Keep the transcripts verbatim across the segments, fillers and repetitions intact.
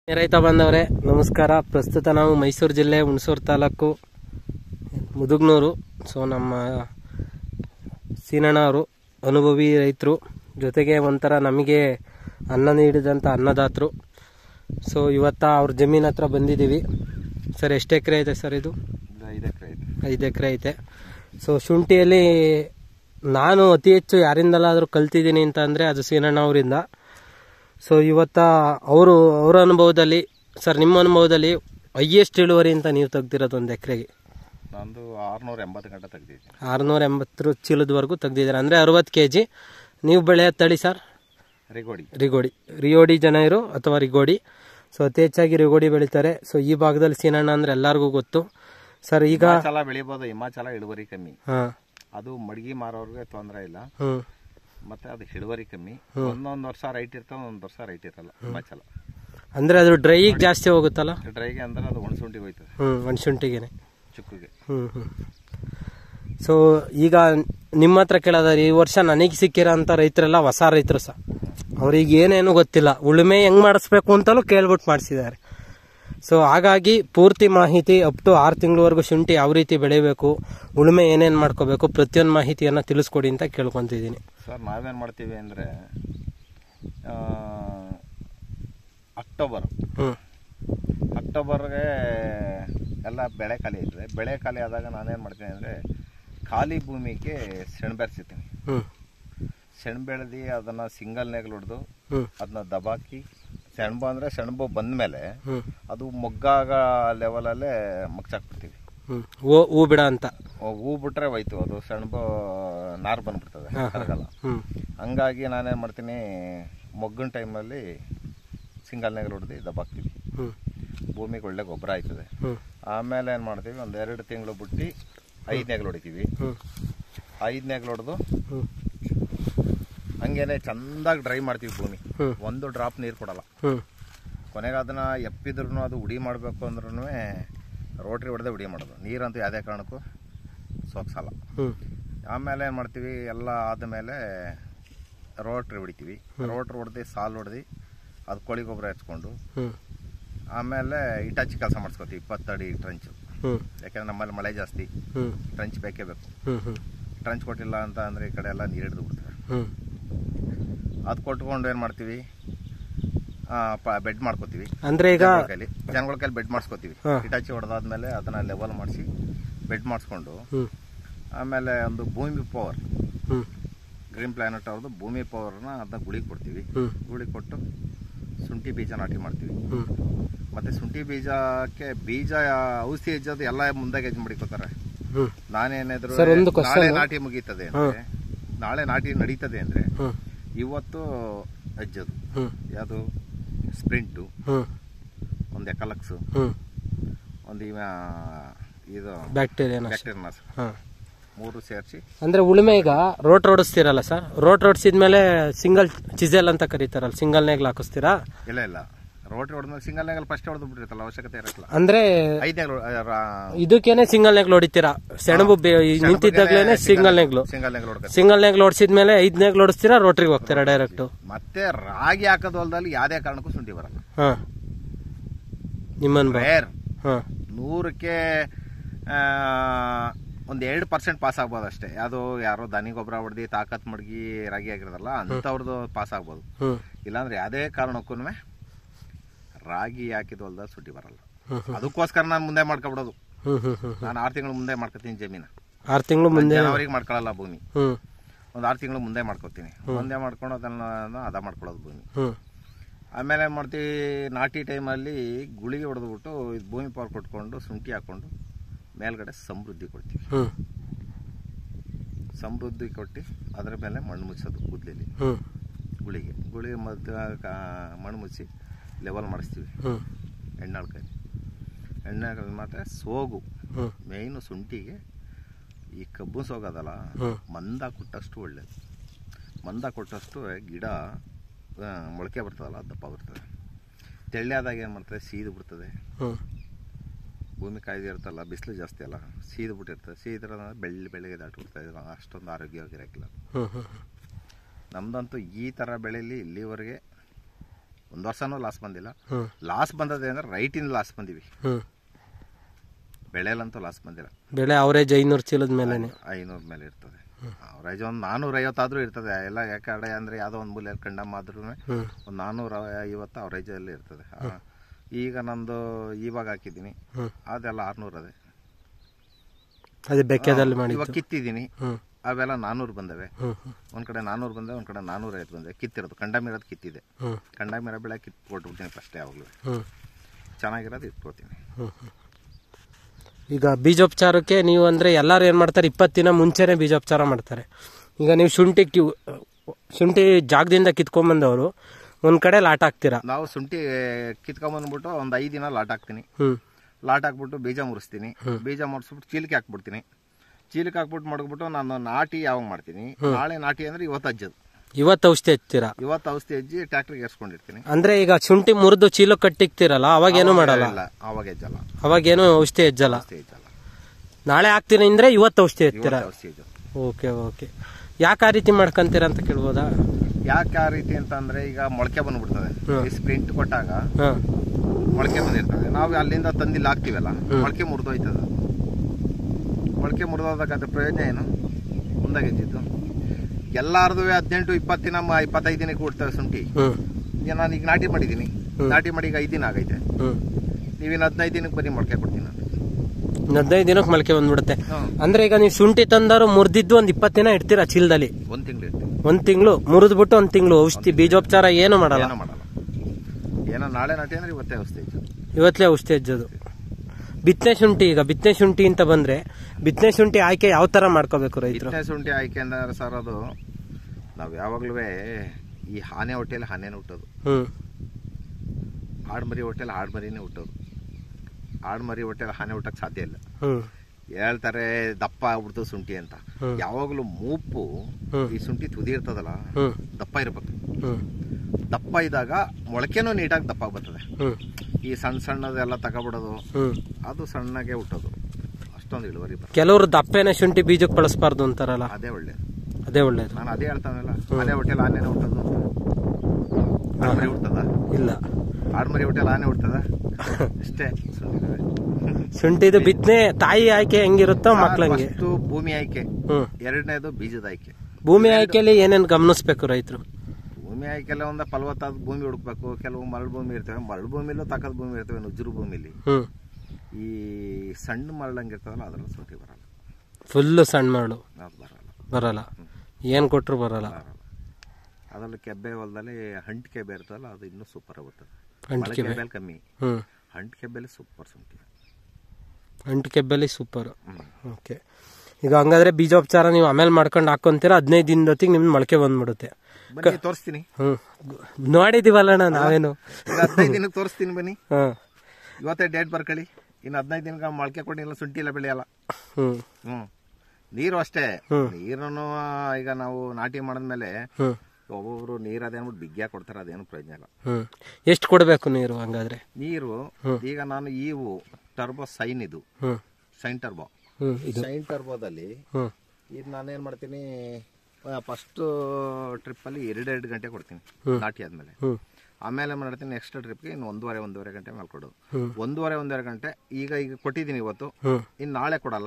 ರೈತ ಬಾಂಧವರೇ ನಮಸ್ಕಾರ. ಪ್ರಸ್ತುತ ನಾವು ಮೈಸೂರು ಜಿಲ್ಲೆ ಹುಣಸೂರು ತಾಲೂಕು ಮುದುಗ್ನೂರು. ಸೊ ನಮ್ಮ ಸೀನಣ್ಣ ಅವರು ಅನುಭವಿ ರೈತರು, ಜೊತೆಗೆ ಒಂಥರ ನಮಗೆ ಅನ್ನ ನೀಡಿದಂಥ ಅನ್ನದಾತರು. ಸೊ ಇವತ್ತ ಅವ್ರ ಜಮೀನ್ ಹತ್ರ ಬಂದಿದ್ದೀವಿ. ಸರ್ ಎಷ್ಟು ಎಕರೆ ಐತೆ ಸರ್ ಇದು? ಐದು ಎಕರೆ ಐತೆ. ಐದು ಎಕರೆ ಐತೆ. ಸೊ ಶುಂಠಿಯಲ್ಲಿ ನಾನು ಅತಿ ಹೆಚ್ಚು ಯಾರಿಂದಲಾದರೂ ಕಲ್ತಿದ್ದೀನಿ ಅಂತ ಅಂದರೆ ಅದು ಸೀನಣ್ಣ ಅವರಿಂದ. ಸೊ ಇವತ್ತ ಅವರು ಅವರ ಅನುಭವದಲ್ಲಿ, ಸರ್ ನಿಮ್ಮ ಅನುಭವದಲ್ಲಿ ಹೈಯೆಸ್ಟ್ ಇಳುವರಿ ಅಂತ ನೀವು ತೆಗ್ದಿರೋದು ಒಂದು ಎಕರೆಗೆ? ನಂದು ಆರುನೂರ ಎಂಬತ್ತು ಗಂಟೆ ತೆಗ್ದಿದ್ದೀನಿ. ಆರುನೂರ ಎಂಬತ್ತು ಚೀಲದವರೆಗೂ ತೆಗ್ದಿದ್ದೀರಾ, ಅಂದರೆ ಅರವತ್ತು ಕೆ ಜಿ. ನೀವು ಬೆಳೆಯೋ ತಳಿ ಸರ್? ರಿಗೋಡಿ. ರಿಗೋಡಿ ರಿಯೋಡಿ ಜನರು ಅಥವಾ ರಿಗೋಡಿ. ಸೊ ಅತಿ ಹೆಚ್ಚಾಗಿ ರಿಗೋಡಿ ಬೆಳೀತಾರೆ. ಸೊ ಈ ಭಾಗದಲ್ಲಿ ಸೀನಣ್ಣ ಅಂದರೆ ಎಲ್ಲರಿಗೂ ಗೊತ್ತು. ಸರ್ ಈಗ ಹಿಮಾಚಲ ಬೆಳಿಬೋದು. ಹಿಮಾಚಲ ಇಳುವರಿ ಕಮ್ಮಿ. ಹಾಂ, ಅದು ಮಡಗಿ ಮಾರೋರ್ಗೆ ತೊಂದರೆ ಇಲ್ಲ. ಹ್ಞೂ ಮತ್ತೆ ಅದು ಇಳುವರಿ ಕಮ್ಮಿ. ಒಂದೊಂದು ವರ್ಷ ರೈಟ್ ಇರ್ತವೆ, ಒಂದೊಂದು ವರ್ಷ ರೈಟ್ ಇರಲ್ಲ ಹಿಮಾಚಲ. ಅಂದರೆ ಅದು ಡ್ರೈಗೆ ಜಾಸ್ತಿ ಹೋಗುತ್ತಲ್ಲ? ಡ್ರೈಗೆ ಅಂದ್ರೆ ಅದು ಒಣಸುಂಟಿಗೆ ಹೋಯ್ತದೆ. ಹ್ಞೂ ಒಣಶುಂಠಿಗೆನೆ, ಚುಕ್ಕಿಗೆ. ಹ್ಞೂ ಹ್ಞೂ ಸೊ ಈಗ ನಿಮ್ಮ ಹತ್ರ ಕೇಳೋದಾದ್ರೆ, ಈ ವರ್ಷ ನನಗೆ ಸಿಕ್ಕಿರೋ ಅಂಥ ರೈತರೆಲ್ಲ ಹೊಸ ರೈತರು ಸಹ. ಅವ್ರಿಗೆ ಏನೇನು ಗೊತ್ತಿಲ್ಲ, ಉಳುಮೆ ಹೆಂಗೆ ಮಾಡಿಸ್ಬೇಕು ಅಂತಲೂ ಕೇಳ್ಬಿಟ್ಟು ಮಾಡಿಸಿದ್ದಾರೆ. ಸೊ ಹಾಗಾಗಿ ಪೂರ್ತಿ ಮಾಹಿತಿ ಅಪ್ ಟು ಆರು ತಿಂಗಳವರೆಗೂ ಶುಂಠಿ ಯಾವ ರೀತಿ ಬೆಳಿಬೇಕು, ಉಳುಮೆ ಏನೇನು ಮಾಡ್ಕೋಬೇಕು, ಪ್ರತಿಯೊಂದು ಮಾಹಿತಿಯನ್ನು ತಿಳಿಸ್ಕೊಡಿ ಅಂತ ಕೇಳ್ಕೊತಿದ್ದೀನಿ. ಸರ್ ನಾವೇನು ಮಾಡ್ತೀವಿ ಅಂದರೆ ಅಕ್ಟೋಬರ್ ಹ್ಞೂ ಅಕ್ಟೋಬರ್ಗೆ ಎಲ್ಲ ಬೆಳೆ ಖಾಲಿ ಆಯ್ತದೆ. ಬೆಳೆ ಖಾಲಿ ಆದಾಗ ನಾನೇನು ಮಾಡ್ತೀನಿ ಅಂದರೆ ಖಾಲಿ ಭೂಮಿಗೆ ಸೆಣಬು ಬೆರೆಸಿರ್ತೀನಿ. ಹ್ಞೂ ಸೆಣಬು ಬೆಳೆದು ಅದನ್ನು ಸಿಂಗಲ್ ನೇಗ್ಲು ಹೊಡೆದು ಹ್ಞೂ ಅದನ್ನ ದಬಾಕಿ, ಸೆಣಬು ಅಂದರೆ ಸೆಣಬು ಬಂದಮೇಲೆ ಹ್ಞೂ ಅದು ಮೊಗ್ಗಾಗ ಲೆವೆಲಲ್ಲೇ ಮಗ್ಚಾಕ್ಬಿಡ್ತೀವಿ. ಹ್ಞೂ ಹೂ ಹೂ ಬಿಡ ಅಂತ. ಹೂ ಬಿಟ್ರೆ ಹೋಯ್ತು, ಅದು ಸೆಣಬು ನಾರು ಬಂದ್ಬಿಡ್ತದೆ, ಕರಗಲ್ಲ. ಹ್ಞೂ ಹಂಗಾಗಿ ನಾನೇನು ಮಾಡ್ತೀನಿ, ಮೊಗ್ಗಿನ ಟೈಮಲ್ಲಿ ಸಿಂಗಲ್ ನೇಗ್ಲು ಹೊಡೆದು ದಬಾಕ್ತೀವಿ. ಹ್ಞೂ ಭೂಮಿಗೆ ಒಳ್ಳೆ ಗೊಬ್ಬರ ಆಯ್ತದೆ. ಹ್ಞೂ ಆಮೇಲೆ ಏನು ಮಾಡ್ತೀವಿ, ಒಂದು ಎರಡು ತಿಂಗಳು ಬಿಟ್ಟು ಐದು ನೇಗ್ಲು ಹೊಡಿತೀವಿ. ಹ್ಞೂ ಐದು ನೇಗ್ಲು ಹೊಡೆದು ಹ್ಞೂ ಹಂಗೇನೆ ಚೆಂದಾಗಿ ಡ್ರೈ ಮಾಡ್ತೀವಿ ಭೂಮಿ. ಹ್ಞೂ ಒಂದು ಡ್ರಾಪ್ ನೀರು ಕೊಡಲ್ಲ. ಹ್ಞೂ ಕೊನೆಗೆ ಅದನ್ನು ಎಪ್ಪಿದ್ರೂ ಅದು ಉಡಿ ಮಾಡಬೇಕು ಅಂದ್ರೂ ರೋಟ್ರಿ ಹೊಡೆದೇ ಉಡಿ ಮಾಡೋದು. ನೀರಂತೂ ಯಾವುದೇ ಕಾರಣಕ್ಕೂ ಸೋಕ್ಸಲ್ಲ. ಹ್ಞೂ ಆಮೇಲೆ ಏನು ಮಾಡ್ತೀವಿ, ಎಲ್ಲ ಆದಮೇಲೆ ರೋಟ್ರಿ ಹೊಡಿತೀವಿ. ರೋಟ್ರಿ ಹೊಡೆದು ಸಾಲು ಹೊಡೆದು ಅದು ಕೋಳಿ ಗೊಬ್ಬರ ಹಚ್ಕೊಂಡು ಹ್ಞೂ ಆಮೇಲೆ ಇಟಾಚಿ ಕೆಲಸ ಮಾಡಿಸ್ಕೊತೀವಿ. ಇಪ್ಪತ್ತಡಿ ಟ್ರಂಚು. ಹ್ಞೂ ಯಾಕೆಂದರೆ ನಮ್ಮಲ್ಲಿ ಮಳೆ ಜಾಸ್ತಿ, ಹ್ಞೂ ಟ್ರಂಚ್ ಬೇಕೇ ಬೇಕು. ಹ್ಞೂ ಹ್ಞೂ ಟ್ರಂಚ್ ಕೊಟ್ಟಿಲ್ಲ ಅಂತ ಅಂದರೆ ಈ ಕಡೆ ಎಲ್ಲ ನೀರು ಹಿಡಿದು ಬಿಡ್ತಾರೆ. ಹ್ಞೂ ಅದು ಕೊಟ್ಕೊಂಡು ಏನು ಮಾಡ್ತೀವಿ, ಬೆಡ್ ಮಾಡ್ಕೋತೀವಿ. ಅಂದರೆ ಈಗ ಕೈಲಿ ಜನಗಳ ಕೈಲಿ ಬೆಡ್ ಮಾಡಿಸ್ಕೋತೀವಿ. ಇಟಾಚಿ ಹೊಡೆದಾದ್ಮೇಲೆ ಅದನ್ನು ಲೆವೆಲ್ ಮಾಡಿಸಿ ಬೆಡ್ ಮಾಡಿಸ್ಕೊಂಡು ಹ್ಞೂ ಆಮೇಲೆ ಒಂದು ಭೂಮಿ ಪವರ್, ಹ್ಞೂ ಗ್ರೀನ್ ಪ್ಲಾನೆಟ್ ಅವ್ರದ್ದು ಭೂಮಿ ಪವರ್ನ ಅದನ್ನ ಗುಳಿಗೆ ಕೊಡ್ತೀವಿ. ಹ್ಞೂ ಗುಳಿಗೆ ಕೊಟ್ಟು ಶುಂಠಿ ಬೀಜ ನಾಟಿ ಮಾಡ್ತೀವಿ. ಹ್ಞೂ ಮತ್ತು ಶುಂಠಿ ಬೀಜಕ್ಕೆ ಬೀಜ ಔಷಧಿ ಹೆಜ್ಜೋದು ಎಲ್ಲ ಮುಂದೆ ಗೆಜ್ಜೆ ಮಡಿಕೋತಾರೆ. ಹ್ಞೂ ನಾನೇನಿದ್ರು ಸರ್ ಒಂದು ನಾಳೆ ಕ್ವಶನ್. ನಾಟಿ ಮುಗೀತದೆ ಅಂದರೆ, ನಾಳೆ ನಾಟಿ ನಡೀತದೆ ಅಂದರೆ ಹ್ಞೂ ಇವತ್ತು ಹೆಜ್ಜೋದು. ಹ್ಞೂ ಯಾವುದು ಸ್ಪ್ರಿಂಟು, ಹ್ಞೂ ಒಂದು ಎಕಲಕ್ಸು, ಹ್ಞೂ ಒಂದು ಇವ ಇದು ಬ್ಯಾಕ್ಟೀರಿಯಾ ಬ್ಯಾಕ್ಟೀರಿಯಾನಾಶ, ಹಾಂ. ಮೂರು ಸೇರಿಸಿ ಅಂದರೆ ಉಳುಮೆ ಈಗ ರೋಟ್ ಓಡಿಸ್ತೀರಲ್ಲ ಸರ್, ರೋಟ್ ಓಡಿಸಿದ್ಮೇಲೆ ಸಿಂಗಲ್ ಚಿಸೆಲ್ ಅಂತ ಕರೀತಾರಲ್ಲ, ಸಿಂಗಲ್ ನೇಗ್ಲು ಹಾಕಿಸ್ತೀರಾ? ಇಲ್ಲ ಇಲ್ಲ ರೋಟ್ರಿ ಹೊಡೆದ್ಮೇಲೆ ಸಿಂಗಲ್ ನೇಗಲ್ ಫಸ್ಟ್ ಹೊಡೆದು ಬಿಟ್ಟಿರ್ತಲ್ಲ, ಅವಶ್ಯಕತೆ ಇರಲ್ಲ. ಅಂದರೆ ಐದು ನೇಗ್ಲು ಇದಕ್ಕೇನೆ ಸಿಂಗಲ್ ನೇಗ್ಲು ಹೊಡಿತೀರಾ? ಸೆಣಬು ನಿಂತಿದ್ದಾಗಲೇನೆ ಸಿಂಗಲ್ ನೇಗ್ಲು ಸಿಂಗಲ್ ನೇಗ್ಲು ಹೊಡ್ಕೊಂಡು ಸಿಂಗಲ್ ನೇಗ್ಲು ಓಡಿಸಿದ್ಮೇಲೆ ಐದು ನೇಗ್ಲು ಓಡಿಸ್ತೀರಾ, ರೋಟ್ರಿಗೆ ಹೋಗ್ತೀರಾ ಡೈರೆಕ್ಟು? ಮತ್ತೆ ರಾಗಿ ಹಾಕೋದು ಹೊಲದಲ್ಲಿ ಯಾವುದೇ ಕಾರಣಕ್ಕೂ ಶುಂಠಿ ಬರಲ್ಲ. ಹಾಂ, ನಿಮ್ಮನ್ನು ರೇರ್. ಹಾಂ ನೂರಕ್ಕೆ ಒಂದು ಎರಡು ಪರ್ಸೆಂಟ್ ಪಾಸ್ ಆಗ್ಬೋದು ಅಷ್ಟೇ. ಅದು ಯಾರೋ ದನಿ ಗೊಬ್ಬರ ಹೊಡೆದು ತಾಕತ್ ಮಡಗಿ ರಾಗಿ ಆಗಿರೋದಲ್ಲ ಅಂಥವ್ರದ್ದು ಪಾಸ್ ಆಗ್ಬೋದು. ಹ್ಞೂ ಇಲ್ಲಾಂದ್ರೆ ಯಾವುದೇ ಕಾರಣಕ್ಕೂ ರಾಗಿ ಹಾಕಿದ ಹೊಲದ ಶುಂಠಿ ಬರಲ್ಲ. ಅದಕ್ಕೋಸ್ಕರ ನಾನು ಮುಂದೆ ಮಾಡ್ಕೊಬಿಡೋದು. ಹ್ಞೂ ಹ್ಞೂ ಹ್ಞೂ ನಾನು ಆರು ತಿಂಗಳು ಮುಂದೆ ಮಾಡ್ಕೊತೀನಿ ಜಮೀನ. ಆರು ತಿಂಗಳು ಮುಂದೆ ಜನವರಿಗೆ ಮಾಡ್ಕೊಳ್ಳಲ್ಲ ಭೂಮಿ. ಹ್ಞೂ ಒಂದು ಆರು ತಿಂಗಳು ಮುಂದೆ ಮಾಡ್ಕೊತೀನಿ. ಮುಂದೆ ಮಾಡ್ಕೊಂಡು ಅದನ್ನು ಅದ ಮಾಡ್ಕೊಳ್ಳೋದು ಭೂಮಿ. ಹ್ಞೂ ಆಮೇಲೆ ಏನು ಮಾಡ್ತೀವಿ, ನಾಟಿ ಟೈಮಲ್ಲಿ ಗುಳಿಗೆ ಹೊಡೆದ್ಬಿಟ್ಟು ಇದು ಭೂಮಿ ಪವರ್ ಕೊಟ್ಕೊಂಡು ಶುಂಠಿ ಹಾಕ್ಕೊಂಡು ಮೇಲ್ಗಡೆ ಸಮೃದ್ಧಿ ಕೊಡ್ತೀವಿ. ಹ್ಞೂ ಸಮೃದ್ಧಿ ಕೊಟ್ಟು ಅದರ ಮೇಲೆ ಮಣ್ಣು ಮುಚ್ಚೋದು ಕೂದಲಲ್ಲಿ. ಹ್ಞೂ ಗುಳಿಗೆ ಗುಳಿಗೆ ಮತ್ತು ಮಣ್ಣು ಮುಚ್ಚಿ ಲೆವೆಲ್ ಮಾಡಿಸ್ತೀವಿ. ಹ್ಞೂ ಎಣ್ಣಾಳ್ಕಾಯಿ ಎಣ್ಣೆ ಮಾತ್ರ ಸೋಗು ಹ್ಞೂ ಮೇಯ್ನು ಶುಂಠಿಗೆ. ಈ ಕಬ್ಬು ಸೋಗೋದಲ್ಲ, ಹ್ಞೂ ಮಂದ ಕೊಟ್ಟಷ್ಟು ಒಳ್ಳೇದು. ಮಂದ ಕೊಟ್ಟಷ್ಟು ಗಿಡ ಮೊಳಕೆ ಬರ್ತದಲ್ಲ, ದಪ್ಪ ಬರ್ತದೆ. ತೆಳ್ಳೆ ಆದಾಗ ಏನು ಮಾಡ್ತದೆ, ಸೀದು ಬಿಡ್ತದೆ. ಹ್ಞೂ ಭೂಮಿ ಕಾಯ್ದಿರುತ್ತಲ್ಲ, ಬಿಸಿಲು ಜಾಸ್ತಿ ಅಲ್ಲ, ಸೀದು ಬಿಟ್ಟಿರ್ತದೆ. ಸೀದ್ರ ಬೆಳ್ಳಿ ಬೆಳಗ್ಗೆ ದಾಟ್ಬಿಡ್ತಾ ಅಷ್ಟೊಂದು ಆರೋಗ್ಯವಾಗಿರೋಕ್ಕಿಲ್ಲ. ಹ್ಞೂ ಹ್ಞೂ ನಮ್ದಂತೂ ಈ ಥರ ಬೆಳೆಯಲ್ಲಿ ಇಲ್ಲಿವರೆಗೆ ಒಂದು ವರ್ಷನೂ ಲಾಸ್ ಬಂದಿಲ್ಲ. ಹ್ಮ್ ಲಾಸ್ ಬಂದದೆ ಅಂದ್ರೆ ರೈಟಿನ ಲಾಸ್ ಬಂದಿವಿ, ಹ್ಮ್ ಬೆಳೆಯಲ್ಲಂತೂ ಲಾಸ್ ಬಂದಿಲ್ಲ. ಬೆಳೆ ಅವರೇಜ್ ಐನೂರು ಚೀಲದ ಮೇಲೆ ಐನೂರ ಮೇಲೆ ಇರ್ತದೆ, ಅವರೇಜ್ ಒಂದು ನಾನ್ನೂರ ಐವತ್ತಾದ್ರೂ ಇರ್ತದೆ ಎಲ್ಲ. ಯಾಕಡೆ ಅಂದರೆ ಯಾವುದೋ ಒಂದು ಮೂಲೆಯಲ್ಲಿ ಕಂಡಮ್ ಆದ್ರೂ ಒಂದು ನಾನ್ನೂರ ಐವತ್ತು ಅವರೇಜಲ್ಲಿ ಇರ್ತದೆ. ಈಗ ನಂದು ಇವಾಗ ಹಾಕಿದ್ದೀನಿ ಅದೆಲ್ಲ ಆರ್ನೂರು ಅದೇ ಅದೇ ಬೆಕ್ಕದಲ್ಲಿ ಮಾಡಿ ಇವಾಗ ಕಿತ್ತಿದ್ದೀನಿ, ಅವೆಲ್ಲ ನಾನ್ನೂರು ಬಂದವೆ. ಒಂದ್ ಕಡೆ ನಾನ್ನೂರು ಬಂದವೆ, ಒಂದ್ ಕಡೆ ನಾನ್ನೂರ ಐವತ್ತು ಬಂದವೆ. ಕಿತ್ತಿರೋದು ಕಂಡಮಿರೋದು ಕಿತ್ತಿದೆ, ಕಂಡಮಿರೋ ಬೆಳೆ ಕಿತ್ತು ಕೊಟ್ಬಿಡ್ತೀನಿ ಫಸ್ಟೇ. ಯಾವಾಗಲೂ ಚೆನ್ನಾಗಿರೋದು ಇಟ್ಕೋತೀನಿ. ಈಗ ಬೀಜೋಪಚಾರಕ್ಕೆ ನೀವು ಅಂದರೆ ಎಲ್ಲರೂ ಏನು ಮಾಡ್ತಾರೆ, ಇಪ್ಪತ್ತು ದಿನ ಮುಂಚೆನೇ ಬೀಜೋಪಚಾರ ಮಾಡ್ತಾರೆ. ಈಗ ನೀವು ಶುಂಠಿ ಕಿ ಶುಂಠಿ ಜಾಗದಿಂದ ಕಿತ್ಕೊಂಬಂದವರು ಒಂದು ಕಡೆ ಲಾಟ್ ಹಾಕ್ತೀರಾ. ನಾವು ಶುಂಠಿ ಕಿತ್ಕೊಂಬಂದ್ಬಿಟ್ಟು ಒಂದು ಐದು ದಿನ ಲಾಟ್ ಹಾಕ್ತೀನಿ. ಲಾಟ್ ಹಾಕ್ಬಿಟ್ಟು ಬೀಜ ಮುರಿಸ್ತೀನಿ. ಬೀಜ ಮುರಿಸ್ಬಿಟ್ಟು ಚೀಲಕ್ಕೆ ಹಾಕ್ಬಿಡ್ತೀನಿ. ಚೀಲಕ್ಕೆ ಹಾಕ್ಬಿಟ್ಟು ಮಡಗ್ಬಿಟ್ಟು ನಾನು ನಾಟಿ ಯಾವಾಗ ಮಾಡ್ತೀನಿ, ನಾಳೆ ನಾಟಿ ಅಂದರೆ ಇವತ್ತು ಅಜ್ಜದು. ಇವತ್ತು ಔಷಧಿ ಹಚ್ತೀರಾ? ಇವತ್ತು ಔಷಧಿ ಹಚ್ಚಿ ಟ್ರ್ಯಾಕ್ಟರ್ಗೆ ಏರ್ಸ್ಕೊಂಡಿರ್ತೀನಿ. ಅಂದ್ರೆ ಈಗ ಶುಂಠಿ ಮುರಿದು ಚೀಲ ಕಟ್ಟಿಕ್ತಿರಲ್ಲ, ಅವಾಗೇನು ಮಾಡಲ್ಲ? ಅವಾಗ ಹೆಜ್ಜಲ್ಲ, ಅವಾಗೇನು ಔಷಧಿ ಹೆಜ್ಜಲ್ಲ. ನಾಳೆ ಹಾಕ್ತೀನಿ ಅಂದ್ರೆ ಇವತ್ತು ಔಷಧಿ ಎತ್ತೀರಾ? Okay okay. ಯಾಕೆ ಆ ರೀತಿ ಮಾಡ್ಕೊಂತೀರಾ ಅಂತ ಕೇಳ್ಬೋದಾ? ಯಾಕೆ ಆ ರೀತಿ ಅಂತ ಅಂದ್ರೆ ಈಗ ಮೊಳಕೆ ಬಂದ್ಬಿಡ್ತದೆ. ಸ್ಪ್ರಿಂಟ್ ಕೊಟ್ಟಾಗ ಮೊಳಕೆ ಬಂದಿರ್ತದೆ, ನಾವು ಅಲ್ಲಿಂದ ತಂದಿಲ್ಲ ಹಾಕ್ತಿವಲ್ಲ, ಮೊಳಕೆ ಮುರಿದೋಯ್ತದ. ಮೊಳಕೆ ಮುರಿದೋದಾಗ ಅದ್ರ ಪ್ರಯೋಜನ ಏನು? ಮುಂದಾಗಿದ್ದು ಎಲ್ಲಾರ್ದು ಹದಿನೆಂಟು ಇಪ್ಪತ್ತು ದಿನ ಇಪ್ಪತ್ತೈದು ದಿನಕ್ಕೆ ಕೊಡ್ತೇವೆ ಶುಂಠಿ. ಈಗ ನಾನು ಈಗ ನಾಟಿ ಮಾಡಿದ್ದೀನಿ, ನಾಟಿ ಮಾಡಿ ಈಗ ಐದು ದಿನ ಆಗೈತೆ. ನೀವಿನ್ ಹದಿನೈದು ದಿನಕ್ಕೆ ಬನ್ನಿ ಮೊಳಕೆ ಕೊಡ್ತೀನಿ ನಾನು. ಹದಿನೈದು ದಿನಕ್ಕೆ ಮೊಳಕೆ ಬಂದ್ಬಿಡುತ್ತೆ. ಅಂದ್ರೆ ಈಗ ನೀವು ಶುಂಠಿ ತಂದಾರು ಮುರಿದಿದ್ದು ಒಂದ್ ಇಪ್ಪತ್ತು ದಿನ ಇಡ್ತೀರಾ ಚೀಲದಲ್ಲಿ? ಒಂದ್ ತಿಂಗಳು ಇರ್ತೀವಿ. ಒಂದ್ ತಿಂಗಳು ಮುರಿದ್ಬಿಟ್ಟು ಒಂದ್ ತಿಂಗಳು ಔಷಧಿ ಬೀಜೋಪಚಾರ ಏನು ಮಾಡಲ್ಲ? ಮಾಡಲ್ಲ. ಏನೋ ನಾಳೆ ನಾಟಿ ಅಂದ್ರೆ ಇವತ್ತೇ ಔಷಧಿ, ಇವತ್ತೇ ಔಷಧಿ ಹಚ್ಚೋದು. ಬಿತ್ತನೆ ಶುಂಠಿ, ಈಗ ಬಿತ್ತನೆ ಶುಂಠಿ ಅಂತ ಬಂದ್ರೆ ಬಿತ್ತನೆ ಶುಂಠಿ ಆಯ್ಕೆ ಯಾವ ತರ ಮಾಡ್ಕೋಬೇಕು ರೈತರು? ಬಿತ್ತನೆ ಶುಂಠಿ ಆಯ್ಕೆ ಅಂದ್ರೆ ಸರ್, ಅದು ನಾವು ಯಾವಾಗ್ಲೂ ಈ ಆನೆ ಹೊಟ್ಟೆಯಲ್ಲಿ ಆನೆನೇ ಹುಟ್ಟೋದು, ಹ್ಮ್ ಆಡ್ಮರಿ ಹೊಟ್ಟೆಯಲ್ಲಿ ಆಡ್ಮರಿನೇ ಹುಟ್ಟೋದು. ಆಡ್ಮರಿ ಹೊಟ್ಟೆಯಲ್ಲಿ ಆನೆ ಹುಟ್ಟಕ್ ಸಾಧ್ಯ ಇಲ್ಲ. ಹ್ಮ್ ಹೇಳ್ತಾರೆ ದಪ್ಪ ಆಗ್ಬಿಡ್ತು ಶುಂಠಿ ಅಂತ. ಯಾವಾಗ್ಲೂ ಮೂಪು ಈ ಶುಂಠಿ ತುದಿ ಇರ್ತದಲ್ಲ, ದಪ್ಪ ಇರ್ಬೇಕು. ದಪ್ಪ ಇದ್ದಾಗ ಮೊಳಕೆನೂ ನೀಟಾಗಿ ದಪ್ಪ ಬರ್ತದೆ. ಈ ಸಣ್ಣ ಸಣ್ಣದೆಲ್ಲ ತಗೊಬಿಡೋದು, ಅದು ಸಣ್ಣಗೆ ಹುಟ್ಟೋದು. ಅಷ್ಟೊಂದು ಇಳುವರಿ ಬರ್ತದೆ. ಕೆಲವರು ದಪ್ಪೇನೆ ಶುಂಠಿ ಬೀಜಕ್ಕೆ ಬಳಸಬಾರ್ದು ಅಂತಾರಲ್ಲ, ಅದೇ ಒಳ್ಳೇದು. ಅದೇ ಒಳ್ಳೇದು. ನಾನು ಅದೇ ಹೇಳ್ತಾನಲ್ಲ, ಆನೆ ಹೊಟ್ಟೆಲ್ಲ ಆನೆನೇ ಹುಟ್ಟೋದು. ಆಡ್ಮರಿ ಹುಟ್ಟದ ಇಲ್ಲ, ಆಡ್ಮರಿ ಹೊಟ್ಟೆಲ್ಲ ಆನೆ ಹುಟ್ಟದ ಅಷ್ಟೇ. ಶುಂಠಿದು ಬಿತ್ತನೆ ತಾಯಿ ಆಯ್ಕೆ ಹೆಂಗಿರುತ್ತೋ ಮಕ್ಳಂಗೆ. ಭೂಮಿ ಆಯ್ಕೆ, ಎರಡನೇದು ಬೀಜದ ಆಯ್ಕೆ. ಭೂಮಿ ಆಯ್ಕೆಯಲ್ಲಿ ಏನೇನು ಗಮನಿಸ್ಬೇಕು ರೈತರು? ಭೂಮಿ ಆಯ್ಕೆಲ್ಲ ಒಂದ ಫಲವತ್ತಾದ ಭೂಮಿ ಹುಡುಕ್ಬೇಕು. ಕೆಲವು ಮರಳು ಭೂಮಿ ಇರ್ತವೆ, ಮರಳು ಭೂಮಿಲೂ ತಕ್ಕದ ಭೂಮಿ ಇರ್ತವೆ. ನುಜ್ಜರು ಭೂಮಿಲಿ ಈ ಸಣ್ಣ ಮರಳಂಗಿರ್ತವಲ್ಲ ಅದ್ರಲ್ಲಿ ಶುಂಠಿ ಬರಲ್ಲ. ಫುಲ್ಲು ಸಣ್ಣ ಮರಳು ಅದು ಬರಲ್ಲ, ಬರಲ್ಲ. ಏನ್ ಕೊಟ್ರು ಬರಲ್ಲ. ಅದ್ರಲ್ಲಿ ಕೆಬ್ಬೆ ಹೊಲದಲ್ಲಿ ಹಂಟ್ ಕೆಬ್ಬೆ ಇರ್ತವಲ್ಲ, ಅದು ಇನ್ನೂ ಸೂಪರ್ ಆಗುತ್ತದೆ. ಕೆಬ್ಬೆ ಕಮ್ಮಿ, ಹಂಟ್ ಕೆಬ್ಬೆಲಿ ಸೂಪರ್ ಶುಂಠಿ. ಅಂಟು ಕೆಬ್ಬೆಲಿ ಸೂಪರ್. ಓಕೆ. ಈಗ ಹಂಗಾದ್ರೆ ಬೀಜೋಪಚಾರ ನೀವು ಆಮೇಲೆ ಮಾಡ್ಕೊಂಡು ಹಾಕೊಂತೀರಾ, ಹದಿನೈದು ದಿನದೊತ್ತಿಗೆ ನಿಮ್ದು ಮೊಳಕೆ ಬಂದ್ಬಿಡುತ್ತೆ. ತೋರಿಸ್ತೀನಿ. ಹ್ಮ್ ನೋಡಿದೀವಲ್ಲಣ್ಣ ನಾವೇನು. ಹದಿನೈದು ದಿನಕ್ಕೆ ತೋರಿಸ್ತೀನಿ ಬನ್ನಿ. ಇವತ್ತೇ ಡೇಟ್ ಬರ್ಕೊಳ್ಳಿ. ಇನ್ನು ಹದಿನೈದು ದಿನಕ್ಕೆ ಮೊಳಕೆ ಕೊಟ್ಟಿಲ್ಲ, ಶುಂಠಿ ಎಲ್ಲ ಬೆಳೆಯಲ್ಲ. ಹ್ಮ್ ಹ್ಮ್ ನೀರು ಅಷ್ಟೇ. ನೀರನ್ನು ಈಗ ನಾವು ನಾಟಿ ಮಾಡಿದ್ಮೇಲೆ ಒಬ್ಬೊಬ್ರು ನೀರ್ ಅದೇನ್ಬಿಟ್ಟು ಬಿಗ್ಗಿಯಾಗ ಕೊಡ್ತಾರೆ, ಅದೇನು ಪ್ರಯೋಜನ ಇಲ್ಲ. ಎಷ್ಟು ಕೊಡ್ಬೇಕು ನೀರು ಹಂಗಾದ್ರೆ? ನೀರು ಈಗ ನಾನು ಇವು ಟರ್ಬೋ ಸೈನ್, ಇದು ಸೈನ್ ಟರ್ಬೋ. ಸೈನ್ ಟರ್ಬೋದಲ್ಲಿ ಇದು ನಾನೇನ್ ಮಾಡ್ತೀನಿ, ಫಸ್ಟ್ ಟ್ರಿಪ್ ಅಲ್ಲಿ ಎರಡೆರಡು ಗಂಟೆ ಕೊಡ್ತೀನಿ ನಾಟಿ ಆದ್ಮೇಲೆ. ಆಮೇಲೆ ಮಾಡ್ತೀನಿ ನೆಕ್ಸ್ಟ್ ಟ್ರಿಪ್ಗೆ ಇನ್ನು ಒಂದೂವರೆ ಒಂದೂವರೆ ಗಂಟೆ ಮೇಲೆ ಕೊಡೋದು. ಒಂದೂವರೆ ಒಂದೂವರೆ ಗಂಟೆ ಈಗ ಈಗ ಕೊಟ್ಟಿದ್ದೀನಿ ಇವತ್ತು, ಇನ್ನು ನಾಳೆ ಕೊಡಲ್ಲ,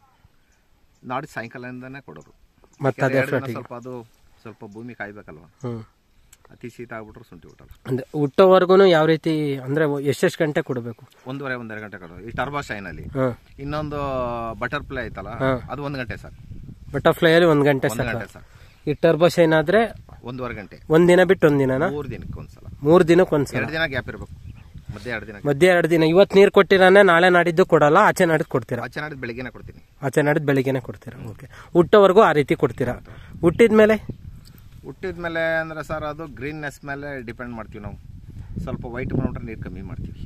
ನಾಳೆ ಸಾಯಂಕಾಲದಿಂದಾನೇ ಕೊಡೋದು. ಸ್ವಲ್ಪ ಅದು ಸ್ವಲ್ಪ ಭೂಮಿ ಕಾಯ್ಬೇಕಲ್ವಾ, ಅತಿ ಶೀತ ಆಗ್ಬಿಟ್ರೆ ಶುಂಠಿ ಹುಟ್ಟಲ್ಲ. ಅಂದ್ರೆ ಹುಟ್ಟೋವರೆಗೂ ಯಾವ ರೀತಿ ಅಂದ್ರೆ ಎಷ್ಟೆಷ್ಟು ಗಂಟೆ ಕೊಡಬೇಕು? ಒಂದೂವರೆ ಒಂದೂವರೆ ಗಂಟೆ ಕೊಡೋದು. ಈ ಟರ್ಬೋ ಶೈನ್ ಅಲ್ಲಿ ಇನ್ನೊಂದು ಬಟರ್ಫ್ಲೈ ಐತಲ್ಲ, ಅದು ಒಂದ್ ಗಂಟೆ ಸಾಕು. ಬಟರ್ಫ್ಲೈ ಅಲ್ಲಿ ಒಂದ್ ಗಂಟೆ ಸಾಕು. ಈ ಟರ್ಬೋ ಶೈನ್ ಆದ್ರೆ ಒಂದೂವರೆ ಗಂಟೆ. ಒಂದ್ ದಿನ ಬಿಟ್ಟು ಒಂದ್ ದಿನ, ಮೂರ್ ದಿನಕ್ಕೆ ಒಂದ್ಸಲ. ಮೂರ್ ದಿನಕ್ಕೆ ಒಂದ್ಸಲ. ಎರಡು ದಿನ ಗ್ಯಾಪ್ ಇರಬೇಕು ಮಧ್ಯೆ. ಎರಡು ದಿನ ಮಧ್ಯೆ ಎರಡು ದಿನ. ಇವತ್ತು ನೀರ್ ಕೊಟ್ಟಿರಾನೆ, ನಾಳೆ ನಾಡಿದ್ದು ಕೊಡಲ್ಲ, ಆಚೆ ನಾಡಿದ್ದು ಕೊಡ್ತೀರಾ? ಆಚೆ ನಾಡಿದ್ದು ಬೆಳಿಗ್ಗೆನೆ ಕೊಡ್ತೀನಿ. ಆಚೆ ನಾಡಿದ್ದು ಬೆಳಿಗ್ಗೆನೆ ಕೊಡ್ತೀರಾ? ಓಕೆ. ಹುಟ್ಟೋವರೆಗೂ ಆ ರೀತಿ ಕೊಡ್ತೀರಾ? ಹುಟ್ಟಿದ್ಮೇಲೆ ಹುಟ್ಟಿದ್ಮೇಲೆ ಅಂದ್ರೆ ಸರ್, ಅದು ಗ್ರೀನ್ನೆಸ್ ಮೇಲೆ ಡಿಪೆಂಡ್ ಮಾಡ್ತೀವಿ ನಾವು. ಸ್ವಲ್ಪ ವೈಟ್ ಬಂದ್ಬಿಟ್ರೆ ನೀರು ಕಮ್ಮಿ ಮಾಡ್ತೀವಿ.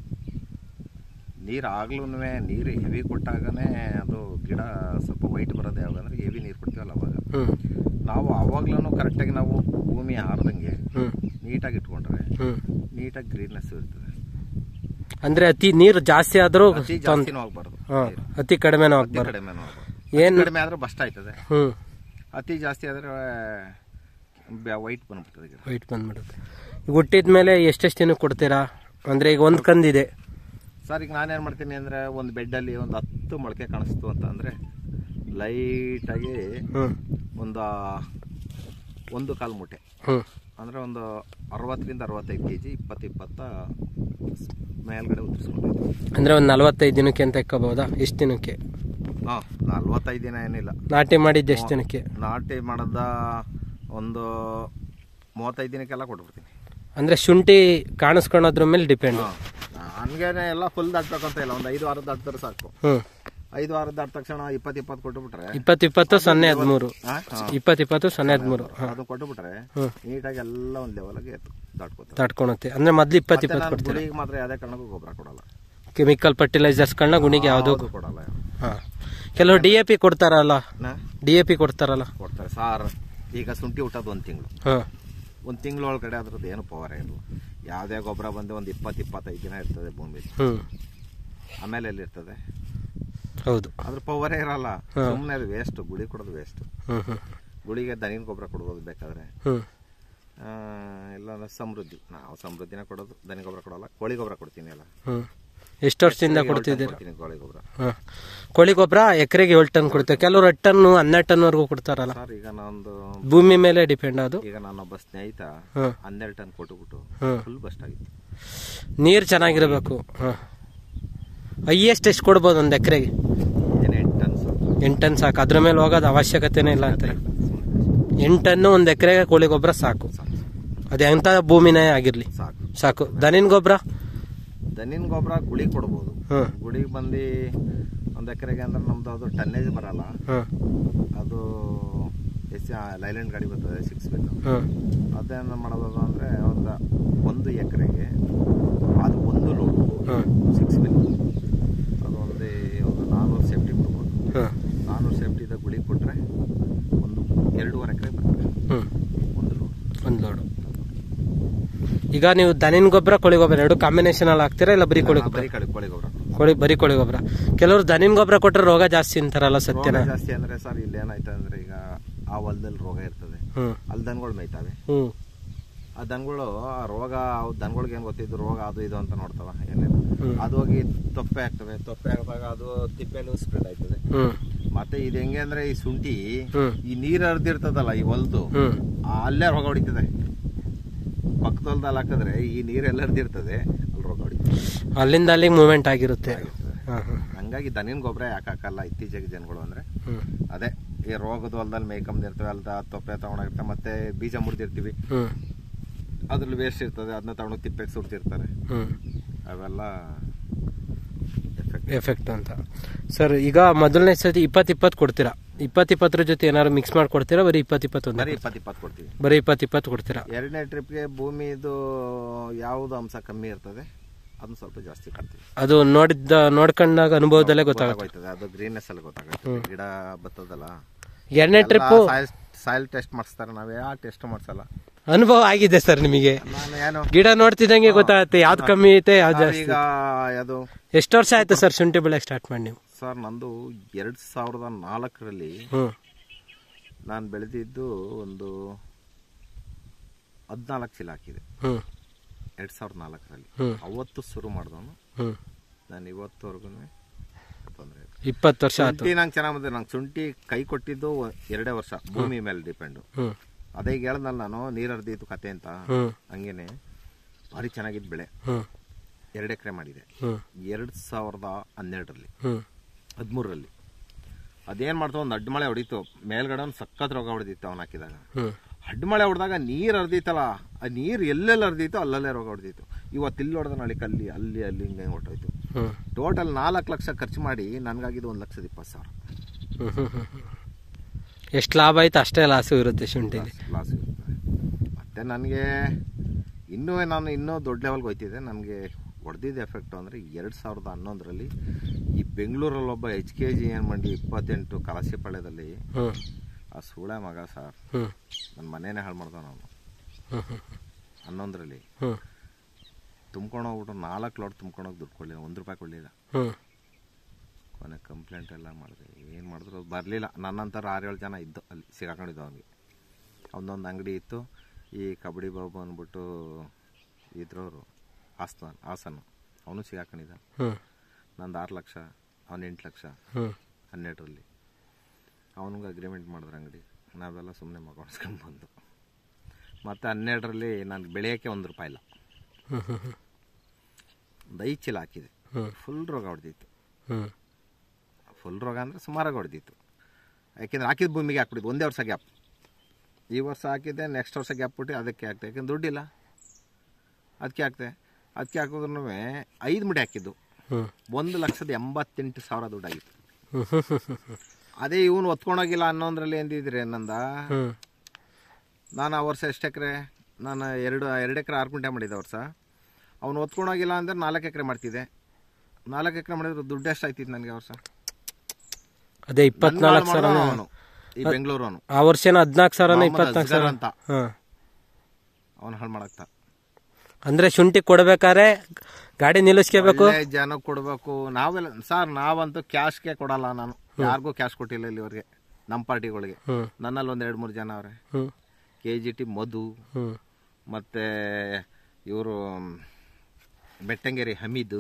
ನೀರು ಆಗ್ಲೂ ನೀರು ಹೆವಿ ಕೊಟ್ಟಾಗನೇ ಅದು ಗಿಡ ಸ್ವಲ್ಪ ವೈಟ್ ಬರೋದು. ಯಾವಾಗ ಅಂದ್ರೆ ಹೆವಿ ನೀರು ಕೊಡ್ತೀವಲ್ಲ ಅವಾಗ ನಾವು ಅವಾಗ್ಲೂ ಕರೆಕ್ಟಾಗಿ ನಾವು ಭೂಮಿ ಹಾರದಂಗೆ ನೀಟಾಗಿ ಇಟ್ಕೊಂಡ್ರೆ ನೀಟಾಗಿ ಗ್ರೀನ್ನೆಸ್ ಇರ್ತದೆ. ಅಂದ್ರೆ ಅತಿ ನೀರು ಜಾಸ್ತಿ ಆದ್ರೂ ಜಾಸ್ತಿನೂ ಆಗ್ಬಾರ್ದು, ಅತಿ ಕಡಿಮೆನೂ ಆಗ್ಬಾರ್ದು. ಕಡಿಮೆನೂ ಆಗ್ಬಾರ್ದು. ಏನ್ ಕಡಿಮೆ ಆದ್ರೆ ಬಷ್ಟ ಆಯ್ತದೆ, ಅತಿ ಜಾಸ್ತಿ ಆದ್ರೆ ವೈಟ್ ಬಂದ್ಬಿಡ್ತದೆ ಗಿಡ. ವೈಟ್ ಬಂದ್ಬಿಡುತ್ತೆ. ಈಗ ಹುಟ್ಟಿದ ಮೇಲೆ ಎಷ್ಟೆಷ್ಟು ದಿನಕ್ಕೆ ಕೊಡ್ತೀರಾ? ಅಂದರೆ ಈಗ ಒಂದು ಕಂದಿದೆ ಸರ್, ಈಗ ನಾನೇನು ಮಾಡ್ತೀನಿ ಅಂದರೆ ಒಂದು ಬೆಡ್ಡಲ್ಲಿ ಒಂದು ಹತ್ತು ಮೊಳಕೆ ಕಾಣಿಸ್ತು ಅಂತ ಅಂದರೆ ಲೈಟಾಗಿ ಒಂದು ಒಂದು ಕಾಲು ಮೂಟೆ ಅಂದರೆ ಒಂದು ಅರವತ್ತರಿಂದ ಅರವತ್ತೈದು ಕೆ ಜಿ ಇಪ್ಪತ್ತು ಇಪ್ಪತ್ತ ಮೇಲ್ಗಡೆ ಉತ್ತರಿಸ್ಕೊಂಡಿದ್ವಿ. ಅಂದರೆ ಒಂದು ನಲ್ವತ್ತೈದು ದಿನಕ್ಕೆ ಅಂತ ಇಕ್ಕೋಬಹುದಾ? ಎಷ್ಟು ದಿನಕ್ಕೆ? ಹಾಂ, ನಲ್ವತ್ತೈದು ದಿನ ಏನಿಲ್ಲ. ನಾಟಿ ಮಾಡಿದ್ದು ಎಷ್ಟು ದಿನಕ್ಕೆ? ನಾಟಿ ಮಾಡೋದ ಒಂದು ಮೂವತ್ತೈದು ದಿನಕ್ಕೆಲ್ಲ ಕೊಟ್ಬಿಡ್ತೀನಿ. ಅಂದರೆ ಶುಂಠಿ ಕಾಣಿಸ್ಕೊಳೋದ್ರ ಮೇಲೆ ಡಿಪೆಂಡ್. ನನಗೇನೆ ಎಲ್ಲ ಫುಲ್ ದಾಟ್ಬೇಕಂತ ಇಲ್ಲ, ಒಂದು ಐದು ವಾರ ದಾಟಿದ್ರೆ ಸಾಕು. ಹ್ಞೂ, ಐದು ವಾರ ದಾಟ ತಕ್ಷಣ ಇಪ್ಪತ್ತು ಇಪ್ಪತ್ತು ಕೊಟ್ಟುಬಿಟ್ರೆ ಇಪ್ಪತ್ತು ಇಪ್ಪತ್ತು ಸೊನ್ನೆ ಹದಿಮೂರು ಇಪ್ಪತ್ತು ಇಪ್ಪತ್ತು ಸೊನ್ನೆ ಹದಿಮೂರು ಅದು ಕೊಟ್ಟುಬಿಟ್ರೆ ನೀಟಾಗಿ ಎಲ್ಲ ಒಂದು ಲೆವೆಲ್ಗೆ ದಾಟ್ಕೋತಾರೆ, ದಾಟ್ಕೊಳುತ್ತೆ. ಅಂದರೆ ಮೊದಲು ಇಪ್ಪತ್ತು ಇಪ್ಪತ್ತು ಕೊಡ್ತೀವಿ. ಗುಳಿಗೆ ಮಾತ್ರ ಯಾವುದೇ ಕಾರಣಕ್ಕೂ ಗೊಬ್ಬರ ಕೊಡಲ್ಲ, ಕೆಮಿಕಲ್ ಫರ್ಟಿಲೈಸರ್ಸ್ಗಳನ್ನ ಗುಣಿಗೆ ಯಾವುದೂ ಕೊಡಲ್ಲ. ಹಾಂ, ಕೆಲವರು ಡಿ ಎ ಪಿ ಕೊಡ್ತಾರಲ್ಲ, ಡಿ ಎ ಪಿ ಕೊಡ್ತಾರಲ್ಲ ಕೊಡ್ತಾರೆ ಸಾರ್. ಈಗ ಶುಂಠಿ ಹುಟ್ಟೋದು ಒಂದು ತಿಂಗಳು, ಹಾಂ, ಒಂದು ತಿಂಗಳು ಒಳಗಡೆ ಅದ್ರದ್ದು ಏನು ಪವರ್ ಇಲ್ಲ. ಯಾವುದೇ ಗೊಬ್ಬರ ಬಂದು ಒಂದು ಇಪ್ಪತ್ತು ಇಪ್ಪತ್ತೈದು ದಿನ ಇರ್ತದೆ ಭೂಮಿ, ಹ್ಞೂ, ಆಮೇಲೆ ಎಲ್ಲಿ ಇರ್ತದೆ? ಹೌದು, ಅದ್ರ ಪವರೇ ಇರಲ್ಲ. ಸುಮ್ಮನೆ ಅದು ವೇಸ್ಟ್, ಗುಳಿ ಕೊಡೋದು ವೇಸ್ಟ್. ಗುಳಿಗೆ ದನಿನ ಗೊಬ್ಬರ ಕೊಡ್ಬೋದು ಬೇಕಾದ್ರೆ, ಇಲ್ಲ ಸಮೃದ್ಧಿ. ನಾವು ಸಮೃದ್ಧಿನ ಕೊಡೋದು, ದನಿ ಗೊಬ್ಬರ ಕೊಡೋಲ್ಲ. ಕೋಳಿ ಗೊಬ್ಬರ ಕೊಡ್ತೀನಿ ಎಲ್ಲ. ಎಷ್ಟು ವರ್ಷದಿಂದ ಕೊಡ್ತಿದ್ದೀರಾ? ಕೋಳಿ ಗೊಬ್ಬರ ಕೋಳಿ ಗೊಬ್ಬರ ಎಕರೆಗೆ ಏಳು ಟನ್ ಕೊಡ್ತೇವೆ, ಕೆಲವರು ಹತ್ತು ಟನ್ ಹನ್ನೆರಡು ಟನ್ ವರೆಗೂ ಕೊಡ್ತಾರಲ್ಲ ಸರ್. ಈಗ ನಂದು ಭೂಮಿ ಮೇಲೆ ಡಿಪೆಂಡ್ ಅದು. ಈಗ ನಾನೊಬ್ಬ ಸ್ನೇಹಿತ ಹನ್ನೆರಡು ಟನ್ ಕೊಟ್ಟುಬಿಟ್ಟು ಫುಲ್ ಬಸ್ಟ್ ಆಗಿತ್ತು. ನೀರು ಚೆನ್ನಾಗಿರ್ಬೇಕು. ಹಾಂ, ಹೈಯೆಸ್ಟ್ ಎಷ್ಟು ಕೊಡ್ಬೋದು ಒಂದು ಎಕರೆಗೆ? ಎಂಟು ಟನ್ ಎಂಟು ಟನ್ ಸಾಕು, ಅದ್ರ ಮೇಲೆ ಹೋಗೋದು ಅವಶ್ಯಕತೆನೇ ಇಲ್ಲ ಅಂತಾರೆ. ಎಂಟು ಟನ್ನು ಒಂದು ಎಕರೆಗೆ ಕೋಳಿ ಗೊಬ್ಬರ ಸಾಕು, ಅದು ಎಂಥ ಭೂಮಿನೇ ಆಗಿರಲಿ ಸಾಕು ಸಾಕು. ದನಿನ ಗೊಬ್ಬರ ದನಿನ ಗೊಬ್ಬರ ಗುಳಿ ಕೊಡ್ಬೋದು. ಗುಳಿಗೆ ಬಂದು ಒಂದು ಎಕರೆಗೆ ಅಂದ್ರೆ ನಮ್ದು ಅದು ಟನ್ನೇಜ್ ಬರಲ್ಲ. ಅದು ಎಸ್ ಲೈಲ್ಯಾಂಡ್ ಗಾಡಿ ಬರ್ತದೆ ಸಿಕ್ಸ್ ಬಿಲ್. ಅದೇನು ಮಾಡೋದು ಅಂದರೆ ಒಂದು ಒಂದು ಎಕರೆಗೆ ಅದು ಒಂದು ಲೋಡ್ ಸಿಕ್ಸ್ ಬಿಲ್. ಅದು ಒಂದೇ ಒಂದು ನಾನ್ನೂರು ಸೇಫ್ಟಿ ಕೊಡ್ಬೋದು. ನಾನ್ನೂರು ಸೇಫ್ಟಿದ ಗುಳಿ ಕೊಟ್ಟರೆ ಒಂದು ಎರಡೂವರೆ ಎಕರೆ ಬರ್ತದೆ ಒಂದು ಲೋಡ್. ಒಂದು ಲೋಡು. ಈಗ ನೀವು ದನಿನ ಗೊಬ್ಬರ ಕೋಳಿ ಗೊಬ್ಬರ ಎರಡು ಕಾಂಬಿನೇಷನ್ ಅಲ್ಲಿ ಹಾಕ್ತೀರಾ ಇಲ್ಲ ಬರೀ ಕೋಳಿ ಗೊಬ್ಬರ? ಕೋಳಿ ಗೊಬ್ಬರ ಕೋಳಿ ಬರೀ ಕೋಳಿ ಗೊಬ್ಬರ. ಕೆಲವರು ದನಿನ ಗೊಬ್ಬರ ಕೊಟ್ಟರೆ ರೋಗ ಜಾಸ್ತಿ ಅಂತಾರಲ್ಲ, ಸತ್ಯನ? ಜಾಸ್ತಿ ಅಂದ್ರೆ ಸರ್ ಇಲ್ಲಿ ಏನಾಯ್ತು ಅಂದ್ರೆ ಈಗ ಆ ಹೊಲದಲ್ಲಿ ರೋಗ ಇರ್ತದೆ, ಅಲ್ಲಿ ದನಗಳು ಮೇಯ್ತಾವೆ. ಆ ದನಗಳು ಆ ರೋಗ ದನಗಳಿಗೆ ಏನ್ ಗೊತ್ತಿದ್ದು ರೋಗ ಅದು ಇದು ಅಂತ ನೋಡ್ತಾವ, ಏನಿಲ್ಲ. ಅದು ಹೋಗಿ ತೊಪ್ಪೆ ಆಗ್ತವೆ, ತೊಪ್ಪೆ ಆದಾಗ ಅದು ತಿಪ್ಪೆಲ್ಲೂ ಸ್ಪ್ರೆಡ್ ಆಯ್ತದೆ. ಮತ್ತೆ ಇದು ಹೆಂಗೆ ಅಂದ್ರೆ ಈ ಶುಂಠಿ ಈ ನೀರ್ ಹರಿದಿರ್ತದಲ್ಲ ಈ ಹೊಲದು, ಅಲ್ಲೇ ರೋಗ ಹೊಡಿತದೆ. ಪಕ್ಕದ ಹೊಲದಲ್ಲಿ ಹಾಕಿದ್ರೆ ಈ ನೀರೆಲ್ಲ ಹರಿದಿರ್ತದೆ, ಅಲ್ಲಿ ರೋಗ ಹೊಡಿತದೆ, ಅಲ್ಲಿಂದ ಅಲ್ಲಿಗೆ ಮೂವ್ಮೆಂಟ್ ಆಗಿರುತ್ತೆ. ಹಂಗಾಗಿ ದನಿನ ಗೊಬ್ಬರ ಯಾಕೆ ಹಾಕಲ್ಲ ಇತ್ತೀಚೆಗೆ ಜನಗಳು ಅಂದ್ರೆ ಅದೇ ಈ ರೋಗದ ಹೊಲದಲ್ಲಿ ಮೇಯ್ಕೊಂಬಿರ್ತವೆ, ಅಲ್ದ ತೊಪ್ಪೆ ತಗೊಂಡಿರ್ತವೆ, ಮತ್ತೆ ಬೀಜ ಮುರಿದಿರ್ತೀವಿ, ಅದ್ರಲ್ಲಿ ವೇಸ್ಟ್ ಇರ್ತದೆ, ಅದನ್ನ ತಗೊಂಡು ತಿಪ್ಪೆಗೆ ಸುಡ್ತಿರ್ತಾರೆ. ಅವೆಲ್ಲ ಎಫೆಕ್ಟ್ ಅಂತ. ಸರ್, ಈಗ ಮೊದಲನೇ ಸತಿ ಇಪ್ಪತ್ತು ಇಪ್ಪತ್ತು ಕೊಡ್ತೀರಾ? ಇಪ್ಪತ್ತು ಇಪ್ಪತ್ತರ ಜೊತೆ ಏನಾದ್ರು ಮಿಕ್ಸ್ ಮಾಡಿ ಕೊಡ್ತೀರಾ? ಬರೀ ಇಪ್ಪತ್ತು ಇಪ್ಪತ್ತು ಬರೀ ಇಪ್ಪತ್ತು ಇಪ್ಪತ್ತು ಕೊಡ್ತೀವಿ. ಬರೀ ಇಪ್ಪತ್ತು ಇಪ್ಪತ್ತು ಕೊಡ್ತೀರಾ? ಎರಡನೇ ಟ್ರಿಪ್ಗೆ ಭೂಮಿದು ಯಾವ್ದು ಅಂಶ ಕಮ್ಮಿ ಇರ್ತದೆ ಅದನ್ನ ಸ್ವಲ್ಪ ಜಾಸ್ತಿ ಕೊಡ್ತೀವಿ. ಅದು ನೋಡಿದ ನೋಡ್ಕೊಂಡಾಗ ಅನುಭವದಲ್ಲೇ ಗೊತ್ತಾಗುತ್ತೆ, ಅದು ಗ್ರೀನ್ನೆಸ್ ಅಲ್ಲಿ ಗೊತ್ತಾಗುತ್ತೆ. ಗಿಡ ಬರ್ತದಲ್ಲ. ಎರಡನೇ ಟ್ರಿಪ್ ಸಾಯಿಲ್ ಟೆಸ್ಟ್ ಮಾಡಿಸ್ತಾರೆ, ನಾವೇ ಆ ಟೆಸ್ಟ್ ಮಾಡಿಸಲ್ಲ. ಅನುಭವ ಆಗಿದೆ ಸರ್ ನಿಮಗೆ? ಗಿಡ ನೋಡ್ತಿದ್ದಂಗೆ ಗೊತ್ತಾಗುತ್ತೆ ಯಾವ್ದು ಕಮ್ಮಿ ಐತೆ ಯಾವ್ದು ಜಾಸ್ತಿ. ಈಗ ಅದು ಎಷ್ಟು ವರ್ಷ ಆಯ್ತು ಸರ್ ಶುಂಠಿ ಬೆಳೆ ಸ್ಟಾರ್ಟ್ ಮಾಡಿ ನೀವು? ಸರ್ ನಂದು ಎರಡ್ ಸಾವಿರದ ನಾಲ್ಕರಲ್ಲಿ ನಾನು ಬೆಳೆದಿದ್ದು ಒಂದು ಹದಿನಾಲ್ಕು ಚೀಲ ಹಾಕಿದೆ ಎರಡ್ ಸಾವಿರದ ನಾಲ್ಕರಲ್ಲಿ. ಅವತ್ತು ಶುರು ಮಾಡಿದವನು ನಾನು ಇವತ್ತುವರೆಗೂ ತೊಂದರೆ ಇಪ್ಪತ್ತು ವರ್ಷ ಶುಂಠಿ ನಂಗೆ ಚೆನ್ನಾಗಿ ಬಂದಿದೆ. ನಂಗೆ ಶುಂಠಿ ಕೈ ಕೊಟ್ಟಿದ್ದು ಎರಡೇ ವರ್ಷ, ಭೂಮಿ ಮೇಲೆ ಡಿಪೆಂಡ್. ಅದೇ ಈಗ ಹೇಳ್ದಲ್ಲ ನಾನು ನೀರ್ ಹರಿದಿದ್ದು ಕತೆ ಅಂತ, ಹಂಗೇನೆ ಭಾರಿ ಚೆನ್ನಾಗಿದ್ದು ಬೆಳೆ. ಎರಡು ಎಕರೆ ಮಾಡಿದೆ ಎರಡ್ ಸಾವಿರದ ಹನ್ನೆರಡರಲ್ಲಿ ಹದಿಮೂರರಲ್ಲಿ. ಅದೇನ್ ಮಾಡ್ತಾವ ಒಂದು ಅಡ್ಡ ಮಳೆ ಹೊಡಿತು, ಮೇಲ್ಗಡೆ ಒಂದು ಸಖತ್ ರೋಗ ಹೊಡೆದಿತ್ತು ಅವನ್ ಹಾಕಿದಾಗ. ಅಡ್ಡ ಮಳೆ ಹೊಡೆದಾಗ ನೀರ್ ಹರಿದಿತ್ತಲ್ಲ, ಆ ನೀರ್ ಎಲ್ಲೆಲ್ಲ ಹರಿದಿತ್ತು ಅಲ್ಲಲ್ಲೇ ರೋಗ ಹೊಡೆದಿತ್ತು. ಇವತ್ತು ಇಲ್ಲಿ ಹೊಡೆದ ನಾಳೆ ಕಲ್ಲಿ ಅಲ್ಲಿ ಅಲ್ಲಿ ಹಿಂಗೆ ಹೊಟ್ಟೋಯ್ತು. ಟೋಟಲ್ ನಾಲ್ಕು ಲಕ್ಷ ಖರ್ಚು ಮಾಡಿ ನನ್ಗಾಗಿದ್ದು ಒಂದ್ ಲಕ್ಷದ ಇಪ್ಪತ್ತು ಸಾವಿರ. ಎಷ್ಟು ಲಾಭ ಆಯ್ತು ಅಷ್ಟೇ ಲಾಸು ಇರುತ್ತೆ ಶುಂಠಿ, ಲಾಸ್ ಇರುತ್ತೆ. ಮತ್ತೆ ನನಗೆ ಇನ್ನೂ ನಾನು ಇನ್ನೂ ದೊಡ್ಡ ಲೆವೆಲ್ಗೆ ಹೋಯ್ತಿದ್ದೆ. ನನಗೆ ಹೊಡೆದಿದ್ದ ಎಫೆಕ್ಟ್ ಅಂದರೆ ಎರಡು ಸಾವಿರದ ಹನ್ನೊಂದರಲ್ಲಿ ಈ ಬೆಂಗಳೂರಲ್ಲಿ ಒಬ್ಬ ಎಚ್ ಕೆ ಜಿ ಏನು ಮಾಡಿ ಇಪ್ಪತ್ತೆಂಟು ಕಲಸಿಪಾಳ್ಯದಲ್ಲಿ ಆ ಸೂಳೆ ಮಗ ಸರ್ ನನ್ನ ಮನೇನೆ ಹಾಳು ಮಾಡ್ದ. ನಾನು ಹನ್ನೊಂದರಲ್ಲಿ ತುಂಬ್ಕೊಂಡು ಹೋಗ್ಬಿಟ್ಟು ನಾಲ್ಕು ಲೋಡ್ ತುಂಬ್ಕೊಂಡೋಗಿ ದುಡ್ಡು ಕೊಡಲಿಲ್ಲ, ಒಂದು ರೂಪಾಯಿ ಕೊಡಲಿಲ್ಲ. ಕೊನೆ ಕಂಪ್ಲೇಂಟ್ ಎಲ್ಲ ಮಾಡಿದೆ, ಏನು ಮಾಡಿದ್ರು ಬರಲಿಲ್ಲ. ನನ್ನಂತರ ಆರೇಳು ಜನ ಇದ್ದು ಅಲ್ಲಿ ಸಿಗಾಕೊಂಡಿದ್ದು. ಅವನಿಗೆ ಅವನೊಂದು ಅಂಗಡಿ ಇತ್ತು. ಈ ಕಬಡ್ಡಿ ಬಾಬು ಅಂದ್ಬಿಟ್ಟು ಇದ್ರವರು ಹಾಸನ ಹಾಸನ ಅವನು ಸಿಗಾಕೊಂಡಿದ್ದ. ನಂದು ಆರು ಲಕ್ಷ, ಅವನು ಎಂಟು ಲಕ್ಷ ಹನ್ನೆರಡರಲ್ಲಿ. ಅವನಿಗೆ ಅಗ್ರಿಮೆಂಟ್ ಮಾಡಿದ್ರು ಅಂಗಡಿ. ನಾವೆಲ್ಲ ಸುಮ್ಮನೆ ಮಗೊಂಡ್ಸ್ಕೊಂಡು ಬಂದು ಮತ್ತು ಹನ್ನೆರಡರಲ್ಲಿ ನನಗೆ ಬೆಳೆಯೋಕ್ಕೆ ಒಂದು ರೂಪಾಯಿ ಇಲ್ಲ. ಒಂದು ಐದು ಚೀಲ ಹಾಕಿದೆ. ಫುಲ್ ರೋಗ ಹೊಡೆದಿತ್ತು. ಫುಲ್ ರೋಗ ಅಂದರೆ ಸುಮಾರಾಗಿ ಹೊಡೆದಿತ್ತು. ಯಾಕೆಂದ್ರೆ ಹಾಕಿದ ಭೂಮಿಗೆ ಹಾಕ್ಬಿಟ್ಟಿದ್ದು. ಒಂದೇ ವರ್ಷ ಗ್ಯಾಪ್. ಈ ವರ್ಷ ಹಾಕಿದ್ದೆ, ನೆಕ್ಸ್ಟ್ ವರ್ಷ ಗ್ಯಾಪ್ ಬಿಟ್ಟು ಅದಕ್ಕೆ ಹಾಕ್ತೆ. ಯಾಕೆಂದ್ರೆ ದುಡ್ಡಿಲ್ಲ, ಅದಕ್ಕೆ ಹಾಕ್ತೆ. ಅದಕ್ಕೆ ಹಾಕಿದ್ರೂ ಐದು ಮುಡಿ ಹಾಕಿದ್ದು ಒಂದು ಲಕ್ಷದ ಎಂಬತ್ತೆಂಟು ಸಾವಿರ ದುಡ್ಡಾಗಿತ್ತು. ಅದೇ ಇವನು ಒತ್ಕೊಂಡೋಗಿಲ್ಲ ಅನ್ನೋದ್ರಲ್ಲಿ ಎಂದಿದ್ರೆ ನಂದ. ನಾನು ಆ ವರ್ಷ ಎಷ್ಟು ಎಕರೆ, ನಾನು ಎರಡು ಎರಡು ಎಕರೆ ಆರು ಕುಂಟೆ ಮಾಡಿದ್ದೆ ವರ್ಷ. ಅವ್ನು ಒತ್ಕೊಂಡೋಗಿಲ್ಲ ಅಂದರೆ ನಾಲ್ಕು ಎಕರೆ ಮಾಡ್ತಿದ್ದೆ. ನಾಲ್ಕು ಎಕರೆ ಮಾಡಿದ್ರೆ ದುಡ್ಡು ಎಷ್ಟು ಆಯ್ತಿತ್ತು ನನಗೆ ವರ್ಷ? ಅದೇ ಇಪ್ಪತ್ನಾಲ್ಕು ಸಾವಿರ. ಅವನು ಈ ಬೆಂಗಳೂರು ಅವನು ಆ ವರ್ಷ ಹದಿನಾಲ್ಕು ಸಾವಿರ ಇಪ್ಪತ್ನಾಲ್ಕು ಸಾವಿರ ಅಂತ ಅವನು ಹಾಳು ಮಾಡಕ್ತ. ಅಂದ್ರೆ ಶುಂಠಿ ಕೊಡ್ಬೇಕಾದ್ರೆ ಗಾಡಿ ನಿಲ್ಲಿಸ್ಕೋಬೇಕು, ಜನ ಕೊಡ್ಬೇಕು. ನಾವೆಲ್ಲ ಸರ್ ನಾವಂತೂ ಕ್ಯಾಶ್ಗೆ ಕೊಡಲ್ಲ. ನಾನು ಯಾರಿಗೂ ಕ್ಯಾಶ್ ಕೊಟ್ಟಿಲ್ಲ ಇಲ್ಲಿವರೆಗೆ ನಮ್ಮ ಪಾರ್ಟಿಗಳಿಗೆ. ನನ್ನಲ್ಲಿ ಒಂದ್ ಎರಡು ಮೂರು ಜನ ಅವ್ರೆ. ಕೆ ಜಿ ಟಿ ಮಧು, ಮತ್ತೆ ಇವರು ಬೆಟ್ಟಂಗೇರಿ ಹಮೀದ್,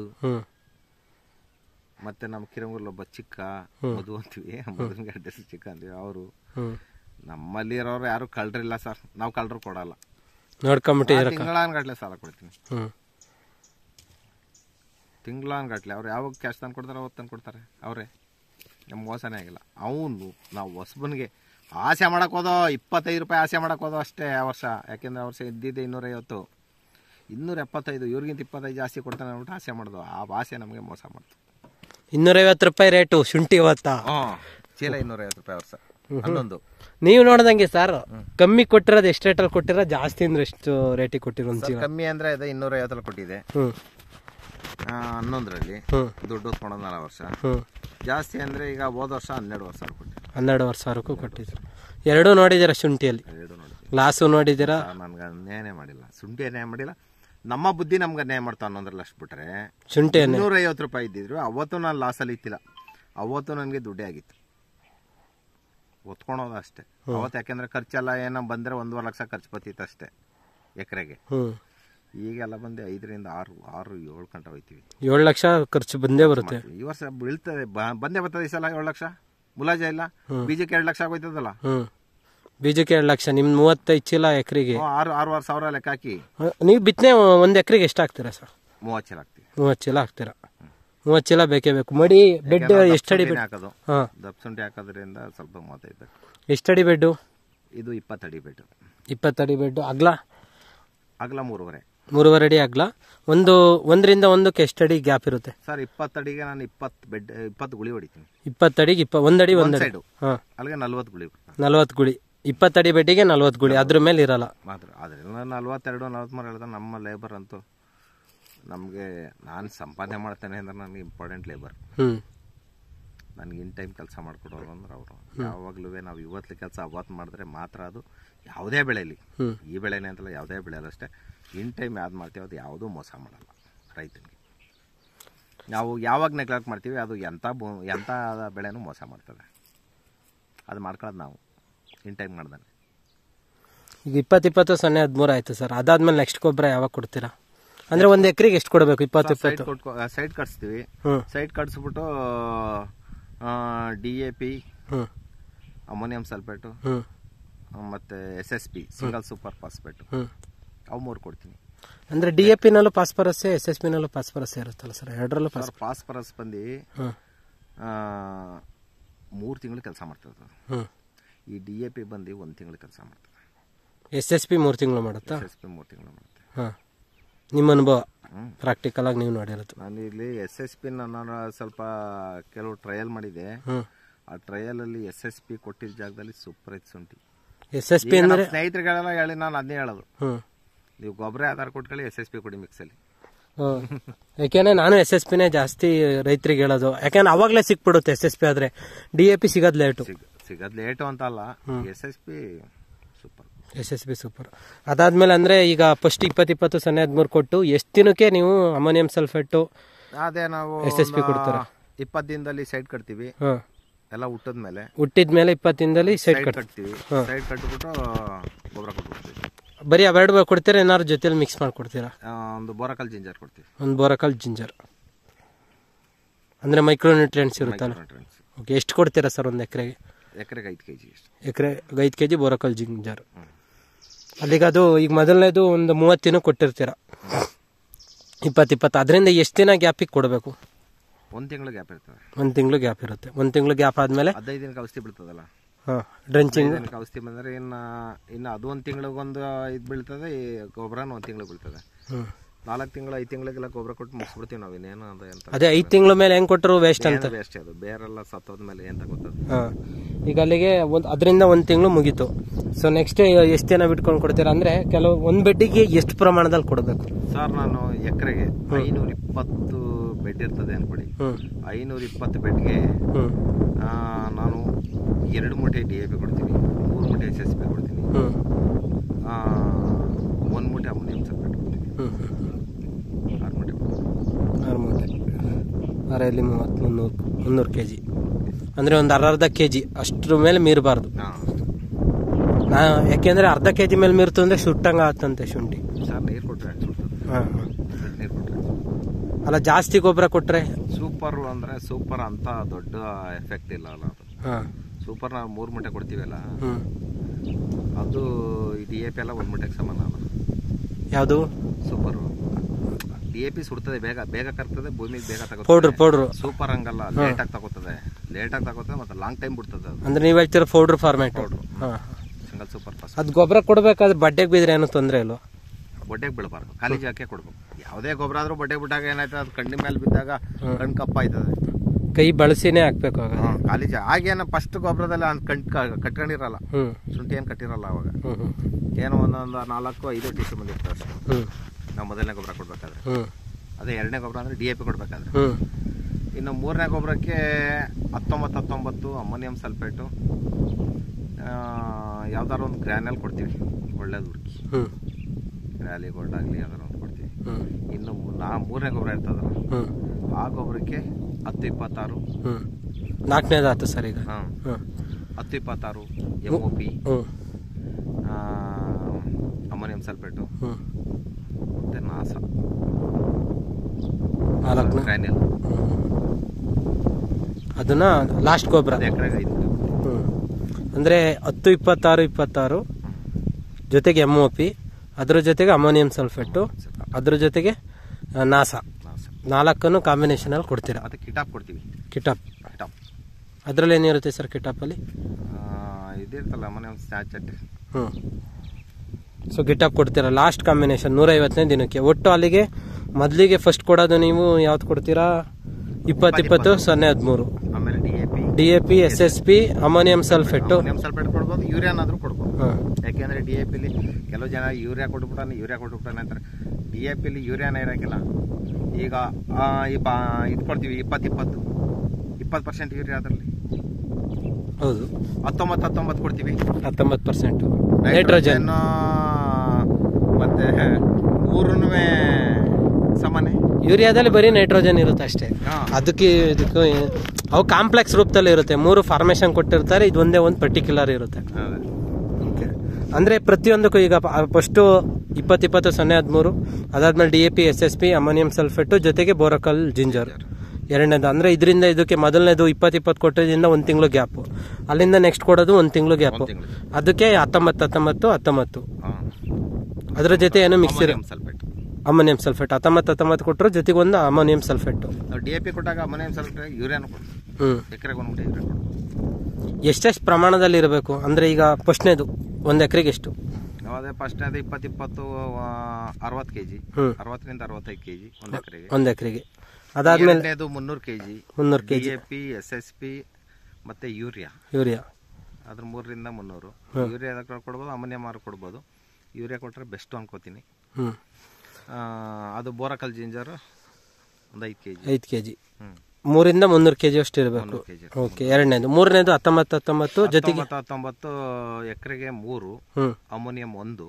ಮತ್ತೆ ನಮ್ಮ ಕಿರಂಗೂರ್ಲ ಒಬ್ಬ ಚಿಕ್ಕ ಮಧು ಅಂತೀವಿ, ಮಧುನ ಗಡ್ಡೆ ಚಿಕ್ಕ ಅಂತೀವಿ. ಅವರು ನಮ್ಮಲ್ಲಿ ಇರೋರು ಯಾರು ಕಳ್ರಿಲ್ಲ ಸರ್. ನಾವು ಕಳ್ರು ಕೊಡಲ್ಲ. ನೋಡ್ಕೊಂಬಿಟ್ಟಿದ್ರೆ ತಿಂಗಳಾನ್ಗಟ್ಲೆ ಸಾಲ ಕೊಡ್ತೀನಿ. ತಿಂಗಳಾನ್ಗಟ್ಲೆ ಅವ್ರು ಯಾವಾಗ ಕ್ಯಾಶ್ ತಂದು ಕೊಡ್ತಾರೆ ಅವತ್ತು ತಂದು ಕೊಡ್ತಾರೆ ಅವರೇ. ನಮ್ಗೆ ಮೋಸನೇ ಆಗಿಲ್ಲ. ಅವನು ನಾವು ಹೊಸಬನಿಗೆ ಆಸೆ ಮಾಡಕ್ಕೆ ಹೋದೋ ಇಪ್ಪತ್ತೈದು ರೂಪಾಯಿ ಆಸೆ ಮಾಡಕ್ಕೆ ಹೋದೋ ಅಷ್ಟೇ ಆ ವರ್ಷ. ಯಾಕೆಂದ್ರೆ ಆ ವರ್ಷ ಇದ್ದಿದ್ದೆ ಇನ್ನೂರೈವತ್ತು, ಇನ್ನೂರ ಎಪ್ಪತ್ತೈದು. ಇವ್ರಿಗಿಂತ ಇಪ್ಪತ್ತೈದು ಜಾಸ್ತಿ ಕೊಡ್ತಾನೆ ಅಂದ್ಬಿಟ್ಟು ಆಸೆ ಮಾಡೋದು. ಆ ಆಸೆ ನಮಗೆ ಮೋಸ ಮಾಡ್ತು. ಇನ್ನೂರೈವತ್ತು ರೂಪಾಯಿ ರೇಟು ಶುಂಠಿ ಇವತ್ತ. ಹಾಂ, ಚೀಲ ಇನ್ನೂರೈವತ್ತು ರೂಪಾಯಿ ವರ್ಷ ಹನ್ನೊಂದು. ನೀವು ನೋಡ್ದಂಗೆ ಸರ್, ಕಮ್ಮಿ ಕೊಟ್ಟಿರೋದು ಎಷ್ಟು ರೇಟಲ್ಲಿ ಕೊಟ್ಟಿರೋ, ಜಾಸ್ತಿ ಅಂದ್ರೆ ಎಷ್ಟು ರೇಟಿಗೆ ಕೊಟ್ಟಿರೋ? ಕಮ್ಮಿ ಅಂದ್ರೆ ಅದೇ ಇನ್ನೂರೈವತ್ತಲ್ಲಿ ಕೊಟ್ಟಿದೆ ಹನ್ನೊಂದರಲ್ಲಿ. ದುಡ್ಡು ಹೊತ್ಕೊಂಡೋದು ನಾಲ್ಕು ವರ್ಷ. ಜಾಸ್ತಿ ಅಂದ್ರೆ ಈಗ ಹೋದ ವರ್ಷ ಹನ್ನೆರಡು ವರ್ಷ ಕೊಟ್ಟಿದ್ದೆ. ಹನ್ನೆರಡು ವರ್ಷ ಸಾವಿರಕ್ಕೂ ಕೊಟ್ಟಿದ್ರು. ಎರಡೂ ನೋಡಿದ್ದೀರಾ ಶುಂಠಿಯಲ್ಲಿ? ಎರಡು ನೋಡಿದ್ದೀವಿ. ಲಾಸು ನೋಡಿದ್ದೀರಾ? ನನ್ಗೆ ಅನ್ಯಾಯನೇ ಮಾಡಿಲ್ಲ, ಶುಂಠಿ ಅನ್ಯಾಯ ಮಾಡಿಲ್ಲ. ನಮ್ಮ ಬುದ್ಧಿ ನಮ್ಗೆ ಅನ್ಯಾಯ ಮಾಡ್ತಾ ಅನ್ನೋದ್ರಲ್ಲಿ ಅಷ್ಟು ಬಿಟ್ರೆ. ಶುಂಠಿ ಇನ್ನೂರೈವತ್ತು ರೂಪಾಯಿ ಇದ್ದಿದ್ರು ಅವತ್ತು ನಾನು ಲಾಸಲ್ಲಿ ಇತ್ತಿಲ್ಲ. ಅವತ್ತು ನನಗೆ ದುಡ್ಡೇ ಆಗಿತ್ತು. ಒತ್ಕೊಳೋದು ಅಷ್ಟೇ ಅವತ್ತು. ಯಾಕೆಂದ್ರೆ ಖರ್ಚೆಲ್ಲ ಏನೋ ಬಂದ್ರೆ ಒಂದೂವರೆ ಲಕ್ಷ ಖರ್ಚು ಬತ್ತಿತ್ತು ಅಷ್ಟೇ ಎಕರೆಗೆ. ಈಗೆಲ್ಲ ಬಂದು ಐದರಿಂದ ಆರು ಆರು ಏಳು ಗಂಟೆ ಹೋಯ್ತೀವಿ. ಏಳು ಲಕ್ಷ ಖರ್ಚು ಬಂದೇ ಬರುತ್ತೆ. ಈ ವರ್ಷ ಬೀಳ್ತದೆ, ಬಂದೇ ಬರ್ತದೆ ಈ ಸಲ ಏಳು ಲಕ್ಷ. ಮುಲಾಜ ಇಲ್ಲ. ಬೀಜಕ್ಕೆ ಎರಡು ಲಕ್ಷ ಆಗೋಯ್ತದಲ್ಲ. ಬೀಜಕ್ಕೆ ಎರಡು ಲಕ್ಷ. ನಿಮ್ ಮೂವತ್ತೈದು ಚೀಲ ಎಕರೆಗೆ ಆರು ಆರೂವರೆ ಸಾವಿರ ಲೆಕ್ಕ ಹಾಕಿ ನೀವು ಬಿತ್ತನೆ ಒಂದ್ ಎಕರೆಗೆ ಎಷ್ಟು ಹಾಕ್ತೀರಾ ಸರ್? ಮೂವತ್ತು ಚೀಲ ಹಾಕ್ತೀವಿ. ಮೂವತ್ತು ಚೀಲ ಹಾಕ್ತೀರಾ? ಮೂವತ್ತು ಚೀಲ ಬೇಕೇ ಬೇಕು. ಮಡಿ ಬೆಡ್ ಎಷ್ಟಡಿ ಹಾಕೋದು? ದಪ್ಸುಂಟಿ ಹಾಕೋದ್ರಿಂದ ಸ್ವಲ್ಪ ಮೂವತ್ತೈದು ಬೇಕು. ಎಷ್ಟಡಿ ಬೆಡ್ಡು? ಇದು ಇಪ್ಪತ್ತಡಿ ಬೆಡ್. ಇಪ್ಪತ್ತಡಿ ಬೆಡ್. ಅಗ್ಲ? ಅಗ್ಲ ಮೂರುವರೆ. ಮೂರುವರೆ ಅಡಿ ಅಗ್ಲ. ಒಂದು ಒಂದರಿಂದ ಒಂದಕ್ಕೆ ಎಷ್ಟಡಿ ಗ್ಯಾಪ್ ಇರುತ್ತೆ ಸರ್? ಇಪ್ಪತ್ತಡಿಗೆ ನಾನು ಇಪ್ಪತ್ತು ಬೆಡ್ ಇಪ್ಪತ್ತು ಗುಳಿ ಹೊಡಿತೀನಿ. ಇಪ್ಪತ್ತಡಿಗೆ ಇಪ್ಪ ಒಂದಡಿ ಒಂದಡಿ ಅಲ್ಲಿಗೆ ನಲ್ವತ್ತು ಗುಳಿ. ನಲ್ವತ್ತು ಗುಳಿ. ಇಪ್ಪತ್ತಡಿ ಬೆಡ್ಡಿಗೆ ನಲ್ವತ್ತು ಗುಳಿ. ಅದ್ರ ಮೇಲೆ ಇರಲ್ಲ ಮಾತ್ರ. ಆದ್ರೆ ನಲ್ವತ್ತೆರಡು ನಲ್ವತ್ಮೂರು ಹೇಳಿದ್ರೆ ನಮ್ಮ ಲೇಬರ್ ಅಂತೂ ನಮಗೆ, ನಾನು ಸಂಪಾದನೆ ಮಾಡ್ತೇನೆ ಅಂದ್ರೆ ನನಗೆ ಇಂಪಾರ್ಟೆಂಟ್ ಲೇಬರ್. ನನಗೆ ಇನ್ ಟೈಮ್ ಕೆಲಸ ಮಾಡಿಕೊಡೋರು ಅಂದ್ರೆ ಅವರು. ಯಾವಾಗಲೂ ನಾವು ಇವತ್ತು ಕೆಲಸ ಅವತ್ತು ಮಾಡಿದ್ರೆ ಮಾತ್ರ ಅದು ಯಾವುದೇ ಬೆಳೆಯಲ್ಲಿ, ಈ ಬೆಳೆನೇ ಅಂತಲ್ಲ ಯಾವುದೇ ಬೆಳೆಯಲ್ಲ ಅಷ್ಟೇ, ಇನ್ ಟೈಮ್ ಯಾವ್ದು ಮಾಡ್ತೀವಿ ಅದು ಯಾವುದೂ ಮೋಸ ಮಾಡಲ್ಲ ರೈತನಿಗೆ. ನಾವು ಯಾವಾಗ ನೆಗ್ಲೆಕ್ಟ್ ಮಾಡ್ತೀವಿ ಅದು ಎಂಥ ಭೂ ಎಂಥ ಬೆಳೆನೂ ಮೋಸ ಮಾಡ್ತದೆ. ಅದು ಮಾಡ್ಕೊಳ್ಳೋದು ನಾವು ಇನ್ ಟೈಮ್ ಮಾಡ್ದಾನೆ. ಈಗ ಇಪ್ಪತ್ತು ಇಪ್ಪತ್ತು ಸೊನ್ನೆ ಹದಿಮೂರು ಆಯ್ತು ಸರ್. ಅದಾದ್ಮೇಲೆ ನೆಕ್ಸ್ಟ್ ಗೊಬ್ಬರ ಯಾವಾಗ ಕೊಡ್ತೀರಾ? ಅಂದ್ರೆ ಒಂದ್ ಎಕರೆಗೆ ಎಷ್ಟು ಕೊಡಬೇಕು? ಇಪ್ಪತ್ತು ಇಪ್ಪತ್ತು ಸೈಡ್ ಕಟ್ಸ್ತೀವಿ. ಸೈಡ್ ಕಟ್ಸ್ಬಿಟ್ಟು D A P, ammonium sulphate, ಮತ್ತೆ S S P single super phosphate, ಅವು ಮೂರು ಕೊಡ್ತೀನಿ. ಅಂದ್ರೆ ಡಿ ಎ ಪಿ ನಲ್ಲೂ ಫಾಸ್ಫರಸ್, ಎಸ್ ಎಸ್ ಪಿ ನಲ್ಲೂ ಫಾಸ್ಫರಸ್ ಇರುತ್ತಲ್ಲ ಸರ್? ಎರಡರಲ್ಲೂ ಫಾಸ್ಫರಸ್ ಬಂದು ಮೂರು ತಿಂಗಳು ಕೆಲಸ ಮಾಡ್ತದೆ. ಈ ಡಿ ಎ ಪಿ ಬಂದು ಒಂದು ತಿಂಗಳು ಕೆಲಸ ಮಾಡ್ತದೆ. ಎಸ್ ಎಸ್ ಪಿ ಮೂರು ತಿಂಗಳು ಮಾಡುತ್ತಾ? ಎಸ್ ಎಸ್ ಪಿ ಮೂರು ತಿಂಗಳು ಮಾಡುತ್ತೆ. ಹಾಂ, ನಿಮ್ಮ ಅನುಭವ ಪ್ರಾಕ್ಟಿಕಲ್ ಆಗಿ ನೀವು ನೋಡಿರೋದು? ನಾನು ಇಲ್ಲಿ ಎಸ್ ಎಸ್ ಪಿ ನಾನು ಸ್ವಲ್ಪ ಕೆಲವು ಟ್ರಯಲ್ ಮಾಡಿದೆ. ಆ ಟ್ರಯಲ್ ಅಲ್ಲಿ ಎಸ್ ಎಸ್ ಪಿ ಕೊಟ್ಟಿದ್ದ ಜಾಗದಲ್ಲಿ ಸೂಪರ್ ಐತ್ ಶುಂಠಿ. ಎಸ್ ಎಸ್ ಪಿ ಅಂದ್ರೆ ಸ್ನೇಹಿತರಿಗೆಲ್ಲ ಹೇಳಿ ನಾನು ಅದನ್ನೇ ಹೇಳೋದು, ನೀವು ಗೊಬ್ಬರ ಆಧಾರ ಕೊಟ್ಕೊಳ್ಳಿ, ಎಸ್ ಎಸ್ ಪಿ ಕೊಡಿ ಮಿಕ್ಸ್ ಅಲ್ಲಿ. ಯಾಕೆಂದ್ರೆ ನಾನು ಎಸ್ ಎಸ್ ಪಿನೇ ಜಾಸ್ತಿ ರೈತರಿಗೆ ಹೇಳೋದು. ಯಾಕಂದ್ರೆ ಅವಾಗಲೇ ಸಿಕ್ಬಿಡುತ್ತೆ ಎಸ್ ಎಸ್ ಪಿ. ಆದ್ರೆ ಡಿ ಎ ಪಿ ಸಿಗೋದ್ ಲೇಟು. ಸಿಗೋದ್ ಲೇಟು ಅಂತ ಅಲ್ಲ, S S P super. S S P super. ಅದಾದ್ಮೇಲೆ ಅಂದ್ರೆ ಈಗ ಫಸ್ಟ್ ಇಪ್ಪತ್ತು ಇಪ್ಪತ್ತು ಸೊನ್ನೆ ಹದಿಮೂರು ಕೊಟ್ಟು ಎಷ್ಟು ದಿನಕ್ಕೆ ನೀವು ಅಮೋನಿಯಂ ಸಲ್ಫೇಟು ಅದೇ ನಾವು ಎಸ್ ಎಸ್ ಪಿ ಕೊಡ್ತಾರೆ? ಇಪ್ಪತ್ತು ದಿನದಲ್ಲಿ ಸೈಡ್ ಕಟ್ತೀವಿ. ಎಲ್ಲ ಹುಟ್ಟದ ಮೇಲೆ ಹುಟ್ಟಿದ ಮೇಲೆ ಇಪ್ಪತ್ತು ದಿನದಲ್ಲಿ ಸೈಡ್ ಕಟ್ತೀವಿ. ಸೈಡ್ ಕಟ್ಬಿಟ್ಟು ಗೊಬ್ಬರ ಕೊಟ್ಬಿಡ್ತೀವಿ. ಬರೀ ಅವೆರಡು ಕೊಡ್ತೀರಾ ಏನಾದ್ರು ಜೊತೆಲಿ ಮಿಕ್ಸ್ ಮಾಡ್ಕೊಡ್ತೀರಾ? ಒಂದು ಬೋರಕಲ್ ಜಿಂಜರ್ ಕೊಡ್ತೀವಿ. ಒಂದು ಬೋರಕಲ್ ಜಿಂಜರ್ ಅಂದರೆ ಮೈಕ್ರೋ ನ್ಯೂಟ್ರಿಯೆಂಟ್ಸ್ ಇರುತ್ತಲ್ಲ. ಓಕೆ, ಎಷ್ಟು ಕೊಡ್ತೀರಾ ಸರ್ ಒಂದು ಎಕರೆಗೆ? ಎಕರೆಗೆ ಐದು ಕೆ ಜಿ. ಎಕರೆಗೆ ಐದು ಕೆ ಜಿ ಬೋರಕಲ್ ಜಿಂಜರ್. ಅಲ್ಲಿಗೆ ಅದು ಈಗ ಮೊದಲನೇದು ಒಂದು ಮೂವತ್ತು ದಿನ ಕೊಟ್ಟಿರ್ತೀರ, ಇಪ್ಪತ್ತು ಇಪ್ಪತ್ತು ಅದರಿಂದ ಎಷ್ಟು ದಿನ ಗ್ಯಾಪಿಗೆ ಕೊಡಬೇಕು? ಒಂದು ತಿಂಗಳು ಗ್ಯಾಪ್ ಇರ್ತದೆ. ಒಂದು ತಿಂಗಳು ಗ್ಯಾಪ್ ಇರುತ್ತೆ. ಒಂದು ತಿಂಗಳು ಗ್ಯಾಪ್ ಆದಮೇಲೆ ಹದಿನೈದು ದಿನಕ್ಕೆ ಔಷಧಿ ಬೀಳ್ತದಲ್ಲ. ಹಾಂ, ಡ್ರೆಂಚಿಂಗ್ ಔಷಧಿ ಬಂದರೆ ಇನ್ನು ಇನ್ನು ಅದು ಒಂದು ತಿಂಗಳಿಗೊಂದು ಇದು ಬೀಳ್ತದೆ, ಈ ಗೊಬ್ಬರನೂ ಒಂದು ತಿಂಗಳು ಬೀಳ್ತದೆ. ಹ್ಞೂ, ನಾಲ್ಕು ತಿಂಗಳು ಐದು ತಿಂಗಳಿಗೆಲ್ಲ ಗೊಬ್ಬರ ಕೊಟ್ಟು ಮುಗಿಸ್ಬಿಡ್ತೀವಿ ನಾವು. ಇನ್ನೇನು ಅದು ಅಂತ ಅದೇ ಐದು ತಿಂಗಳ ಮೇಲೆ ಹೆಂಗೆ ಕೊಟ್ಟರು ವೇಸ್ಟ್ ಅಂತ. ವೇಸ್ಟ್ ಅದು ಬೇರೆಲ್ಲ ಸತ್ತೋದ ಮೇಲೆ ಏನು ತಗೋತದೆ. ಹಾಂ, ಈಗ ಅಲ್ಲಿಗೆ ಒಂದು ಅದರಿಂದ ಒಂದು ತಿಂಗಳು ಮುಗೀತು. ಸೊ ನೆಕ್ಸ್ಟ್ ಎಷ್ಟು ದಿನ ಬಿಟ್ಕೊಂಡು ಕೊಡ್ತೀರಾ? ಅಂದರೆ ಕೆಲವು ಒಂದು ಬೆಡ್ಡಿಗೆ ಎಷ್ಟು ಪ್ರಮಾಣದಲ್ಲಿ ಕೊಡಬೇಕು ಸರ್? ನಾನು ಎಕರೆಗೆ ಐನೂರ ಇಪ್ಪತ್ತು ಬೆಡ್ ಇರ್ತದೆ ಅನ್ಕೊಡಿ. ಐನೂರ ಇಪ್ಪತ್ತು ಬೆಡ್ಗೆ ನಾನು ಎರಡು ಮೂಟೆ ಡಿ ಎ ಪಿ ಕೊಡ್ತೀನಿ, ಮೂರು ಮೂಟೆ ಎಸ್ ಎಸ್ ಪಿ ಕೊಡ್ತೀನಿ, ಒಂದು ಮೂಟೆ ಅಮೋನಿಯಂ ಸಲ್ಫೇಟ್ ಕೊಡ್ತೀನಿ, ಆರು ಮೂಟೆ ಆರು ಮೂಟೆ ಅರೆಯಲ್ಲಿ ಮೂವತ್ತು ಮುನ್ನೂರು ಮುನ್ನೂರು ಕೆ ಜಿ ಅಂದರೆ ಒಂದು ಅರ್ಧ ಅರ್ಧ ಕೆ ಜಿ ಅಷ್ಟ್ರ ಮೇಲೆ ಮೀರಬಾರ್ದು. ನಾ ಯಾಕೆಂದರೆ ಅರ್ಧ ಕೆ ಜಿ ಮೇಲೆ ಮೀರ್ತು ಅಂದರೆ ಸುಟ್ಟಂಗೆ ಆತಂತೆ ಶುಂಠಿ. ಸರ್ ನೀರು ಕೊಟ್ಟರೆ ಹಾಂ ಹಾಂ ನೀರು ಕೊಟ್ಟರೆ ಅಲ್ಲ, ಜಾಸ್ತಿ ಗೊಬ್ಬರ ಕೊಟ್ಟರೆ ಸೂಪರ್ ಅಂದರೆ ಸೂಪರ್ ಅಂತ ದೊಡ್ಡ ಎಫೆಕ್ಟ್ ಇಲ್ಲ ಅಲ್ಲ ಅದು. ಹಾಂ, ಸೂಪರ್ ನಾವು ಮೂರು ಮೂಟೆ ಕೊಡ್ತೀವಲ್ಲ, ಹ್ಞೂ, ಅದು ಡಿ ಎ ಪಿ ಎಲ್ಲ ಒಂದು ಮೂಟೆಗೆ ಸಮಾನ ಅಲ್ಲ. ಯಾವುದು ಸೂಪರು? ಡಿ ಎ ಪಿ ಸುಡ್ತದೆ, ಬೇಗ ಬೇಗ ಕರ್ತದೆ, ಭೂಮಿಗೆ ಬೇಗ ತಗೋತದೆ. ಪೌಡ್ರ್ ಪೌಡ್ರು ಸೂಪರ್ ಹಂಗಲ್ಲ, ಲೇಟಾಗಿ ತಗೋತದೆ, ಲೇಟಾಗಿ ತಗೋತದೆ ಮತ್ತು ಲಾಂಗ್ ಟೈಮ್ ಬಿಡ್ತದೆ ಅದು. ಅಂದರೆ ನೀವು ಹೇಳ್ತೀರ ಪೌಡ್ರ್ ಫಾರ್ಮೇಟ್. ಪೌಡ್ರು ಹಾಂ, ಸಿಂಗಲ್ ಸೂಪರ್ ಫಾಸ್ಟ್. ಅದು ಗೊಬ್ಬರ ಕೊಡಬೇಕಾದ್ರೆ ಬಡ್ಡೆಗೆ ಬಿದ್ದರೆ ಏನೂ ತೊಂದರೆ ಇಲ್ವಾ? ಬಡ್ಡೆಗೆ ಬೀಳಬಾರ್ದು, ಖಾಲಿ ಜಾಕೆ ಕೊಡ್ಬೇಕು. ಯಾವುದೇ ಗೊಬ್ಬರ ಆದರೂ ಬಡ್ಡೆಗೆ ಬಿಟ್ಟಾಗ ಏನಾಯ್ತದೆ, ಅದು ಕಣ್ಣಿ ಮೇಲೆ ಬಿದ್ದಾಗ ಕಣ್ಣು ಕಪ್ಪಾಯ್ತದೆ. ಕೈ ಬಳಸಿನೇ ಹಾಕ್ಬೇಕು ಆಗ. ಖಾಲಿ ಜಾ ಆಗೇನ ಫಸ್ಟ್ ಗೊಬ್ಬರದಲ್ಲಿ ಕಣ್ ಕಟ್ಕೊಂಡಿರಲ್ಲ, ಶುಂಠಿ ಏನು ಕಟ್ಟಿರಲ್ಲ ಅವಾಗ. ಏನೋ ಒಂದೊಂದು ನಾಲ್ಕು ಐದು ಟಿಶ್ಯೂ ಬಂದಿರ್ತದೆ ಅಷ್ಟೇ ನಾವು ಮೊದಲನೇ ಗೊಬ್ಬರ ಕೊಡ್ಬೇಕಾದ್ರೆ. ಅದೇ ಎರಡನೇ ಗೊಬ್ಬರ ಅಂದರೆ ಡಿ ಎ ಪಿ ಕೊಡ್ಬೇಕಾದ್ರೆ. ಇನ್ನು ಮೂರನೇ ಗೊಬ್ಬರಕ್ಕೆ ಹತ್ತೊಂಬತ್ತು ಹತ್ತೊಂಬತ್ತು ಅಮೋನಿಯಂ ಸಲ್ಫೇಟು, ಯಾವ್ದಾರು ಒಂದು ಗ್ರ್ಯಾನಲ್ ಕೊಡ್ತೀವಿ, ಒಳ್ಳೇದು ಹುಡುಕಿ ರ್ಯಾಲಿ ಗೋಲ್ಡ್ ಆಗಲಿ ಯಾವ್ದಾರು ಒಂದು ಕೊಡ್ತೀವಿ. ಇನ್ನು ನಾ ಮೂರನೇ ಗೊಬ್ಬರ ಇರ್ತದಲ್ಲ, ಆ ಗೊಬ್ಬರಕ್ಕೆ ಹತ್ತು ಇಪ್ಪತ್ತಾರು ನಾಲ್ಕನೇದು ಆಯ್ತು ಸರ್ ಈಗ. ಹಾಂ, ಹತ್ತು ಇಪ್ಪತ್ತಾರು M O P, ammonium sulphate ಮತ್ತು ನಾಸ ನಾಲ್ಕು ಗ್ರ್ಯಾನ್ಯಲ್, ಅದನ್ನ ಲಾಸ್ಟ್ ಗೊಬ್ಬರ ಎಕರೆಗೆ ಐದು. ಹ್ಞೂ, ಅಂದರೆ ಹತ್ತು ಇಪ್ಪತ್ತಾರು ಇಪ್ಪತ್ತಾರು ಜೊತೆಗೆ ಎಮ್ ಒ ಪಿ, ಅದ್ರ ಜೊತೆಗೆ ಅಮೋನಿಯಂ ಸಲ್ಫೇಟು, ಅದ್ರ ಜೊತೆಗೆ ನಾಸ, ನಾಲ್ಕನ್ನು ಕಾಂಬಿನೇಷನಲ್ಲಿ ಕೊಡ್ತೀರಾ? ಮತ್ತು ಕಿಟಾಪ್ ಕೊಡ್ತೀವಿ. ಕಿಟಾಪ್ ಕಿಟಾಪ್ ಅದರಲ್ಲಿ ಏನಿರುತ್ತೆ ಸರ್ ಕಿಟಾಪಲ್ಲಿ? ಇದಿರ್ತಲ್ಲ ಅಮೋನಿಯಂ ಸ್ಯಾಚೆಟ್. ಹ್ಞೂ, ಸೊ ಗಿಟಾಪ್ ಕೊಡ್ತೀರಾ ಲಾಸ್ಟ್ ಕಾಂಬಿನೇಷನ್ ನೂರೈವತ್ತನೇ ದಿನಕ್ಕೆ. ಒಟ್ಟು ಅಲ್ಲಿಗೆ ಮೊದಲಿಗೆ ಫಸ್ಟ್ ಕೊಡೋದು ನೀವು ಯಾವ್ದು ಕೊಡ್ತೀರಾ? ಇಪ್ಪತ್ತು ಇಪ್ಪತ್ತು ಸೊನ್ನೆ ಹದಿಮೂರು. ಆಮೇಲೆ D A P D A P S S P ammonium sulphate. Ammonium sulphate ಕೊಡ್ಬೋದು, ಯೂರಿಯಾನಾದ್ರೂ ಕೊಡ್ಬೋದು. ಯಾಕೆಂದ್ರೆ ಡಿ ಎ ಪಿಲಿ ಕೆಲವು ಜನ ಯೂರಿಯಾ ಕೊಟ್ಬಿಟ್ಟಾನೆ ಯೂರಿಯಾ ಕೊಟ್ಬಿಟ್ಟಾನೆ ಅಂತಾರೆ. ಡಿ ಎ ಪಿಲಿ ಯೂರಿಯಾನ ಇರೋಕ್ಕಿಲ್ಲ. ಈಗ ಇದು ಕೊಡ್ತೀವಿ ಇಪ್ಪತ್ತು ಇಪ್ಪತ್ತು ಇಪ್ಪತ್ತು ಪರ್ಸೆಂಟ್ ಯೂರಿಯಾ ಅದರಲ್ಲಿ. ಹೌದು, ಹತ್ತೊಂಬತ್ತು ಹತ್ತೊಂಬತ್ತು ಕೊಡ್ತೀವಿ, ಹತ್ತೊಂಬತ್ತು ಪರ್ಸೆಂಟು ನೈಟ್ರೋಜನ್ ಮತ್ತೆ ಮೂರನ್ನೂ ಸಮಾನೆ. ಯೂರಿಯಾದಲ್ಲಿ ಬರೀ ನೈಟ್ರೋಜನ್ ಇರುತ್ತೆ ಅಷ್ಟೇ. ಅದಕ್ಕೆ ಇದಕ್ಕೆ ಅವು ಕಾಂಪ್ಲೆಕ್ಸ್ ರೂಪದಲ್ಲಿ ಇರುತ್ತೆ. ಮೂರು ಫಾರ್ಮೇಶನ್ ಕೊಟ್ಟಿರ್ತಾರೆ, ಇದು ಒಂದೇ ಒಂದು ಪರ್ಟಿಕ್ಯುಲರ್ ಇರುತ್ತೆ. ಓಕೆ, ಅಂದರೆ ಪ್ರತಿಯೊಂದಕ್ಕೂ ಈಗ ಫಸ್ಟು ಇಪ್ಪತ್ತು ಇಪ್ಪತ್ತು ಸೊನ್ನೆ ಹದಿಮೂರು, ಅದಾದ್ಮೇಲೆ D A P S S P ammonium sulphate ಜೊತೆಗೆ ಬೋರಕಲ್ ಜಿಂಜರ್ ಎರಡನೇದು. ಅಂದರೆ ಇದರಿಂದ ಇದಕ್ಕೆ ಮೊದಲನೇದು ಇಪ್ಪತ್ತು ಇಪ್ಪತ್ತು ಕೊಟ್ಟೋದ್ರಿಂದ ಒಂದು ತಿಂಗಳು ಗ್ಯಾಪು, ಅಲ್ಲಿಂದ ನೆಕ್ಸ್ಟ್ ಕೊಡೋದು ಒಂದು ತಿಂಗಳು ಗ್ಯಾಪು. ಅದಕ್ಕೆ ಹತ್ತೊಂಬತ್ತು ಹತ್ತೊಂಬತ್ತು ಹತ್ತೊಂಬತ್ತು ಅದರ ಜೊತೆ ಏನು ಮಿಕ್ಸ್ ಸಲ್ಫೇಟ್ ಅಮೋನಿಯಂ ಸಲ್ಫೇಟ್ ಹತ್ತೊಂಬತ್ತು ಹತ್ತೊಂಬತ್ತು ಕೊಟ್ಟರು, ಜೊತೆಗೆ ಒಂದು ammonium sulphate. D A P ಕೊಟ್ಟಾಗ ಅಮೋನಿಯಂ ಸಲ್ಫೇಟ್ ಯೂರಿಯಾನು ಕೊಡ್ತೀವಿ. ಹ್ಞೂ, ಎಕರೆಗೆ ಒಂದು ಯೂರಿಯಾ ಕೊಡ್ತೀವಿ. ಎಷ್ಟೆಷ್ಟು ಪ್ರಮಾಣದಲ್ಲಿ ಇರಬೇಕು? ಅಂದರೆ ಈಗ ಫಸ್ಟ್ನೇದು ಒಂದು ಎಕರೆಗೆ ಎಷ್ಟು? ಅದೇ ಫಸ್ಟ್ನೇದು ಇಪ್ಪತ್ತು ಇಪ್ಪತ್ತು ಅರವತ್ತು ಕೆ ಜಿ, ಅರವತ್ತರಿಂದ ಅರವತ್ತೈದು ಕೆ ಜಿ ಒಂದು ಎಕರೆಗೆ ಒಂದು ಎಕರೆಗೆ. ಅದಾದ್ಮೇಲೆ ಮುನ್ನೂರು ಕೆ ಜಿ ಮುನ್ನೂರು K G D A P S S P ಮತ್ತು ಯೂರಿಯಾ ಯೂರಿಯಾ ಅದ್ರ ಮೂರರಿಂದ ಮುನ್ನೂರು. ಯೂರಿಯಾ ಕೊಡ್ಬೋದು, ಅಮೋನಿಯಂ ಆರು ಕೊಡ್ಬೋದು. ಯೂರಿಯಾ ಕೊಟ್ಟರೆ ಬೆಸ್ಟ್ ಅನ್ಕೋತೀನಿ. ಹ್ಞೂ, ಅದು ಬೋರಕಲ್ ಜಿಂಜರ್ ಒಂದು ಐದು ಕೆ ಜಿ ಐದು ಕೆ ಜಿ ಮೂರಿಂದ ಮುನ್ನೂರು ಕೆ ಜಿ ಅಷ್ಟು ಇರಬೇಕು. ಓಕೆ, ಎರಡನೇದು. ಮೂರನೇದು ಹತ್ತೊಂಬತ್ತು ಹತ್ತೊಂಬತ್ತು ಜೊತೆಗೆ ಹತ್ತೊಂಬತ್ತು ಎಕರೆಗೆ ಮೂರು, ಅಮೋನಿಯಂ ಒಂದು,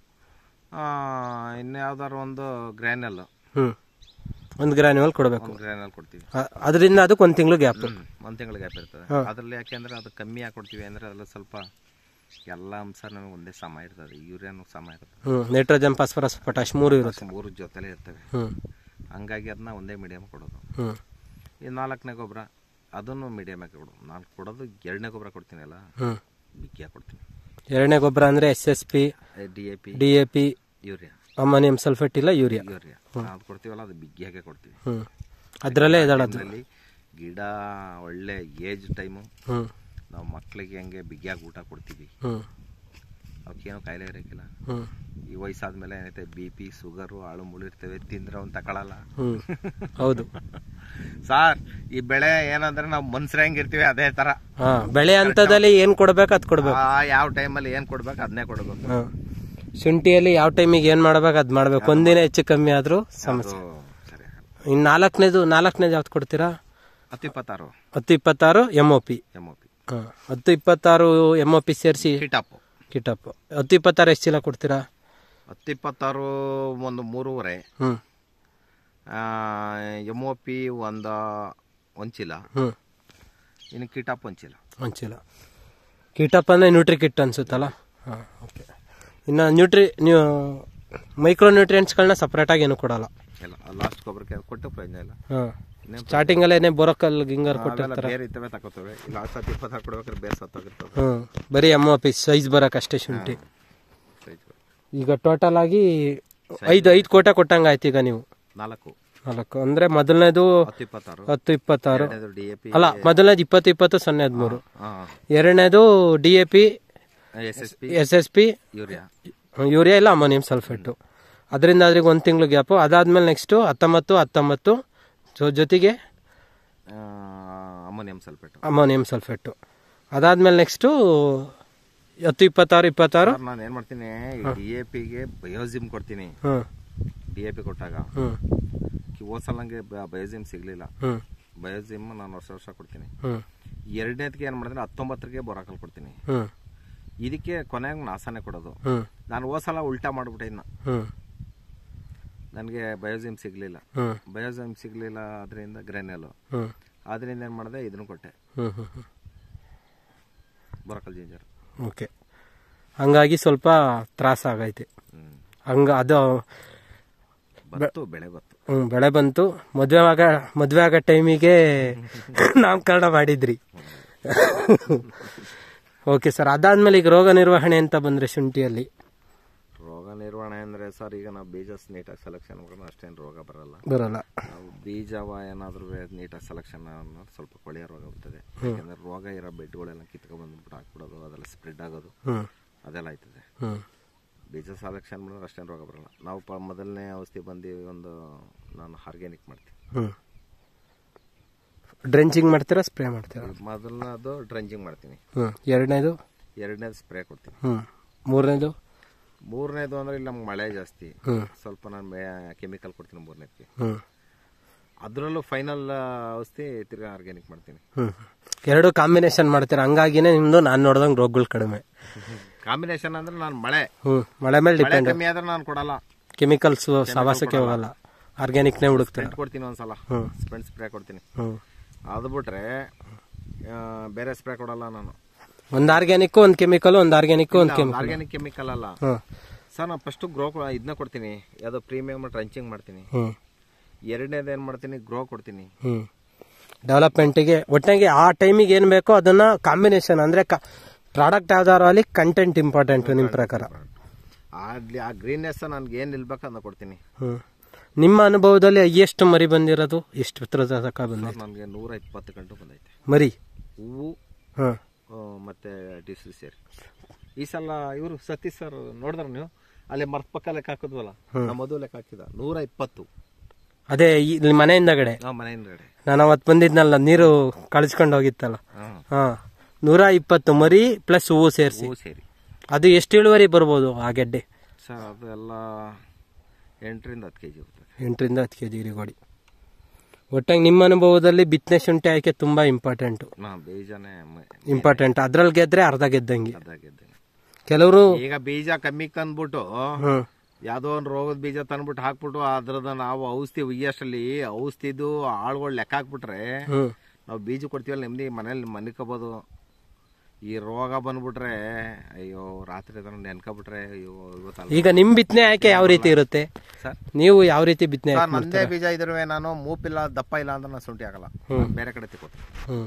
ಇನ್ನು ಯಾವ್ದಾರು ಒಂದು ಗ್ರ್ಯಾನಲ್ ಹ್ಞೂ ಒಂದು ಗ್ರಾನ್ಯುವಲ್ ಕೊಡಬೇಕು. ಗ್ರಾನ್ಯುವಲ್ ಕೊಡ್ತೀವಿ. ಅದರಿಂದ ಅದಕ್ಕೆ ಒಂದು ತಿಂಗಳು ಗ್ಯಾಪ್ ಒಂದು ತಿಂಗಳು ಗ್ಯಾಪ್ ಇರ್ತದೆ. ಅದರಲ್ಲಿ ಯಾಕೆಂದ್ರೆ ಅದು ಕಮ್ಮಿ ಹಾಕಿ ಕೊಡ್ತೀವಿ ಅಂದ್ರೆ ಅದ್ರಲ್ಲಿ ಸ್ವಲ್ಪ ಎಲ್ಲ ಅಂಶ ನಮಗೆ ಒಂದೇ ಸಮ ಇರ್ತದೆ, ಯೂರಿಯಾನು ಸಮ ಇರ್ತದೆ. ಹ್ಞೂ ನೈಟ್ರೋಜನ್ ಫಾಸ್ಫರಸ್ ಪೊಟ್ಯಾಶ್ ಮೂರು ಇರುತ್ತೆ, ಮೂರು ಜೊತೆಲೇ ಇರ್ತವೆ. ಹ್ಞೂ ಹಂಗಾಗಿ ಅದನ್ನ ಒಂದೇ ಮೀಡಿಯಮ್ ಕೊಡೋದು. ಹ್ಞೂ ಈ ನಾಲ್ಕನೇ ಗೊಬ್ಬರ ಅದನ್ನು ಮೀಡಿಯಮಾಗಿ ಕೊಡೋದು. ನಾನು ಕೊಡೋದು ಎರಡನೇ ಗೊಬ್ಬರ ಕೊಡ್ತೀನಿ ಅಲ್ಲ, ಹ್ಞೂ ಬಿಗ್ಗಿಯಾಗಿ ಕೊಡ್ತೀನಿ. ಎರಡನೇ ಗೊಬ್ಬರ ಅಂದರೆ S S P, D A P, D A P, urea, ammonium sulphate ಇಲ್ಲ ಯೂರಿಯಾ ಯೂರಿಯಾ ಅದು ಕೊಡ್ತೀವಲ್ಲ, ಅದು ಬಿಗ್ಗಿಯಾಗೆ ಕೊಡ್ತೀವಿ. ಹ್ಞೂ ಅದರಲ್ಲೇ ಇದಾಳದು. ಗಿಡ ಒಳ್ಳೆ ಏಜ್ ಟೈಮು, ಹ್ಞೂ ನಾವು ಮಕ್ಕಳಿಗೆ ಹೆಂಗೆ ಬಿಗಿಯಾಗಿ ಊಟ ಕೊಡ್ತೀವಿ, ಹ್ಞೂ ಅವಕ್ಕೇನೋ ಕಾಯಿಲೆ ಇರೋಕ್ಕಿಲ್ಲ. ಹ್ಞೂ ಈ ವಯಸ್ಸಾದ್ಮೇಲೆ ಏನೈತೆ ಬಿ ಪಿ ಶುಗರು ಆಳು ಮುಳು ಇರ್ತವೆ, ತಿಂದ್ರೆ ಅವ್ನು ತಗೊಳಲ್ಲ. ಹ್ಞೂ ಹೌದು ಸಾರ್, ಈ ಬೆಳೆ ಏನಂದ್ರೆ ನಾವು ಮನ್ಸ್ರ ಹೆಂಗಿರ್ತೀವಿ ಅದೇ ತರ. ಹಾಂ ಬೆಳೆ ಹಂತದಲ್ಲಿ ಏನು ಕೊಡ್ಬೇಕು ಅದು ಕೊಡ್ಬೇಕು, ಯಾವ ಟೈಮಲ್ಲಿ ಏನು ಕೊಡ್ಬೇಕು ಅದನ್ನೇ ಕೊಡಬೇಕು. ಹಾಂ ಶುಂಠಿಯಲ್ಲಿ ಯಾವ ಟೈಮಿಗೆ ಏನು ಮಾಡ್ಬೇಕು ಅದು ಮಾಡ್ಬೇಕು. ಒಂದಿನ ಹೆಚ್ಚು ಕಮ್ಮಿ ಆದರೂ ಸಮಸ್ಯೆ. ಸರಿ. ಇನ್ನು ನಾಲ್ಕನೇದು ನಾಲ್ಕನೇದು ಯಾವ್ದು ಕೊಡ್ತೀರಾ? ಹತ್ತು ಇಪ್ಪತ್ತಾರು ಹತ್ತು ಇಪ್ಪತ್ತಾರು M O P. M O P ಹಾಂ ಹತ್ತು ಇಪ್ಪತ್ತಾರು ಎಮ್ ಒ ಪಿ ಸೇರಿಸಿ ಕಿಟಾಪು ಕಿಟಪ್. ಹತ್ತು ಇಪ್ಪತ್ತಾರು ಎಷ್ಟು ಚೀಲ ಕೊಡ್ತೀರಾ? ಹತ್ತು ಇಪ್ಪತ್ತಾರು ಒಂದು ಮೂರುವರೆ, ಹ್ಞೂ ಎಮ್ ಒ ಪಿ ಒಂದು ಒಂದು ಚೀಲ, ಹ್ಞೂ ಇನ್ನು ಕಿಟಾಪ್ ಒಂದು ಚೀಲ. ಒಂದು ಚೀಲ ಕಿಟಪ್ ಅಂದರೆ ನ್ಯೂಟ್ರಿ ಕಿಟ್ ಅನ್ಸುತ್ತಲ್ಲ. ಹಾಂ ಓಕೆ. ಇನ್ನು ನ್ಯೂಟ್ರಿ ನೀವು ಮೈಕ್ರೋ ನ್ಯೂಟ್ರಿಯೆಂಟ್ಸ್ಗಳನ್ನ ಸಪ್ರೇಟಾಗಿ ಏನು ಕೊಡಲ್ಲ? ಇಲ್ಲ, ಲಾಸ್ಟ್ ಗೊಬ್ಬರಕ್ಕೆ ಕೊಟ್ಟು ಪ್ರಯೋಜನ ಇಲ್ಲ. ಹಾಂ ಸ್ಟಾರ್ಟಿಂಗಲ್ಲೇ ಬೋರಕಲ್ ಗಿಂಗರ್ ಕೊಟ್ಟಿರ್ತಾರೆ, ಬೇರೆ ಇರ್ತವೆ ತಗೋತವೆ. ಲಾಸ್ಟ್ ಹತ್ತು ಇಪ್ಪತ್ತಾರು ಕೊಡ್ಬೇಕಾದ್ರೆ ಬೇರೆ ಸತ್ತೋಗಿರ್ತವೆ. ಹ್ಞೂ ಬರೀ ಎಮ್ ಒ ಪಿ ಸೈಜ್ ಬರೋಕ್ಕಷ್ಟೇ ಶುಂಠಿ. ಈಗ ಟೋಟಲ್ ಆಗಿ ಐದು ಐದು ಕೋಟೆ ಕೊಟ್ಟಂಗೆ ಆಯ್ತು ಈಗ ನೀವು. ನಾಲ್ಕು ನಾಲ್ಕು ಅಂದರೆ ಮೊದಲನೇದು ಹತ್ತು ಇಪ್ಪತ್ತಾರು ಹತ್ತು ಇಪ್ಪತ್ತಾರು ಡಿ ಎ ಪಿ ಅಲ್ಲ, ಮೊದಲನೇದು ಇಪ್ಪತ್ತು ಇಪ್ಪತ್ತು ಸೊನ್ನೆ ಹದಿಮೂರು, ಹಾಂ, ಎರಡನೇದು D A P, S S P, S S P, urea urea ಇಲ್ಲ ಅಮೋನಿಯಂ ಸಲ್ಫೇಟು. ಅದರಿಂದ ಅದ್ರಿಗೆ ಒಂದು ತಿಂಗಳು ಗ್ಯಾಪು. ಅದಾದ್ಮೇಲೆ ನೆಕ್ಸ್ಟು ಹತ್ತೊಂಬತ್ತು ಹತ್ತೊಂಬತ್ತು ಸೊ ಜೊತೆಗೆ ಅಮೋನಿಯಂ ಸಲ್ಫೇಟ್ ಅಮೋನಿಯಂ ಸಲ್ಫೇಟು. ಅದಾದ್ಮೇಲೆ ನೆಕ್ಸ್ಟು ಹತ್ತು ಇಪ್ಪತ್ತಾರು ಇಪ್ಪತ್ತಾರು ನಾನು ಏನು ಮಾಡ್ತೀನಿ, ಡಿ ಎ ಪಿಗೆ ಬಯೋಜಿಮ್ ಕೊಡ್ತೀನಿ. ಹ್ಞೂ ಡಿ ಎ ಪಿ ಕೊಟ್ಟಾಗ ಹ್ಞೂ ಹೋದ್ಸಲ ನಂಗೆ ಬಯೋಜಿಮ್ ಸಿಗಲಿಲ್ಲ. ಹ್ಞೂ ಬಯೋಜಿಮ್ ನಾನು ವರ್ಷ ವರ್ಷ ಕೊಡ್ತೀನಿ. ಹ್ಞೂ ಎರಡನೇದಕ್ಕೆ ಏನು ಮಾಡ್ತೀನಿ, ಹತ್ತೊಂಬತ್ತರಿಗೆ ಬೋರಾಕಲ್ ಕೊಡ್ತೀನಿ. ಹ್ಞೂ ಇದಕ್ಕೆ ಕೊನೆಯಾಗಿ ನಾಸಾನೆ ಕೊಡೋದು. ಹ್ಞೂ ನಾನು ಹೋದ್ಸಲ ಉಲ್ಟಾ ಮಾಡಿಬಿಟ್ಟೆ. ಇನ್ನು ಹ್ಞೂ ನನಗೆ ಬಯೋಜಿಮ್ ಸಿಗಲಿಲ್ಲ. ಹ್ಞೂ ಬಯೋಜಿಮ್ ಸಿಗಲಿಲ್ಲ, ಅದರಿಂದ ಗ್ರೆನೆಲು, ಹ್ಞೂ ಅದರಿಂದ ಏನು ಮಾಡಿದೆ, ಇದನ್ನು ಕೊಟ್ಟೆ, ಹ್ಞೂ ಹ್ಞೂ ಹ್ಞೂ ಬೋರಾಕಲ್ ಜಿಂಜರ್. ಓಕೆ. ಹಂಗಾಗಿ ಸ್ವಲ್ಪ ತ್ರಾಸ ಆಗೈತೆ. ಹ್ಞೂ ಹಂಗ ಅದು ಬಂತು, ಬೆಳೆ ಬಂತು. ಹ್ಞೂ ಬೆಳೆ ಬಂತು. ಮದುವೆ ಆಗ ಮದುವೆ ಆಗೋ ಟೈಮಿಗೆ ನಾಮಕರಣ ಮಾಡಿದ್ರಿ. Okay sir. ಅದಾದ್ಮೇಲೆ ಈಗ ರೋಗ ನಿರ್ವಹಣೆ ಅಂತ ಬಂದರೆ ಶುಂಠಿಯಲ್ಲಿ ರೋಗ ನಿರ್ವಹಣೆ ಅಂದರೆ ಸರ್, ಈಗ ನಾವು ಬೀಜ ನೀಟಾಗಿ ಸೆಲೆಕ್ಷನ್ ಮಾಡೋದು ಅಷ್ಟೇನು ರೋಗ ಬರಲ್ಲ ಬರಲ್ಲ. ನಾವು ಬೀಜವ ಏನಾದರೂ ನೀಟಾಗಿ ಸೆಲೆಕ್ಷನ್ ಅನ್ನೋದು ಸ್ವಲ್ಪ ಕೊಳೆಯ ರೋಗ ಬರ್ತದೆ. ಯಾಕೆಂದರೆ ರೋಗ ಇರೋ ಬೆಡ್ಗಳೆಲ್ಲ ಕಿತ್ಕೊಂಡು ಬಂದ್ಬಿಟ್ಟು ಹಾಕ್ಬಿಡೋದು, ಅದೆಲ್ಲ ಸ್ಪ್ರೆಡ್ ಆಗೋದು, ಅದೆಲ್ಲ ಆಯ್ತದೆ. ಬೀಜ ಸೆಲೆಕ್ಷನ್ ಮಾಡಿದ್ರೆ ಅಷ್ಟೇನು ರೋಗ ಬರಲ್ಲ. ನಾವು ಪ ಮೊದಲನೇ ಔಷಧಿ ಬಂದು ಒಂದು ನಾನು ಆರ್ಗ್ಯಾನಿಕ್ ಮಾಡ್ತೀನಿ. ಹ್ಞೂ ಡ್ರೆಂಚಿಂಗ್ ಮಾಡ್ತೀರಾ, ಸ್ಪ್ರೇ ಮಾಡ್ತೀರಾ? ಮೊದಲನೇದು ಡ್ರೆಂಚಿಂಗ್ ಮಾಡ್ತೀನಿ. ಹ್ಞೂ ಎರಡನೇದು ಎರಡನೇದು ಸ್ಪ್ರೇ ಕೊಡ್ತೀನಿ. ಹ್ಞೂ ಮೂರನೇದು ಮೂರನೇದು ಅಂದರೆ ಇಲ್ಲಿ ನಮ್ಗೆ ಮಳೆ ಜಾಸ್ತಿ, ಸ್ವಲ್ಪ ನಾನು ಕೆಮಿಕಲ್ ಕೊಡ್ತೀನಿ ಮೂರನೇದಕ್ಕೆ. ಹ್ಞೂ ಅದರಲ್ಲೂ ಫೈನಲ್ ಔಷಧಿ ತಿರ್ಗಾ ಆರ್ಗ್ಯಾನಿಕ್ ಮಾಡ್ತೀನಿ. ಹ್ಞೂ ಎರಡು ಕಾಂಬಿನೇಷನ್ ಮಾಡ್ತೀರಾ, ಹಂಗಾಗಿನೇ ನಿಮ್ಮದು ನಾನು ನೋಡ್ದಂಗೆ ರೋಗಗಳು ಕಡಿಮೆ. ಕಾಂಬಿನೇಷನ್ ಅಂದ್ರೆ ನಾನು ಮಳೆ ಹ್ಞೂ ಮಳೆ ಮೇಲೆ ಡಿಪೆಂಡ್. ಕಮ್ಮಿ ಆದ್ರೆ ನಾನು ಕೊಡಲ್ಲ, ಕೆಮಿಕಲ್ಸ್ ಸವಾಸಕ್ಕೆ ಹೋಗಲ್ಲ, ಆರ್ಗ್ಯಾನಿಕ್ನೇ ಹುಡುಕ್ತಾರೆ. ಕೊಡ್ತೀನಿ ಒಂದ್ಸಲ ಸ್ಪೆಂಡ್ ಸ್ಪ್ರೇ ಕೊಡ್ತೀನಿ. ಹ್ಞೂ ಅದು ಬಿಟ್ರೆ ಬೇರೆ ಸ್ಪ್ರೇ ಕೊಡಲ್ಲ ನಾನು. ಒಂದು ಆರ್ಗ್ಯಾನಿಕ್, ಒಂದು ಕೆಮಿಕಲ್, ಒಂದು ಆರ್ಗ್ಯಾನಿಕ್, ಒಂದು ಕೆಮಿಕಲ್. ಆರ್ಗ್ಯಾನಿಕ್ ಕೆಮಿಕಲ್ ಅಲ್ಲ ಸರ್. ನಾನು ಫಸ್ಟ್ ಗ್ರೋ ಇದನ್ನ ಕೊಡ್ತೀನಿ, ಯಾವುದೋ ಪ್ರೀಮಿಯಮ್ ಟ್ರಂಚಿಂಗ್ ಮಾಡ್ತೀನಿ. ಎರಡನೇದು ಏನು ಮಾಡ್ತೀನಿ, ಗ್ರೋ ಕೊಡ್ತೀನಿ. ಹ್ಞೂ ಡೆವಲಪ್ಮೆಂಟಿಗೆ ಒಟ್ಟಿಗೆ ಆ ಟೈಮಿಗೆ ಏನು ಬೇಕೋ ಅದನ್ನ ಕಾಂಬಿನೇಷನ್ ಅಂದರೆ ಪ್ರಾಡಕ್ಟ್ ಯಾವ್ದಾರು ಅಲ್ಲಿ ಕಂಟೆಂಟ್ ಇಂಪಾರ್ಟೆಂಟ್ ನಿಮ್ಮ ಪ್ರಕಾರ. ಅಲ್ಲಿ ಆ ಗ್ರೀನ್ನೆಸ್ ನನ್ಗೆ ಏನು ನಿಲ್ಬೇಕು ಅದನ್ನ ಕೊಡ್ತೀನಿ. ಹ್ಞೂ ನಿಮ್ಮ ಅನುಭವದಲ್ಲಿ ಎಷ್ಟು ಮರಿ ಬಂದಿರೋದು, ಎಷ್ಟು ತನಕ ಬಂದಿದೆ? ನನಗೆ ನೂರ ಇಪ್ಪತ್ತು ಗಂಟು ಬಂದೈತೆ ಮರಿ, ಹೂವು ಹಾಂ ಮತ್ತೆ ಡಿಸ್ರಿ ಸೇರಿ. ಈ ಸಲ ಇವರು ಸತೀಶ್ ಸರ್ ನೋಡಿದ್ರ ನೀವು, ಅಲ್ಲಿ ಮರ್ತ್ ಪಕ್ಕ ಲೆಕ್ಕ ಹಾಕಿದ್ವಲ್ಲ, ನಮ್ಮ ಮದುವೆ ಲೆಕ್ಕ ಹಾಕಿದ ನೂರ ಇಪ್ಪತ್ತು. ಅದೇ ಇಲ್ಲಿ ಮನೆ ಹಿಂದಗಡೆ, ಮನೆ ಹಿಂದಗಡೆ ನಾನು ಅವತ್ತು ಬಂದಿದ್ನಲ್ಲ, ನೀರು ಕಳಿಸ್ಕೊಂಡು ಹೋಗಿತ್ತಲ್ಲ. ಹಾಂ ನೂರ ಇಪ್ಪತ್ತು ಮರಿ ಪ್ಲಸ್ ಹೂವು ಸೇರಿಸಿ ಸೇರಿ. ಅದು ಎಷ್ಟು ಇಳುವರಿ ಬರ್ಬೋದು ಆ ಗೆಡ್ಡೆ? ಸರ್ ಅದೆಲ್ಲ ಎಂಟರಿಂದ ಹತ್ತು ಕೆ ಜಿ ಬರ್ತದೆ. ಎಂಟರಿಂದ ಹತ್ತು ಕೆ ಜಿ ಗೋಡಿ. ಒಟ್ಟಾಗಿ ನಿಮ್ಮ ಅನುಭವದಲ್ಲಿ ಬಿತ್ತನೆ ಶುಂಠಿ ಆಯ್ಕೆ ತುಂಬಾ ಇಂಪಾರ್ಟೆಂಟ್. ಬೀಜನೇ ಇಂಪಾರ್ಟೆಂಟ್. ಅದ್ರಲ್ಲಿ ಗೆದ್ರೆ ಅರ್ಧ ಗೆದ್ದಂಗೆ. ಅರ್ಧ ಗೆದ್ದಂಗೆ. ಕೆಲವರು ಈಗ ಬೀಜ ಕಮ್ಮಿ ತಂದ್ಬಿಟ್ಟು ಯಾವ್ದೋ ಒಂದು ರೋಗದ ಬೀಜ ತಂದ್ಬಿಟ್ಟು ಹಾಕ್ಬಿಟ್ಟು ಅದ್ರದ ನಾವು ಔಷಧಿ ಉಯ್ಯಷ್ಟಲ್ಲಿ ಔಷಧಿದು ಆಳುಗಳು ಲೆಕ್ಕ ಹಾಕ್ಬಿಟ್ರೆ ನಾವು ಬೀಜ ಕೊಡ್ತೀವಲ್ಲ, ನೆಮ್ಮದಿ ಮನೇಲಿ ಮನಿಕೋಬಹುದು. ಈ ರೋಗ ಬಂದ್ಬಿಟ್ರೆ ಅಯ್ಯೋ ರಾತ್ರಿ ನೆನ್ಕೊಬಿಟ್ರೆ ಅಯ್ಯೋ ಇವತ್ತಲ್ಲ. ಈಗ ನಿಮ್ ಬಿತ್ತನೆ ಆಯ್ಕೆ ಯಾವ ರೀತಿ ಇರುತ್ತೆ ಸರ್? ನೀವು ಯಾವ ರೀತಿ ಬಿತ್ತನೆ ಸರ್ ನಂದೇ ಬೀಜ ಇದ್ರೆ ನಾನು ಮೂಪಿಲ್ಲ ದಪ್ಪ ಇಲ್ಲ ಅಂದ್ರೆ ನಾನು ಶುಂಠಿ ಆಗಲ್ಲ, ಬೇರೆ ಕಡೆ ತಿಕ್ಕೋತೀನಿ. ಹ್ಮ್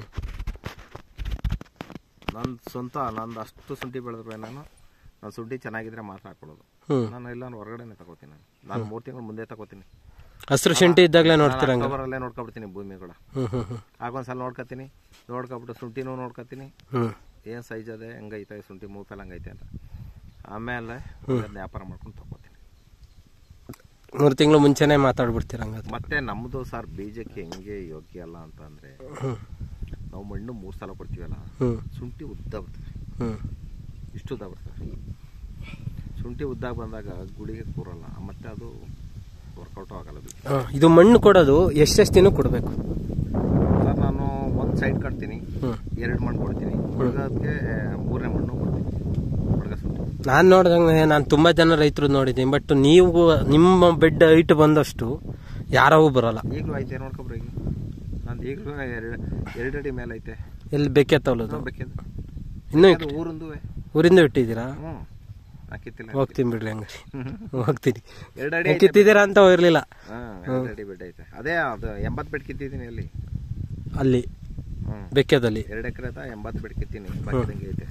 ನನ್ನ ಸ್ವಂತ ನಂದು ಅಷ್ಟು ಶುಂಠಿ ಬೆಳೆದ್ರೆ ನಾನು ನಾನು ಶುಂಠಿ ಚೆನ್ನಾಗಿದ್ರೆ ಮಾತ್ರ ಹಾಕೊಳ್ಳೋದು. ನಾನು ಇಲ್ಲ ಹೊರಗಡೆನೆ ತಗೋತೀನಿ. ನಾನು ನಾನು ಮೂರು ತಿಂಗಳು ಮುಂದೆ ತಗೋತೀನಿ. ಹಸಿರು ಶುಂಠಿ ಇದ್ದಾಗಲೇ ನೋಡ್ತೀರ? ಅಕ್ಟೋಬರಲ್ಲೇ ನೋಡ್ಕೊಬಿಡ್ತೀನಿ ಭೂಮಿ ಕೂಡ. ಆಗೊಂದ್ಸಲ ನೋಡ್ಕೊತೀನಿ, ನೋಡ್ಕೊಬಿಟ್ಟು ಶುಂಠಿನೂ ನೋಡ್ಕೊತೀನಿ, ಏನು ಸೈಜ್ ಅದೇ ಹೆಂಗೈತೆ ಶುಂಠಿ ಮೂಪೆಲ್ಲ ಹಂಗೈತೆ ಅಂತ. ಆಮೇಲೆ ವ್ಯಾಪಾರ ಮಾಡ್ಕೊಂಡು ತಗೋತೀನಿ. ಮೂರು ತಿಂಗಳು ಮುಂಚೆನೆ ಮಾತಾಡ್ಬಿಡ್ತೀರ ಹಂಗಾದ್ರೆ? ಮತ್ತೆ ನಮ್ಮದು ಸರ್ ಬೀಜಕ್ಕೆ ಹೆಂಗೆ ಯೋಗ್ಯ ಅಲ್ಲ ಅಂತ ಅಂದ್ರೆ, ನಾವು ಮಣ್ಣು ಮೂರು ಸಲ ಕೊಡ್ತೀವಲ್ಲ, ಶುಂಠಿ ಉದ್ದ ಬರ್ತದೆ, ಇಷ್ಟು ಉದ್ದ ಬರ್ತದೆ. ಶುಂಠಿ ಉದ್ದ ಬಂದಾಗ ಗುಳಿಗೆ ಕೂರಲ್ಲ, ಮತ್ತೆ ಅದು ವರ್ಕೌಟ್ ಆಗಲ್ಲ ಬೀಜ. ಇದು ಮಣ್ಣು ಕೊಡೋದು ಎಷ್ಟೆಷ್ಟು ದಿನ ಕೊಡಬೇಕು ಸರ್? ನಾನು ಒಂದು ಸೈಡ್ ಕಟ್ತೀನಿ, ಎರಡು ಮಣ್ಣು ಕೊಡ್ತೀನಿ, ಹುಡುಗಕ್ಕೆ ಮೂರನೇ ಮಣ್ಣು ಕೊಡ್ತೀನಿ. ಹುಡುಗ ಶುಂಠಿ ನಾನು ನೋಡ್ದಂಗೆ ನಾನು ತುಂಬಾ ಜನ ರೈತರು ನೋಡಿದ್ದೀನಿ, ಬಟ್ ನೀವು ನಿಮ್ಮ ಬೆಡ್ ಹೈಟ್ ಬಂದಷ್ಟು ಯಾರವೂ ಬರಲ್ಲ. ಈಗಲೂ ಐತೆ ನೋಡ್ಕೊಬ್ರಿ, ಈಗ ನಂದು ಈಗಲೂ ಎರಡು ಎರಡು ಅಡಿ ಮೇಲೆ ಐತೆ. ಎಲ್ಲಿ ಬೇಕೆ ತಗೊಳ್ಳೋದು? ಬೇಕಿದ್ದು ಇನ್ನೂ ಊರಿಂದು ಊರಿಂದ ಇಟ್ಟಿದ್ದೀರಾ? ಹ್ಞೂ ಕಿತ್ತಿಲ್ಲ, ಹೋಗ್ತೀನಿ ಬಿಡ್ರಿ ಹಂಗಾರೆ, ಹೋಗ್ತೀನಿ. ಎರಡು ಅಡಿ ಕಿತ್ತಿದ್ದೀರಾ ಅಂತ ಇರ್ಲಿಲ್ಲ. ಹಾಂ ಎರಡು ಅಡಿ ಬೆಡ್ ಐತೆ. ಅದೇ ಅದು ಎಂಬತ್ತು ಬೆಡ್ ಕಿತ್ತಿದ್ದೀನಿ ಅಲ್ಲಿ ಅಲ್ಲಿ ಬೆಕ್ಕದಲ್ಲಿ. ಎರಡು ಎಕರೆ ಎಂಬತ್ತು ಬೆಡ್ ಕಿತ್ತೀನಿ, ಬಾಕಿದಂಗೆ ಐತೆ.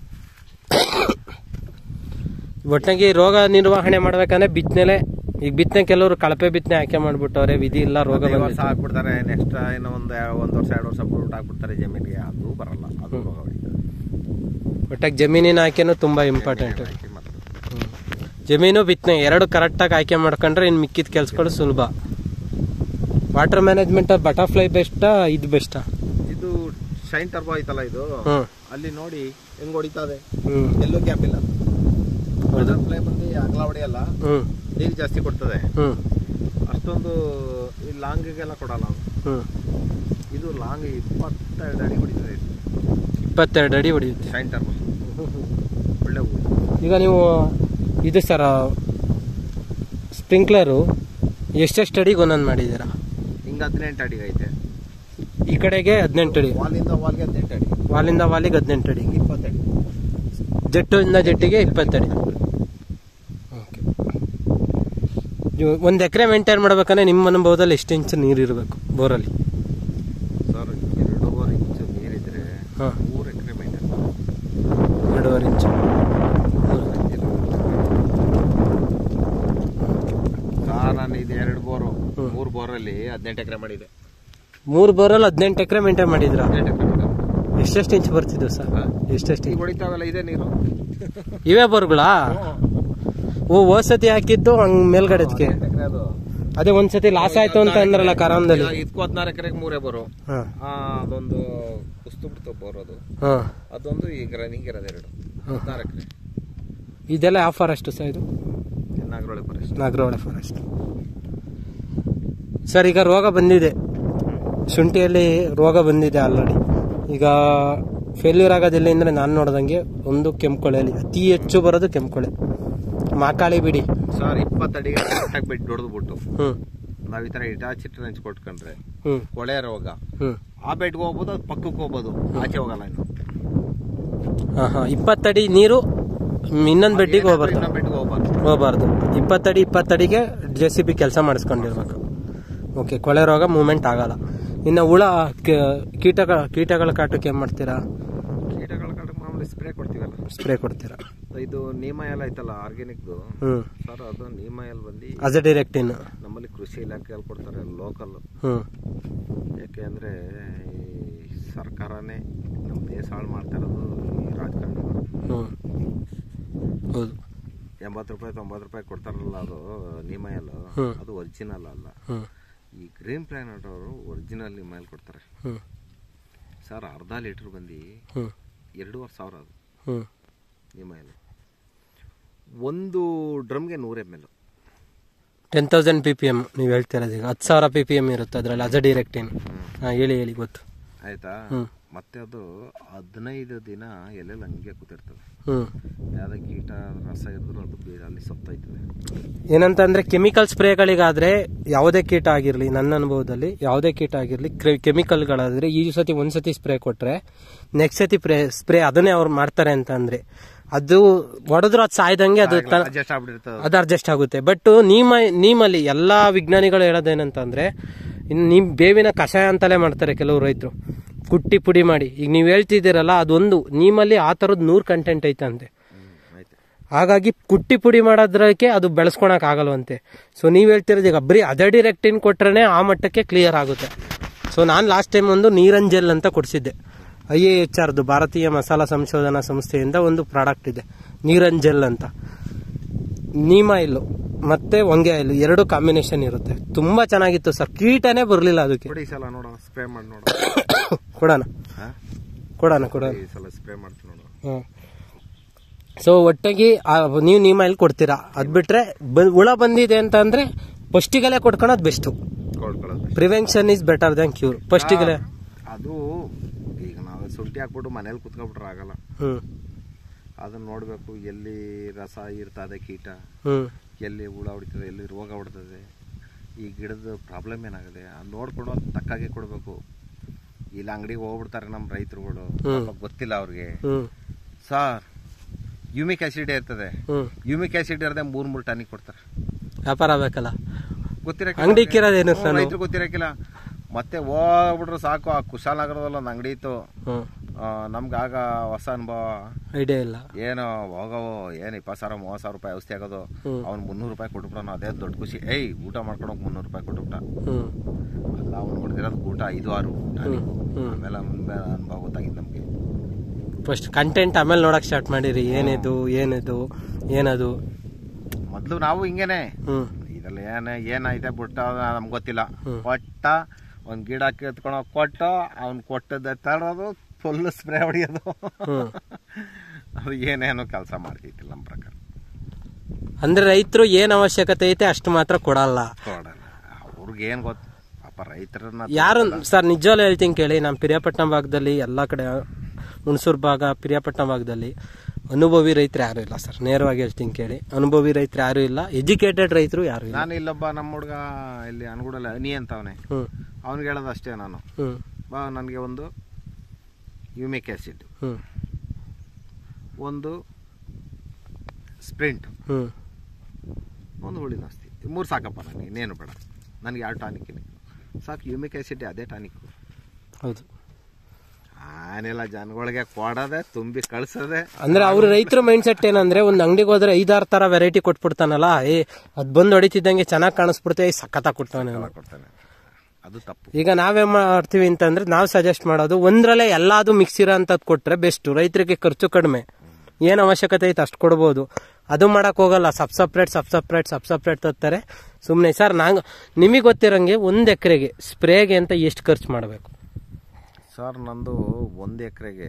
ಒಟ್ಟಾಗಿ ರೋಗ ನಿರ್ವಹಣೆ ಮಾಡ್ಬೇಕಂದ್ರೆ ಬಿತ್ತನೆಲೆ, ಈಗ ಬಿತ್ತನೆ ಕೆಲವರು ಕಳಪೆ ಬಿತ್ತನೆ ಆಯ್ಕೆ ಮಾಡ್ಬಿಟ್ಟವ್ರೆ, ವಿಧಿ ಇಲ್ಲ ರೋಗ ವರ್ಷ ಹಾಕ್ಬಿಡ್ತಾರೆ, ನೆಕ್ಸ್ಟ್ ಇನ್ನು ಒಂದು ಒಂದು ವರ್ಷ ಎರಡು ವರ್ಷ ಬಿಟ್ಟು ಹಾಕ್ಬಿಡ್ತಾರೆ ಜಮೀನಿಗೆ, ಅದು ಬರಲ್ಲ, ಅದು ರೋಗ ಹೊಡಿತಾರೆ. ಒಟ್ಟಾಗಿ ಜಮೀನಿನ ಆಯ್ಕೆನೂ ತುಂಬಾ ಇಂಪಾರ್ಟೆಂಟ್. ಜಮೀನು ಬಿತ್ತನೆ ಎರಡು ಕರೆಕ್ಟಾಗಿ ಆಯ್ಕೆ ಮಾಡ್ಕೊಂಡ್ರೆ ಇನ್ನು ಮಿಕ್ಕಿದ ಕೆಲ್ಸಗಳು ಸುಲಭ. ವಾಟರ್ ಮ್ಯಾನೇಜ್ಮೆಂಟ್ ಬಟರ್ಫ್ಲೈ ಬೆಸ್ಟಾ ಇದು ಬೆಸ್ಟಾ? ಇದು ಶೈನ್ ಟರ್ಬೋ ಐತಲ್ಲ ಇದು, ಅಲ್ಲಿ ನೋಡಿ ಹೆಂಗ್ ಹೊಡಿತದೆ, ಎಲ್ಲೂ ಗ್ಯಾಪ್ ಇಲ್ಲ. ಬಟರ್ಫ್ಲೈ ಬಂದು ಅಗಲ ಹೊಡೆಯಲ್ಲ, ನೀರು ಜಾಸ್ತಿ ಕೊಡ್ತದೆ, ಅಷ್ಟೊಂದು ಈ ಲಾಂಗಿಗೆಲ್ಲ ಕೊಡಲ್ಲ. ಇದು ಲಾಂಗ್ ಇಪ್ಪತ್ತೆರಡು ಅಡಿ ಹೊಡಿತದೆ. ಇಪ್ಪತ್ತೆರಡು ಅಡಿ ಹೊಡಿಯುತ್ತೆ ಶೈನ್ ಟರ್ಬೋ, ಒಳ್ಳೆ. ಈಗ ನೀವು ಇದು ಸರ್ ಸ್ಪ್ರಿಂಕ್ಲರು ಎಷ್ಟೆಷ್ಟು ಅಡಿಗೆ ಒಂದೊಂದು ಮಾಡಿದ್ದೀರಾ? ಹಿಂಗೆ ಹದಿನೆಂಟು ಅಡಿಗೆ ಐತೆ, ಈ ಕಡೆಗೆ ಹದಿನೆಂಟು ಅಡಿ, ವಾಲಿಂದ ವಾಲ್ಗೆ ಹದಿನೆಂಟು ಅಡಿ, ವಾಲಿಂದ ವಾಲಿಗೆ ಹದಿನೆಂಟು ಅಡಿ, ಇಪ್ಪತ್ತಡಿ, ಜಟ್ಟಿಂದ ಜಟ್ಟಿಗೆ ಇಪ್ಪತ್ತಡಿ. ಒಂದು ಎಕರೆ ಮೇಂಟೈನ್ ಮಾಡ್ಬೇಕಂದ್ರೆ ನಿಮ್ಮ ಅನುಭವದಲ್ಲಿ ಎಷ್ಟು ಇಂಚ್ ನೀರು ಇರಬೇಕು ಬೋರಲ್ಲಿ? ಸರ್ ಎರಡೂವರೆ ಇಂಚು ನೀರಿದ್ರೆ ಮೂರು ಎಕರೆ ಮೇಂಟೈನ್. ಎರಡೂವರೆ ಇಂಚು ಸರ್ ನಾನು ಇದು ಎರಡು ಬೋರು ಮೂರು ಬೋರಲ್ಲಿ ಹದಿನೆಂಟು ಎಕರೆ ಮಾಡಿದೆ. ಮೂರು ಬೋರಲ್ಲಿ ಹದಿನೆಂಟು ಎಕರೆ ಮೇಂಟೈನ್ ಮಾಡಿದ್ರ? ಹದಿನೆಂಟು ಎಕರೆ. ಎಷ್ಟೆಷ್ಟು ಇಂಚ್ ಬರ್ತಿದ್ವು ಸರ್? ಎಷ್ಟೆಷ್ಟು ಇಂಚ್ ಹೊಡಿತಾವಲ್ಲ ಇದೇ ನೀರು? ಇವೇ ಬೋರ್ಗಳಾ? ಓ ಹೋದ್ಸತಿ ಹಾಕಿದ್ದು ಹಂಗ್ ಮೇಲ್ಗಡೆದ್ಕೆ? ಅದೇ ಒಂದ್ಸತಿ ಲಾಸ್ ಆಯ್ತು ಅಂತ ಅಂದ್ರಲ್ಲ ಕರಾಮದಲ್ಲಿ. ಇದಕ್ಕೂ ಹದಿನಾರು ಎಕರೆಗೆ ಮೂರೇ ಬೋರು, ಅದೊಂದು ಕುಸ್ತು ಬಿಡ್ತು ಬೋರ್, ಅದು ಅದೊಂದು ಈಗ ರನ್ನಿಂಗ್ ಇರೋದು ಎರಡು, ಹದಿನಾರು ಎಕರೆ. ಇದೆಲ್ಲ ಯಾವ ಫಾರೆಸ್ಟ್ ಸರ್ ಇದು? Nagarahole forest. Nagarahole forest. Sir ಈಗ ರೋಗ ಬಂದಿದೆ ಶುಂಠಿಯಲ್ಲಿ, ರೋಗ ಬಂದಿದೆ ಆಲ್ರೆಡಿ. ಈಗ ಫೇಲ್ಯೂರ್ ಆಗೋದಿಲ್ಲ ಅಂದ್ರೆ ನಾನು ನೋಡ್ದಂಗೆ ಒಂದು ಕೆಂಪುಕೊಳೆಯಲ್ಲಿ ಅತಿ ಹೆಚ್ಚು ಬರೋದು ಕೆಂಪುಕೊಳೆ, ಮಾಕಾಳಿ ಬಿಡಿ. ಸರ್ ಇಪ್ಪತ್ತಡಿಗೆ ಕರೆಕ್ಟಾಗಿ ಬೆಡ್ ಹೊಡೆದ್ಬಿಟ್ಟು ನಾವ್ ಈ ತರ ಇಟಾಚಿಟ್ರೆ ನೆಂಚ್ ಕೊಟ್ಕೊಂಡ್ರೆ ಕೊಳೆ ರೋಗ ಆ ಬೆಡ್ಗೆ ಹೋಗ್ಬೋದು, ಅದು ಪಕ್ಕಕ್ಕೆ ಹೋಗ್ಬೋದು, ಆಚೆ ಹೋಗಲ್ಲ ಇನ್ನು. ಇಪ್ಪತ್ತಡಿ ನೀರು ಇನ್ನೊಂದು ಬೆಡ್ಡಿಗೆ ಹೋಗ್ಬಾರ್ದು, ಬೆಡ್ಗೆ ಹೋಗ್ಬಾರ್ದು ಹೋಗ್ಬಾರ್ದು ಇಪ್ಪತ್ತಡಿ ಇಪ್ಪತ್ತಡಿಗೆ ಜೆ ಸಿ ಬಿ ಕೆಲಸ ಮಾಡಿಸ್ಕೊಂಡಿರ್ಬೇಕು. ಓಕೆ, ಕೊಳೆ ರೋಗ ಮೂವ್ಮೆಂಟ್ ಆಗಲ್ಲ. ಇನ್ನು ಹುಳ ಕೀಟಗಳ ಕೀಟಗಳ ಕಾಟಕ್ಕೆ ಏನ್ ಮಾಡ್ತೀರಾ? ಕೀಟಗಳ ಕಾಟಕ್ಕೆ ಮಾಮೂಲಿ ಸ್ಪ್ರೇ ಕೊಡ್ತೀವಲ್ಲ, ಸ್ಪ್ರೇ ಕೊಡ್ತೀರಾ. ಇದು ನೀಮಯಲ್ ಐತಲ್ಲ ಆರ್ಗ್ಯಾನಿಕ್ದು ಸರ್, ಅದು ನೀಮಯಲ್ ಬಂದು ಅಸ್ ಡೈರೆಕ್ಟ್ ಇನ್ ನಮ್ಮಲ್ಲಿ ಕೃಷಿ ಇಲಾಖೆಯಲ್ಲಿ ಕೊಡ್ತಾರೆ, ಲೋಕಲ್. ಯಾಕೆ ಅಂದ್ರೆ ಈ ಸರ್ಕಾರನೇ ನಮ್ಮ ದೇಶ ಹಾಳು ಮಾಡ್ತಾ ಇರೋದು ಈ ರಾಜಕಾರಣಿಗಳು. ಹೌದು, ಎಂಬತ್ತು ರೂಪಾಯಿ ತೊಂಬತ್ತು ರೂಪಾಯಿ ಕೊಡ್ತಾರಲ್ಲ, ಅದು ನೀಮಯಲ್, ಅದು ಒರಿಜಿನಲ್ ಅಲ್ಲ. ಈ ಗ್ರೀನ್ ಪ್ಲಾನೆಟ್ ಅವರು ಒರಿಜಿನಲ್ ನೀಮಯಲ್ ಕೊಡ್ತಾರೆ ಸರ್. ಅರ್ಧ ಲೀಟರ್ ಬಂದು ಎರಡೂವರೆ ಸಾವಿರ ಅದು ನೀಮಯಲ್. ಒಂದು ಡ್ರಮ್ಗೆ ನೂರ M L, ten thousand P P M ನೀವು ಹೇಳ್ತಿರೋದು. ಈಗ ಹತ್ತು ಸಾವಿರ ಪಿ ಪಿ ಎಮ್ ಇರುತ್ತೆ ಅದರಲ್ಲಿ ಅಜ ಡೈರೆಕ್ಟ್ ಏನು. ಹಾಂ ಹೇಳಿ ಹೇಳಿ ಗೊತ್ತು ಆಯ್ತಾ. ಮತ್ತೆ ಅದು ಹದಿನೈದು ದಿನ ಎಲ್ಲೆಲ್ಲ ಹಂಗೆ ಕೂತಿರ್ತದೆ. ಹ್ಮ್ ಯಾವುದೇ ಕೀಟ ರಸ ಇದ್ರೂ ಅದು ಬೇರೆ ಅಲ್ಲಿ ಸತ್ತೋಯ್ತದೆ. ಏನಂತಂದ್ರೆ ಕೆಮಿಕಲ್ ಸ್ಪ್ರೇಗಳಿಗಾದ್ರೆ ಯಾವುದೇ ಕೀಟ ಆಗಿರ್ಲಿ, ನನ್ನ ಅನುಭವದಲ್ಲಿ ಯಾವುದೇ ಕೀಟ ಆಗಿರ್ಲಿ, ಕೆಮಿಕಲ್ಗಳಾದ್ರೆ ಈ ಸತಿ ಒಂದ್ಸತಿ ಸ್ಪ್ರೇ ಕೊಟ್ರೆ ನೆಕ್ಸ್ಟ್ ಸತಿ ಸ್ಪ್ರೇ ಅದನ್ನೇ ಅವ್ರು ಮಾಡ್ತಾರೆ ಅಂತ ಅಂದ್ರೆ ಅದು ಹೊಡೆದ್ರು ಅದು ಸಾಯ್ದಂಗೆ ಅದು ಅಡ್ಜಸ್ಟ್ ಆಗ್ಬಿಟ್ಟಿರ್ತದೆ, ಅದು ಅಡ್ಜಸ್ಟ್ ಆಗುತ್ತೆ. ಬಟ್ ನೀಮ ನೀಮಲ್ಲಿ ಎಲ್ಲಾ ವಿಜ್ಞಾನಿಗಳು ಹೇಳೋದೇನಂತಂದ್ರೆ ಇನ್ನು ನಿಮ್ ಬೇವಿನ ಕಷಾಯ ಅಂತಲೇ ಮಾಡ್ತಾರೆ ಕೆಲವು ರೈತರು, ಕುಟ್ಟಿ ಪುಡಿ ಮಾಡಿ. ಈಗ ನೀವು ಹೇಳ್ತಿದ್ದೀರಲ್ಲ, ಅದೊಂದು ನೀಮಲ್ಲಿ ಆ ಥರದ್ದು ನೂರು ಕಂಟೆಂಟ್ ಐತಂತೆ. ಹಾಗಾಗಿ ಕುಟ್ಟಿ ಪುಡಿ ಮಾಡೋದ್ರಕ್ಕೆ ಅದು ಬೆಳೆಸ್ಕೊಳಕ್ ಆಗಲ್ವಂತೆ. ಸೊ ನೀವ್ ಹೇಳ್ತಿರೋದು ಈಗ ಬರೀ ಅದೇ ಡಿರೆಕ್ಟಿನ್ ಕೊಟ್ರೆ ಆ ಮಟ್ಟಕ್ಕೆ ಕ್ಲಿಯರ್ ಆಗುತ್ತೆ. ಸೊ ನಾನು ಲಾಸ್ಟ್ ಟೈಮ್ ಒಂದು ನೀರಂಜೆಲ್ ಅಂತ ಕೊಡಿಸಿದ್ದೆ, ಐ ಎ ಎಚ್ ಆರ್ದು ಭಾರತೀಯ ಮಸಾಲಾ ಸಂಶೋಧನಾ ಸಂಸ್ಥೆಯಿಂದ ಒಂದು ಪ್ರಾಡಕ್ಟ್ ಇದೆ ನೀರಂಜೆಲ್ ಅಂತ. ನೀಮ ಆಯಿಲ್ ಮತ್ತೆ ಹೊಂಗೆ ಆಯಿಲ್ ಎರಡು ಕಾಂಬಿನೇಷನ್ ಇರುತ್ತೆ, ತುಂಬಾ ಚೆನ್ನಾಗಿತ್ತು ಸರ್. ಕೀಟನೇ ಬರ್ಲಿಲ್ಲ ಅದಕ್ಕೆ. ಸ್ಪ್ರೇ ಮಾಡಿ ನೋಡ ಕೊಡೋಣ ಕೊಡೋಣ ಕೊಡೋಣ ಸ್ಪ್ರೇ ಮಾಡ್ತೀನಿ ನೋಡು. ಹ್ಮ್ ಸೊ ಒಟ್ಟಿಗೆ ನೀವು ನೀಮ್ ಆಯಿಲ್ ಕೊಡ್ತೀರಾ, ಅದ್ ಬಿಟ್ರೆ ಹುಳ ಬಂದಿದೆ ಅಂತ ಅಂದ್ರೆ ಫಸ್ಟಿಗೆಲೆ ಕೊಟ್ಕೊಳೋದು best. Prevention is better than cure. ಫಸ್ಟಿಗೆಲೆ ಅದು ಈಗ ನಾವು ಶುಂಠಿ ಹಾಕ್ಬಿಟ್ಟು ಮನೇಲಿ ಕುತ್ಕೊಬಿಟ್ರೆ ಆಗಲ್ಲ. ಹ್ಮ್ ಅದನ್ನ ನೋಡ್ಬೇಕು, ಎಲ್ಲಿ ರಸ ಇರ್ತದೆ ಕೀಟ, ಎಲ್ಲಿ ಹುಳ ಹೊಡಿತದೆ, ಎಲ್ಲಿ ರೋಗ ಹೊಡ್ತದೆ, ಈ ಗಿಡದ ಪ್ರಾಬ್ಲಮ್ ಏನಾಗಿದೆ ಅದು ನೋಡ್ಕೊಂಡು ಅದು ತಕ್ಕಾಗೆ ಕೊಡ್ಬೇಕು. ಇಲ್ಲ ಅಂಗಡಿಗೆ ಹೋಗ್ಬಿಡ್ತಾರೆ ನಮ್ಮ ರೈತರುಗಳು, ಗೊತ್ತಿಲ್ಲ ಅವ್ರಿಗೆ. ಸಾರ್ ಯೂಮಿಕ್ ಆಸಿಡ್ ಇರ್ತದೆ, ಯೂಮಿಕ್ ಆಸಿಡ್ ಇರದೆ ಮೂರ್ ಮೂರ್ ಟಾನಿಕ್ ಕೊಡ್ತಾರೆ. ವ್ಯಾಪಾರ ಆಗಬೇಕಲ್ಲ, ಗೊತ್ತಿರಕಿಲ್ಲ ರೈತರು, ಗೊತ್ತಿರಕಿಲ್ಲ. ಮತ್ತೆ ಹೋಗ್ಬಿಟ್ರು ಸಾಕು. ಆ ಕುಶಾಲನಗರದಲ್ಲಿ ಒಂದು ಅಂಗಡಿ ಇತ್ತು, ನಮ್ಗೆ ಆಗ ಹೊಸ ಅನುಭವ, ಐಡಿಯಾ ಇಲ್ಲ ಏನೋ ಹೋಗವು ಏನ್ ಇಪ್ಪತ್ತು ಸಾವಿರ ಮೂವತ್ತು ಸಾವಿರ ರೂಪಾಯಿ ಔಷಧಿ ಆಗೋದು. ಅವ್ನು ಮುನ್ನೂರು ರೂಪಾಯಿ ಕೊಟ್ಬಿಟ್ಟ, ಅದೇ ದೊಡ್ಡ ಖುಷಿ. ಏಯ್ ಊಟ ಮಾಡ್ಕೊಳಕ್ ಮುನ್ನೂರು ರೂಪಾಯಿ ಕೊಟ್ಬಿಟ್ಟ. ಅಲ್ಲ ಅವ್ನು ಕೊಡ್ತಿರೋದು ಊಟ ಐದು ಆರು ಟಾನಿಕ್. ಆಮೇಲೆ ಅನುಭವ ಗೊತ್ತಾಗಿದ್ದು ನಮ್ಗೆ. ಫಸ್ಟ್ ಕಂಟೆಂಟ್ ಆಮೇಲೆ ನೋಡಕ್ ಸ್ಟಾರ್ಟ್ ಮಾಡಿರಿ, ಏನಿದು ಏನಿದು ಏನದು. ಮೊದ್ಲು ನಾವು ಹಿಂಗೇನೆ ಇದ್ರಲ್ಲಿ ಏನ ಏನೈತೆ ಬಿಟ್ಟ ನಮ್ಗೆ ಗೊತ್ತಿಲ್ಲ. ಕೊಟ್ಟ ಒಂದ್ ಗಿಡ ಕಿತ್ಕೊಂಡ ಕೊಟ್ಟ ಅವ್ನ್ ಕೊಟ್ಟದ ತರೋದು ಫುಲ್ ಸ್ಪ್ರೇ ಹೊಡಿಯೋದು. ಅದು ಏನೇನು ಕೆಲಸ ಮಾಡ್ತಿತ್ತಿಲ್ಲ ನಮ್ಮ ಪ್ರಕಾರ. ಅಂದ್ರೆ ರೈತರು ಏನ್ ಅವಶ್ಯಕತೆ ಐತೆ ಅಷ್ಟು ಮಾತ್ರ ಕೊಡಲ್ಲ. ಕೊಡಲ್ಲ ಅವ್ರಿಗೆ ಏನ್ ಗೊತ್ತ ಪಾಪ ರೈತರನ್ನ. ಯಾರು ಸರ್ ನಿಜವಾಗ್ಲೂ ಹೇಳ್ತೀನಿ ಕೇಳಿ, ನಮ್ಮ ಪಿರಿಯಾಪಟ್ಟಣ ಭಾಗದಲ್ಲಿ ಎಲ್ಲಾ ಕಡೆ, ಹುಣಸೂರು ಭಾಗ, ಪಿರಿಯಾಪಟ್ಟಣ ಭಾಗದಲ್ಲಿ ಅನುಭವಿ ರೈತರು ಯಾರು ಇಲ್ಲ ಸರ್. ನೇರವಾಗಿ ಹೇಳ್ತೀನಿ ಕೇಳಿ, ಅನುಭವಿ ರೈತರು ಯಾರು ಇಲ್ಲ, ಎಜುಕೇಟೆಡ್ ರೈತರು ಯಾರು ಇಲ್ಲ. ನಾನು ಇಲ್ಲೊಬ್ಬ ನಮ್ಮ ಹುಡುಗ ಇಲ್ಲಿ ಅನ್ಗೂಡಲ್ಲ ಅನಿ ಅಂತವನೆ, ಅವ್ನಿಗೆ ಹೇಳೋದು ಅಷ್ಟೇ ನಾನು, ಬಾ ನನಗೆ ಒಂದು ಯೂಮಿಕ್ ಆಸಿಡ್, ಒಂದು ಸ್ಪ್ರಿಂಟ್, ಒಂದು ಹುಳಿ ನಾಸ್ತಿ, ಮೂರು ಸಾಕಪ್ಪ ನನಗೆ, ಇನ್ನೇನು ಬೇಡ ನನಗೆ. ಯಾವ ಟಾನಿಕ್ ಸಾಕು, ಯೂಮಿಕ್ ಆಸಿಡ್ ಅದೇ ಟಾನಿಕ್. ಹೌದು, ಆನೆಲ್ಲ ಜನಗಳಿಗೆ ಕೊಡದೆ ತುಂಬಿ ಕಳ್ಸದೆ. ಅಂದ್ರೆ ಅವ್ರ ರೈತರ ಮೈಂಡ್ ಸೆಟ್ ಏನಂದ್ರೆ, ಒಂದ್ ಅಂಗಡಿಗೆ ಹೋದ್ರೆ ಐದಾರು ತರ ವೆರೈಟಿ ಕೊಟ್ಬಿಡ್ತಾನಲ್ಲ, ಏ ಅದ್ ಬಂದ್ ಹೊಡಿತಿದ್ದಂಗೆ ಚೆನ್ನಾಗಿ ಕಾಣಿಸ್ಬಿಡುತ್ತೆ, ಸಖತ್ ಕೊಡ್ತಾನೆ. ಅದು ತಪ್ಪು. ಈಗ ನಾವೇನ್ ಮಾಡ್ತೀವಿ ಅಂತಂದ್ರೆ, ನಾವ್ ಸಜೆಸ್ಟ್ ಮಾಡೋದು ಒಂದ್ರಲ್ಲೇ ಎಲ್ಲಾದು ಮಿಕ್ಸ್ ಇರೋ ಅಂತದ್ ಕೊಟ್ರೆ ಬೆಸ್ಟ್. ರೈತರಿಗೆ ಖರ್ಚು ಕಡಿಮೆ, ಏನ್ ಅವಶ್ಯಕತೆ ಐತೆ ಅಷ್ಟು ಕೊಡ್ಬೋದು. ಅದು ಮಾಡಕ್ ಹೋಗಲ್ಲ, ಸಬ್ ಸಪ್ರೇಟ್ ಸಬ್ ಸಪ್ರೇಟ್ ಸಬ್ ಸಪ್ರೇಟ್ ತರ್ತಾರೆ ಸುಮ್ನೆ. ಸರ್ ನಾಂಗ್ ನಿಮಗೆ ಗೊತ್ತಿರಂಗೆ ಒಂದ್ ಎಕರೆಗೆ ಸ್ಪ್ರೇಗೆ ಅಂತ ಎಷ್ಟು ಖರ್ಚು ಮಾಡಬೇಕು ಸರ್? ನಂದು ಒಂದ್ ಎಕರೆಗೆ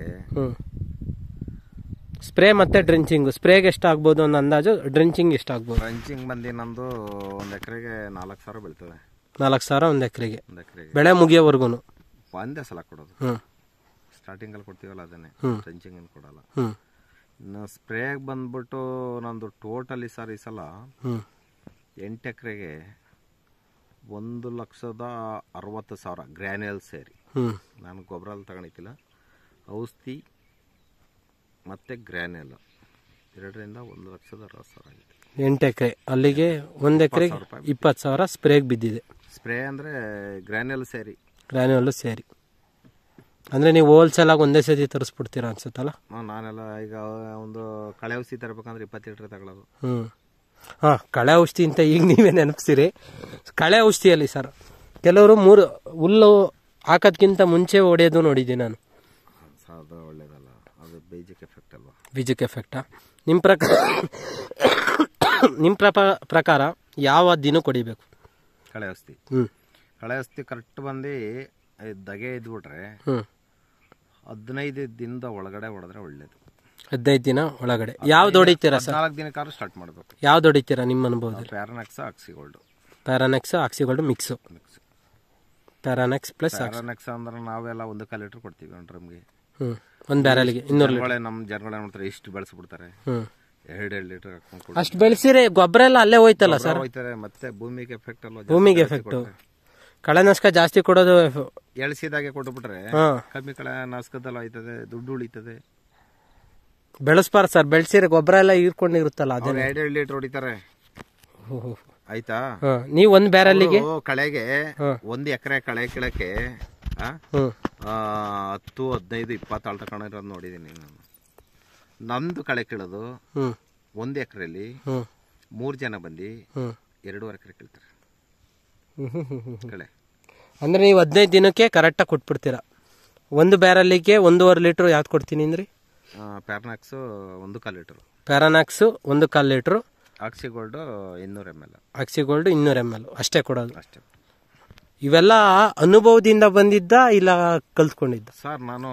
ಸ್ಪ್ರೇ ಮತ್ತೆ ಡ್ರೆಂಚಿಂಗ್, ಸ್ಪ್ರೇಗೆ ಎಷ್ಟು ಆಗ್ಬೋದು ಒಂದು ಅಂದಾಜು, ಡ್ರೆಂಚಿಂಗ್ ಎಷ್ಟು ಆಗ್ಬೋದು? ಡ್ರೆಂಚಿಂಗ್ ಬಂದು ನಂದು ಒಂದ್ ಎಕರೆಗೆ ನಾಲ್ಕು ಸಾವಿರ ಬೀಳ್ತದೆ. ನಾಲ್ಕು ಸಾವಿರ ಒಂದ್ ಎಕರೆಗೆ, ಬೆಳೆ ಮುಗಿಯೋವರೆಗೂ ಒಂದೇ ಸಲ ಕೊಡೋದು. ಸ್ಟಾರ್ಟಿಂಗ್ ಅಲ್ಲಿ ಕೊಡ್ತೀವಲ್ಲ ಅದನ್ನೇ, ಡ್ರೆಂಚಿಂಗ್ ಏನು ಕೊಡಲ್ಲ. ಇನ್ನು ಸ್ಪ್ರೇಗೆ ಬಂದ್ಬಿಟ್ಟು ನಂದು ಟೋಟಲಿ ಸರ್ ಈ ಸಲ ಎಂಟು ಎಕರೆಗೆ ಒಂದು ಲಕ್ಷದ ಅರವತ್ತು ಸಾವಿರ ಗ್ರ್ಯಾನ್ಯಲ್ ಸೇರಿ. ನಾನು ಗೊಬ್ಬರ ಅಲ್ಲಿ ತಗೊಂಡಿದ್ದಿಲ್ಲ, ಔಷಧಿ ಮತ್ತೆ ಗ್ರ್ಯಾನ್ಯಲ್ ಎರಡರಿಂದ ಒಂದು ಲಕ್ಷದ ಅರವತ್ತು ಸಾವಿರ ಆಗಿದೆ. ಎಂಟು ಎಕರೆ ಅಲ್ಲಿಗೆ ಒಂದ್ ಎಕರೆಗೆ ಇಪ್ಪತ್ತು ಸಾವಿರ ಸ್ಪ್ರೇಗೆ ಬಿದ್ದಿದೆ. ಸ್ಪ್ರೇ ಅಂದ್ರೆ ಗ್ರ್ಯಾನ್ಯಲ್ ಸೇರಿ, ಗ್ರ್ಯಾನ್ಯಲ್ ಸೇರಿ ಅಂದ್ರೆ ನೀವು ಹೋಲ್ಸೇಲ್ ಆಗಿ ಒಂದೇ ಸತಿ ತರಿಸ್ಬಿಡ್ತೀರಾ ಅನ್ಸುತ್ತಲ್ಲ? ನಾನೆಲ್ಲ ಈಗ ಒಂದು ಕಳೆ ಔಷಧಿ ತರಬೇಕಂದ್ರೆ ಇಪ್ಪತ್ತು ಲೀಟರ್ ತಗೊಳ್ಳೋದು. ಹ್ಮ್ ಹಾ, ಕಳೆ ಔಷಧಿ ಅಂತ ಈಗ ನೀವೇ ನೆನಪಿಸಿರಿ. ಕಳೆ ಔಷಧಿಯಲ್ಲಿ ಸರ್ ಕೆಲವರು ಮೂರು ಹುಲ್ಲು ಹಾಕೋದ್ಕಿಂತ ಮುಂಚೆ ಹೊಡೆಯೋದು ನೋಡಿದ್ದೀನಿ ನಾನು. ಅದು ಒಳ್ಳೇದಲ್ಲ, ಅದು ಬೀಜಕ್ಕೆ ಎಫೆಕ್ಟ್ ಅಲ್ವಾ? ಬೀಜಕ್ಕೆ ಎಫೆಕ್ಟಾ? ನಿಮ್ಮ ಪ್ರಕಾರ ನಿಮ್ಮ ಪ್ರಕಾರ ಯಾವ ದಿನ ಕೊಡಿಬೇಕು ಕಳೆ ಔಷಧಿ? ಹ್ಮ್ ಕಳೆ ಔಷಧಿ ಕರೆಕ್ಟ್ ಬಂದು ದಗೆ ಇದ್ಬಿಟ್ರೆ ಹದಿನೈದು ದಿನದ ಒಳಗಡೆ ಹೊಡೆದ್ರೆ ಒಳ್ಳೇದು. ಹದಿನೈದು ದಿನ ಒಳಗಡೆ ಯಾವ್ದು ಹೊಡಿತೀರಾ ಸರ್? ನಾಲ್ಕು ದಿನಕ್ಕಾದ್ರೂ ಸ್ಟಾರ್ಟ್ ಮಾಡಬೇಕು. ಯಾವ್ದು ಹೊಡಿತೀರಾ ನಿಮ್ಮ ಅನುಭವದಲ್ಲಿ? ಪ್ಯಾರಾನೆಕ್ಸ್, ಆಕ್ಸಿಗೋಲ್ಡ್. ಪ್ಯಾರಾನೆಕ್ಸ್, ಆಕ್ಸಿಗೋಲ್ಡ್ ಮಿಕ್ಸ್. ಪ್ಯಾರಾನೆಕ್ಸ್ ಪ್ಲಸ್ ಪ್ಯಾರಾನೆಕ್ಸ್ ಅಂದ್ರೆ ನಾವೆಲ್ಲ ಒಂದು ಕಾಲು ಲೀಟರ್ ಕೊಡ್ತೀವಿ ಒಂದು ಡ್ರಮ್ಗೆ. ಹ್ಞೂ ಒಂದು ಬ್ಯಾರಲ್ಗೆ ಇನ್ನೂರು ಲೀಟರ್. ನಮ್ಮ ಜನಗಳೇ ಮಾಡ್ತಾರೆ ಇಷ್ಟು ಬೆಳೆಸ್ಬಿಡ್ತಾರೆ, ಹ್ಞೂ ಎರಡು ಎರಡು ಲೀಟರ್ ಹಾಕೊಂಡು ಅಷ್ಟು ಬೆಳೆಸಿರಿ ಗೊಬ್ಬರ ಎಲ್ಲ ಅಲ್ಲೇ ಹೋಯ್ತಲ್ಲ ಸರ್. ಹೋಯ್ತಾರೆ ಮತ್ತೆ ಭೂಮಿಗೆ ಎಫೆಕ್ಟ್ ಅಲ್ವಾ, ಭೂಮಿಗೆ ಎಫೆಕ್ಟು. ಕಳೆನಾಶಕ ಜಾಸ್ತಿ ಕೊಡೋದು ಎಳ್ಸಿದಾಗೆ ಕೊಟ್ಬಿಟ್ರೆ ಕಮ್ಮಿ ಕಳೆ ನಾಶಕದಲ್ಲ ಆಯ್ತದೆ, ದುಡ್ಡು ಉಳಿತದೆ. ಬೆಳೆಸ್ಬಾರ್ದು ಸರ್, ಬೆಳೆಸಿರಿ ಗೊಬ್ಬರ ಎಲ್ಲ ಹೀರ್ಕೊಂಡಿರುತ್ತಲ್ಲ ಅದೇ ಎರಡು ಎರಡು ಲೀಟರ್ ಹೊಡಿತಾರೆ ಆಯ್ತಾ. ನೀವು ಒಂದು ಬ್ಯಾರಲ್ಲಿಗೆ ಕಳೆಗೆ ಒಂದು ಎಕರೆ ಕಳೆ ಕೀಳಕ್ಕೆ ಹತ್ತು ಹದಿನೈದು ಇಪ್ಪತ್ತು ಆಳ್ ತಗೊಂಡಿರೋದು ನೋಡಿದೀನಿ ನಾನು. ನಂದು ಕಳೆ ಕೀಳೋದು ಒಂದು ಎಕರೆಯಲ್ಲಿ ಮೂರು ಜನ ಬಂದು ಎರಡೂವರೆ ಎಕರೆ ಕೀಳ್ತಾರೆ ಕಳೆ. ಅಂದ್ರೆ ನೀವು ಹದಿನೈದು ದಿನಕ್ಕೆ ಕರೆಕ್ಟಾಗಿ ಕೊಟ್ಬಿಡ್ತೀರಾ. ಒಂದು ಬ್ಯಾರಲ್ಲಿಗೆ ಒಂದೂವರೆ ಲೀಟ್ರ್ ಯಾವ್ದು ಕೊಡ್ತೀನಿ ಅಂದ್ರಿ? ಪ್ಯಾರಾನಾಕ್ಸ್ ಒಂದು ಕಾಲು ಲೀಟ್ರು, ಪ್ಯಾರಾನಾಕ್ಸ್ ಒಂದು ಕಾಲು ಲೀಟ್ರು, ಆಕ್ಸಿಗೋಲ್ಡ್ ಇನ್ನೂರು ಎಮ್ ಎಲ್ ಆಕ್ಸಿಗೋಲ್ಡ್ ಇನ್ನೂರು ಎಮ್ ಎಲ್ ಅಷ್ಟೇ ಕೊಡೋದು. ಅಷ್ಟೇ. ಇವೆಲ್ಲ ಅನುಭವದಿಂದ ಬಂದಿದ್ದ ಇಲ್ಲ ಕಲ್ತ್ಕೊಂಡಿದ್ದ? ಸರ್ ನಾನು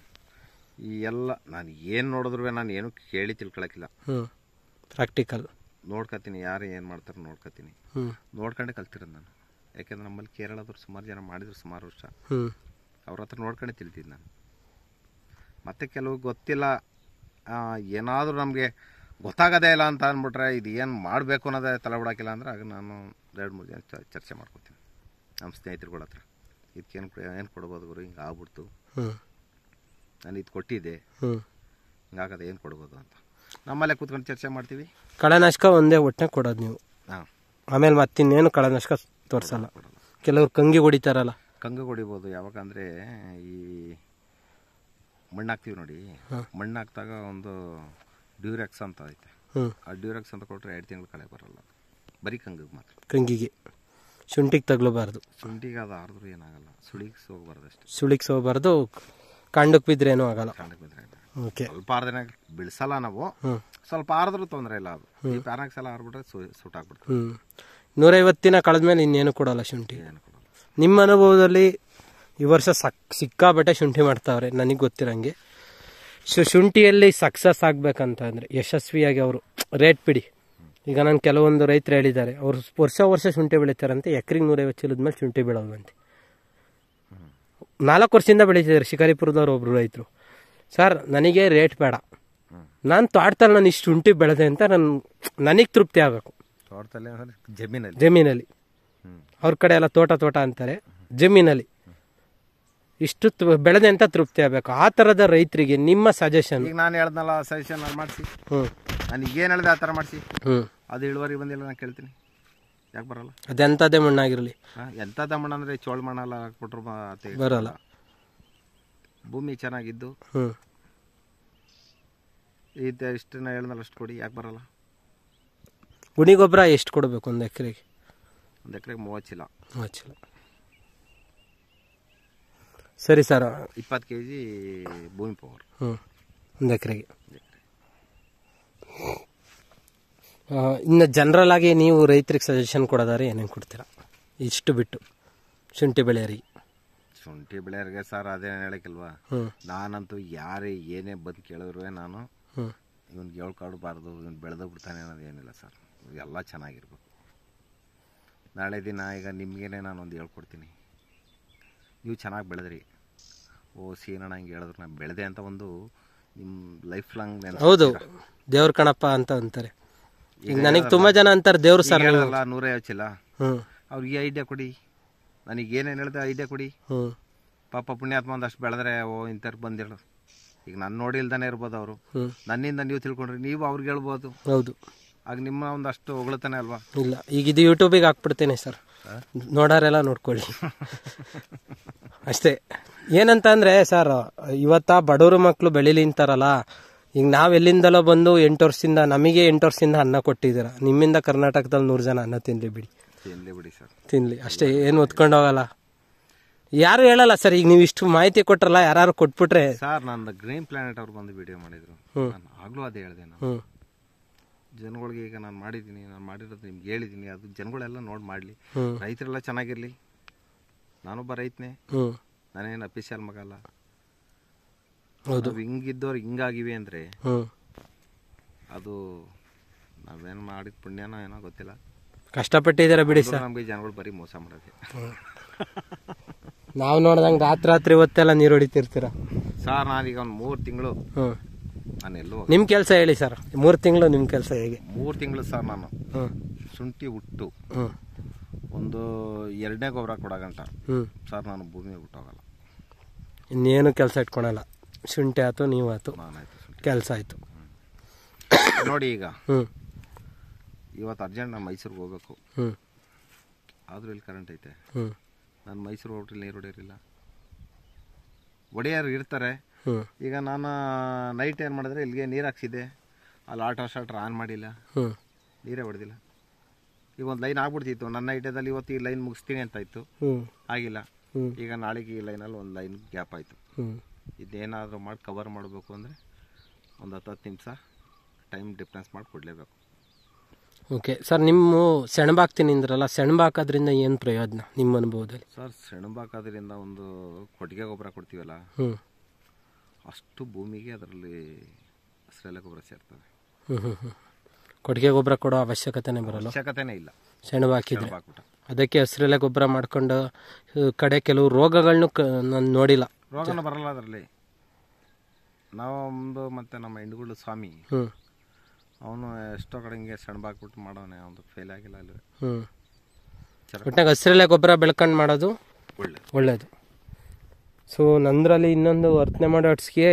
ಈ ಎಲ್ಲ ನಾನು ಏನು ನೋಡಿದ್ರು ನಾನು ಏನು ಕೇಳಿ ತಿಳ್ಕೊಳಕಿಲ್ಲ. ಹ್ಞೂ ಪ್ರಾಕ್ಟಿಕಲ್ ನೋಡ್ಕೊತೀನಿ, ಯಾರು ಏನು ಮಾಡ್ತಾರೆ ನೋಡ್ಕೊತೀನಿ, ನೋಡ್ಕೊಂಡೆ ಕಲ್ತಿರೋದು ನಾನು. ಯಾಕೆಂದ್ರೆ ನಮ್ಮಲ್ಲಿ ಕೇರಳದವ್ರು ಸುಮಾರು ಜನ ಮಾಡಿದ್ರು ಸುಮಾರು ವರ್ಷ, ಅವ್ರ ಹತ್ರ ನೋಡ್ಕೊಂಡೆ ತಿಳ್ತಿದ್ದು ನಾನು. ಮತ್ತೆ ಕೆಲವು ಗೊತ್ತಿಲ್ಲ, ಏನಾದರೂ ನಮಗೆ ಗೊತ್ತಾಗೋದೇ ಇಲ್ಲ ಅಂತ ಅಂದ್ಬಿಟ್ರೆ ಇದು ಏನು ಮಾಡಬೇಕು ಅನ್ನೋದೇ ತಲೆ ಬಿಡೋಕ್ಕಿಲ್ಲ ಅಂದ್ರೆ ಆಗ ನಾನು ಎರಡು ಮೂರು ಜನ ಚರ್ಚೆ ಮಾಡ್ಕೊತೀನಿ ನಮ್ಮ ಸ್ನೇಹಿತರುಗಳ ಹತ್ರ. ಇದಕ್ಕೇನು ಏನು ಕೊಡ್ಬೋದು ಗುರು, ಹಿಂಗೆ ಆಗ್ಬಿಡ್ತು, ನಾನು ಇದು ಕೊಟ್ಟಿದ್ದೆ, ಹಿಂಗಾಗದೆ ಏನು ಕೊಡ್ಬೋದು ಅಂತ ನಮ್ಮಲ್ಲೇ ಕೂತ್ಕೊಂಡು ಚರ್ಚೆ ಮಾಡ್ತೀವಿ. ಕಳೆನಾಶಕ ಒಂದೇ ಒಟ್ಟೆ ಕೊಡೋದು ನೀವು? ಹಾಂ. ಆಮೇಲೆ ಮತ್ತಿನ್ನೇನು ಕಳೆನಾಶಕ ತೋರಿಸಲ್ಲ? ಕೆಲವ್ರು ಕಂಗಿ ಹೊಡಿತಾರಲ್ಲ. ಕಂಗಿ ಹೊಡಿಬೋದು ಯಾವಾಗಂದರೆ ಈ ಮಣ್ಣು ಹಾಕ್ತೀವಿ ನೋಡಿ, ಮಣ್ಣು ಹಾಕ್ದಾಗ ಒಂದು ಡ್ಯೂರೆಕ್ಸ್ ಅಂತ ಐತೆ, ಆ ಡ್ಯೂರೆಕ್ಸ್ ಅಂತ ಕೊಟ್ಟರೆ ಎರಡು ತಿಂಗಳು ಕಳೆ ಬರಲ್ಲ, ಬರೀ ಕಂಗಿಗೆ ಮಾತ್ರ. ಕಂಗಿಗೆ, ಶುಂಠಿಗೆ ತಗಲಬಾರ್ದು. ಶುಂಠಿಗೆ ಅದು ಆರಿದ್ರು ಏನಾಗಲ್ಲ, ಸುಳಿಗೆ ಹೋಗ್ಬಾರ್ದು ಅಷ್ಟೇ. ಸುಳಿಗೆ ಹೋಗ್ಬಾರ್ದು, ಕಾಂಡಕ್ಕೆ ಬಿದ್ದರೆ ಏನೂ ಆಗಲ್ಲ. ಕಾಂಡಕ್ಕೆ ಬಿದ್ದರೆ ಓಕೆ. ಸ್ವಲ್ಪ ಆರ್ದಿನ ಬಿಡಿಸಲ್ಲ ನಾವು, ಸ್ವಲ್ಪ ಆರಿದ್ರೂ ತೊಂದರೆ ಇಲ್ಲ. ಅದು ಈ ಪ್ಯಾರಾಕ್ಸ್ ಎಲ್ಲ ಆರ್ಬಿಟ್ರೆ ಸೂಟ್ ಆಗ್ಬಿಡ್ತದೆ. ಹ್ಞೂ ನೂರೈವತ್ತು ದಿನ ಕಳೆದ್ಮೇಲೆ ಇನ್ನೇನು ಕೊಡಲ್ಲ ಶುಂಠಿ. ಏನು ಕೊಡಲ್ಲ. ನಿಮ್ಮ ಅನುಭವದಲ್ಲಿ ಈ ವರ್ಷ ಸಕ್ ಸಿಕ್ಕಾಬಟ್ಟೆ ಶುಂಠಿ ಮಾಡ್ತಾವ್ರೆ ನನಗೆ ಗೊತ್ತಿರಂಗೆ. ಶು ಶುಂಠಿಯಲ್ಲಿ ಸಕ್ಸಸ್ ಆಗ್ಬೇಕಂತ ಅಂದರೆ ಯಶಸ್ವಿಯಾಗಿ ಅವರು ರೇಟ್ ಬಿಡಿ. ಈಗ ನಾನು ಕೆಲವೊಂದು ರೈತರು ಹೇಳಿದ್ದಾರೆ, ಅವರು ವರ್ಷ ವರ್ಷ ಶುಂಠಿ ಬೆಳೀತಾರಂತೆ, ಎಕರೆಗೆ ನೂರೈವತ್ತು ಚೀಲದ ಮೇಲೆ ಶುಂಠಿ ಬೆಳೋದಂತೆ. ನಾಲ್ಕು ವರ್ಷದಿಂದ ಬೆಳೀತಿದ್ದಾರೆ ಶಿಕಾರಿಪುರದವ್ರು ಒಬ್ರು ರೈತರು. ಸರ್ ನನಗೆ ರೇಟ್ ಬೇಡ, ನಾನು ತೋಟದಲ್ಲಿ ನಾನು ಇಷ್ಟು ಶುಂಠಿ ಬೆಳೆದೆ ಅಂತ ನಾನು ನನಗೆ ತೃಪ್ತಿ ಆಗಬೇಕು. ತೋಟದಲ್ಲಿ ಜಮೀನಲ್ಲಿ ಜಮೀನಲ್ಲಿ ಅವ್ರ ಕಡೆ ಎಲ್ಲ ತೋಟ ತೋಟ ಅಂತಾರೆ, ಜಮೀನಲ್ಲಿ ಇಷ್ಟು ಬೆಳೆದೆ ಅಂತ ತೃಪ್ತಿ ಆಗಬೇಕು. ಆ ಥರದ ರೈತರಿಗೆ ನಿಮ್ಮ ಸಜೆಷನ್? ಈಗ ನಾನು ಹೇಳ್ದಲ್ಲ ಸಜೆಷನ್ ನಾನು ಮಾಡಿಸಿ, ಹ್ಞೂ ನನಗೆ ಏನು ಹೇಳಿದೆ ಆ ಥರ ಮಾಡಿಸಿ. ಹ್ಞೂ ಅದು ಇಳುವರಿ ಬಂದಿಲ್ಲ ನಾನು ಕೇಳ್ತೀನಿ, ಯಾಕೆ ಬರಲ್ಲ? ಅದೆಂಥದ್ದೇ ಮಣ್ಣಾಗಿರಲಿ. ಹಾಂ ಎಂಥದ್ದೇ ಮಣ್ಣು ಅಂದರೆ ಚೋಳ ಮಣ್ಣೆಲ್ಲ ಹಾಕ್ಬಿಟ್ರು ಬರಲ್ಲ. ಭೂಮಿ ಚೆನ್ನಾಗಿದ್ದು ಹ್ಞೂ ಇದು ಇಷ್ಟು ನಾ ಹೇಳ್ದಲ್ಲ ಅಷ್ಟು ಕೊಡಿ, ಯಾಕೆ ಬರಲ್ಲ? ಗುಣಿ ಗೊಬ್ಬರ ಎಷ್ಟು ಕೊಡಬೇಕು ಒಂದು ಎಕರೆಗೆ? ಒಂದು ಎಕರೆಗೆ ಮೂವತ್ತು ಚೀಲ. ಮೂವತ್ತು ಚೀಲ ಸರಿ ಸರ್. ಇಪ್ಪತ್ತು ಕೆ ಜಿ ಭೂಮಿ ಪವರ್ ಹ್ಞೂ ಒಂದು ಎಕರೆಗೆ. ಇನ್ನು ಜನರಲ್ ಆಗಿ ನೀವು ರೈತರಿಗೆ ಸಜೆಷನ್ ಕೊಡೋದಾರೆ ಏನೇನು ಕೊಡ್ತೀರಾ ಇಷ್ಟು ಬಿಟ್ಟು ಶುಂಠಿ ಬೆಳೆಯರಿಗೆ? ಶುಂಠಿ ಬೆಳೆಯರಿಗೆ ಸರ್ ಅದೇನು ಹೇಳಕ್ಕಿಲ್ವಾ, ನಾನಂತೂ ಯಾರೇ ಏನೇ ಬಂದು ಕೇಳಿದ್ರು ನಾನು ಇವನ್ಗೆ ಹೇಳ್ಕೊಡ್ಬಾರ್ದು, ಇವನು ಬೆಳೆದು ಬಿಡ್ತಾನೆ ಅನ್ನೋದು ಏನಿಲ್ಲ ಸರ್. ಎಲ್ಲ ಚೆನ್ನಾಗಿರ್ಬೇಕು. ನಾಳೆ ದಿನ ಈಗ ನಿಮಗೇನೆ ನಾನೊಂದು ಹೇಳ್ಕೊಡ್ತೀನಿ, ನೀವು ಚೆನ್ನಾಗಿ ಬೆಳೆದ್ರಿ, ಓ ಸೀನಣ್ಣ ಹಿಂಗೆ ಹೇಳಿದ್ರು ನಾನು ಬೆಳೆದೆ ಅಂತ ಒಂದು ನಿಮ್ಮ ಲೈಫ್ ಲಾಂಗ್. ಹೌದು, ದೇವ್ರ ಕಣಪ್ಪ ಅಂತ ಅಂತಾರೆ. ಈಗ ನನಗೆ ತುಂಬ ಜನ ಅಂತಾರೆ ದೇವ್ರು ಸರ್ ಹೇಳಲ್ಲ ನೂರೈವತ್ತು ಚೀಲ, ಹ್ಞೂ ಅವ್ರಿಗೆ ಐಡಿಯಾ ಕೊಡಿ, ನನಗೆ ಏನೇನು ಹೇಳಿದೆ ಐಡಿಯಾ ಕೊಡಿ. ಹ್ಞೂ ಪಾಪ ಪುಣ್ಯಾತ್ಮ ಒಂದು ಅಷ್ಟು ಬೆಳೆದ್ರೆ ಓ ಇಂಥವ್ರು ಬಂದಿರೋ. ಈಗ ನಾನು ನೋಡಿಲ್ದಾನೆ ಇರ್ಬೋದು ಅವರು, ನನ್ನಿಂದ ನೀವು ತಿಳ್ಕೊಂಡ್ರಿ ನೀವು ಅವ್ರಿಗೆ ಹೇಳ್ಬೋದು. ಹೌದು, ಆಗ ನಿಮ್ಮ ಒಂದಷ್ಟು ಹೊಗಳ್ತಾನೆ ಅಲ್ವಾ? ಇಲ್ಲ, ಈಗ ಇದು ಯೂಟ್ಯೂಬಿಗೆ ಹಾಕ್ಬಿಡ್ತೇನೆ ಸರ್, ನೋಡೋರೆಲ್ಲ ನೋಡ್ಕೊಳ್ಳಿ ಅಷ್ಟೇ. ಏನಂತ ಅಂದರೆ ಸರ್, ಇವತ್ತ ಬಡವರು ಮಕ್ಕಳು ಬೆಳೀಲಿ ಅಂತಾರಲ್ಲ, ಈಗ ನಾವು ಎಲ್ಲಿಂದಲೋ ಬಂದು ಎಂಟು ವರ್ಷದಿಂದ ನಮಗೆ ಎಂಟು ವರ್ಷದಿಂದ ಅನ್ನ ಕೊಟ್ಟಿದ್ದೀರ, ನಿಮ್ಮಿಂದ ಕರ್ನಾಟಕದಲ್ಲಿ ನೂರು ಜನ ಅನ್ನ ತಿನ್ಲಿ ಬಿಡಿ, ತಿನ್ಲಿ ಬಿಡಿ ಸರ್, ತಿನ್ಲಿ ಅಷ್ಟೇ, ಏನು ಹೊತ್ಕೊಂಡು ಹೋಗಲ್ಲ. ಯಾರು ಹೇಳಲ್ಲ ಸರ್, ಈಗ ನೀವು ಇಷ್ಟು ಮಾಹಿತಿ ಕೊಟ್ರಲ್ಲ, ಯಾರು ಕೊಟ್ಬಿಟ್ರೆ ಸರ್. ನಂದು ಗ್ರೀನ್ ಪ್ಲಾನೆಟ್ ಅವ್ರು ಬಂದು ವಿಡಿಯೋ ಮಾಡಿದ್ರು, ನಾನು ಆಗ್ಲೂ ಅದೇ ಹೇಳಿದೆ ನಾನು ಜನಗಳಿಗೆ. ಈಗ ನಾನು ಮಾಡಿದ್ದೀನಿ, ನಾನು ಮಾಡಿರೋದು ನಿಮ್ಗೆ ಹೇಳಿದ್ದೀನಿ, ಅದು ಜನಗಳೆಲ್ಲ ನೋಡಿ ಮಾಡಲಿ, ರೈತರೆಲ್ಲ ಚೆನ್ನಾಗಿರ್ಲಿ. ನಾನೊಬ್ಬ ರೈತನೇ, ನಾನೇನು ಅಫಿಷಿಯಲ್ ಮಗ ಅಲ್ಲ. ಹೌದು, ಹಿಂಗಿದ್ದವ್ರು ಹಿಂಗಾಗಿವೆ ಅಂದರೆ ಅದು ನಾವೇನು ಮಾಡಿದ ಪುಣ್ಯನೋ ಏನೋ ಗೊತ್ತಿಲ್ಲ, ಕಷ್ಟಪಟ್ಟಿದ್ದಾರೆ ಬಿಡಿ ಸರ್. ನಮಗೆ ಜನಗಳು ಬರೀ ಮೋಸ ಮಾಡೋದು. ನಾವು ನೋಡ್ದಂಗೆ ರಾತ್ರಿ ರಾತ್ರಿ ಹೊತ್ತೆಲ್ಲ ನೀರು ಹೊಡಿತಿರ್ತೀರ ಸರ್. ನಾನೀಗ ಒಂದು ಮೂರು ತಿಂಗಳು ಹ್ಮ್ ನಾನು ಎಲ್ಲೂ ನಿಮ್ ಕೆಲಸ ಹೇಳಿ ಸರ್. ಮೂರು ತಿಂಗಳು ನಿಮ್ ಕೆಲಸ ಹೇಗೆ? ಮೂರು ತಿಂಗಳು ಸರ್ ನಾನು ಹ್ಮ್ ಶುಂಠಿ ಹುಟ್ಟು ಹ್ಮ್ ಒಂದು ಎರಡನೇ ಗೊಬ್ಬರ ಕೊಡಗಂಟ ಹ್ಮ್ ಸರ್ ನಾನು ಭೂಮಿ ಹುಟ್ಟೋಗಲ್ಲ. ಇನ್ನೇನು ಕೆಲಸ ಇಟ್ಕೊಳಲ್ಲ. ಶುಂಠಿ ಆಯ್ತು ನೀವು ಆಯ್ತು ನಾನಾಯ್ತು ಕೆಲಸ ಆಯ್ತು. ನೋಡಿ ಈಗ ಹ್ಮ್ ಇವತ್ತು ಅರ್ಜೆಂಟ್ ನಾನು ಮೈಸೂರಿಗೆ ಹೋಗ್ಬೇಕು. ಹ್ಮ್ ಆದ್ರೂ ಇಲ್ಲಿ ಕರೆಂಟ್ ಐತೆ. ಹ್ಮ್ ನಾನು ಮೈಸೂರು ಹೋಗ್ಬಿಟ್ಟು ನೀರು ಹೊಡೆಯೋರಿಲ್ಲ. ಒಡೆಯರು ಇರ್ತಾರೆ. ಹ್ಮ್ ಈಗ ನಾನು ನೈಟ್ ಏನು ಮಾಡಿದ್ರೆ ಇಲ್ಲಿಗೆ ನೀರು ಹಾಕ್ಸಿದ್ದೆ, ಅಲ್ಲಿ ಆಟೋ ಶಾಟ್ರ್ ಆನ್ ಮಾಡಿಲ್ಲ, ಹ್ಮ್ ನೀರೇ ಹೊಡೆದಿಲ್ಲ. ಈಗ ಒಂದು ಲೈನ್ ಆಗ್ಬಿಡ್ತಿತ್ತು ನನ್ನ ಐಡಿಯಾದಲ್ಲಿ. ಇವತ್ತು ಈ ಲೈನ್ ಮುಗಿಸ್ತೀನಿ ಅಂತ ಇತ್ತು, ಹ್ಮ್ ಆಗಿಲ್ಲ. ಹ್ಮ್ ಈಗ ನಾಳೆಗೆ ಈ ಲೈನಲ್ಲಿ ಒಂದು ಲೈನ್ ಗ್ಯಾಪ್ ಆಯಿತು. ಹ್ಮ್ ಇದೇನಾದರೂ ಮಾಡಿ ಕವರ್ ಮಾಡಬೇಕು ಅಂದರೆ ಒಂದು ಹತ್ತು ಹತ್ತು ನಿಮಿಷ ಟೈಮ್ ಡಿಫ್ರೆನ್ಸ್ ಮಾಡಿ ಕೊಡಲೇಬೇಕು. ಓಕೆ ಸರ್, ನಿಮ್ಮ ಸೆಣಬಾಕ್ತೀನಿ ಅಂದ್ರಲ್ಲ, ಸೆಣಬಾಕೋದ್ರಿಂದ ಏನು ಪ್ರಯೋಜನ ನಿಮ್ಮ ಅನುಭವದಲ್ಲಿ? ಸರ್ ಸೆಣಬಾಕೋದ್ರಿಂದ ಒಂದು ಕೊಟ್ಟಿಗೆ ಗೊಬ್ಬರ ಕೊಡ್ತೀವಲ್ಲ, ಹ್ಞೂ ಅಷ್ಟು ಭೂಮಿಗೆ ಅದರಲ್ಲಿ ಹಸಿರೆಲೆ ಗೊಬ್ಬರ ಸೇರ್ತದೆ. ಹ್ಞೂ ಹ್ಞೂ ಹ್ಞೂ ಕೊಟ್ಟಿಗೆ ಗೊಬ್ಬರ ಕೊಡೋ ಅವಶ್ಯಕತೆನೇ ಬರಲ್ಲ, ಅವಶ್ಯಕತೆನೇ ಇಲ್ಲ ಸೆಣಬು ಹಾಕಿದ್ರೆ. ಸೆಣಬಾಕ್ಬಿಟ್ಟು ಅದಕ್ಕೆ ಹಸಿರೆಲೆ ಗೊಬ್ಬರ ಮಾಡ್ಕೊಂಡು ಕಡೆ ಕೆಲವು ರೋಗಗಳನ್ನೂ ಕ ನಾನು ನೋಡಿಲ್ಲ. ರೋಗನೂ ಬರಲ್ಲ ಅದರಲ್ಲಿ. ನಾವು ಒಂದು ಮತ್ತು ನಮ್ಮ ಹೆಂಡುಗಳು ಸ್ವಾಮಿ, ಹ್ಞೂ ಅವನು ಎಷ್ಟೋ ಕಡೆ ಹಿಂಗೆ ಸೆಣಬಾಕ್ಬಿಟ್ಟು ಮಾಡೋನೆ, ಅವನು ಫೇಲ್ ಆಗಿಲ್ಲ ಅಲ್ಲಿ. ಹ್ಞೂ ಒಟ್ಟಾಗ ಹಸಿರೆಲೆ ಗೊಬ್ಬರ ಬೆಳ್ಕೊಂಡು ಮಾಡೋದು ಒಳ್ಳೆ ಒಳ್ಳೆಯದು. ಸೊ ನಂದರಲ್ಲಿ ಇನ್ನೊಂದು ವರ್ತನೆ ಮಾಡೋ ಅಟ್ಸ್ಗೆ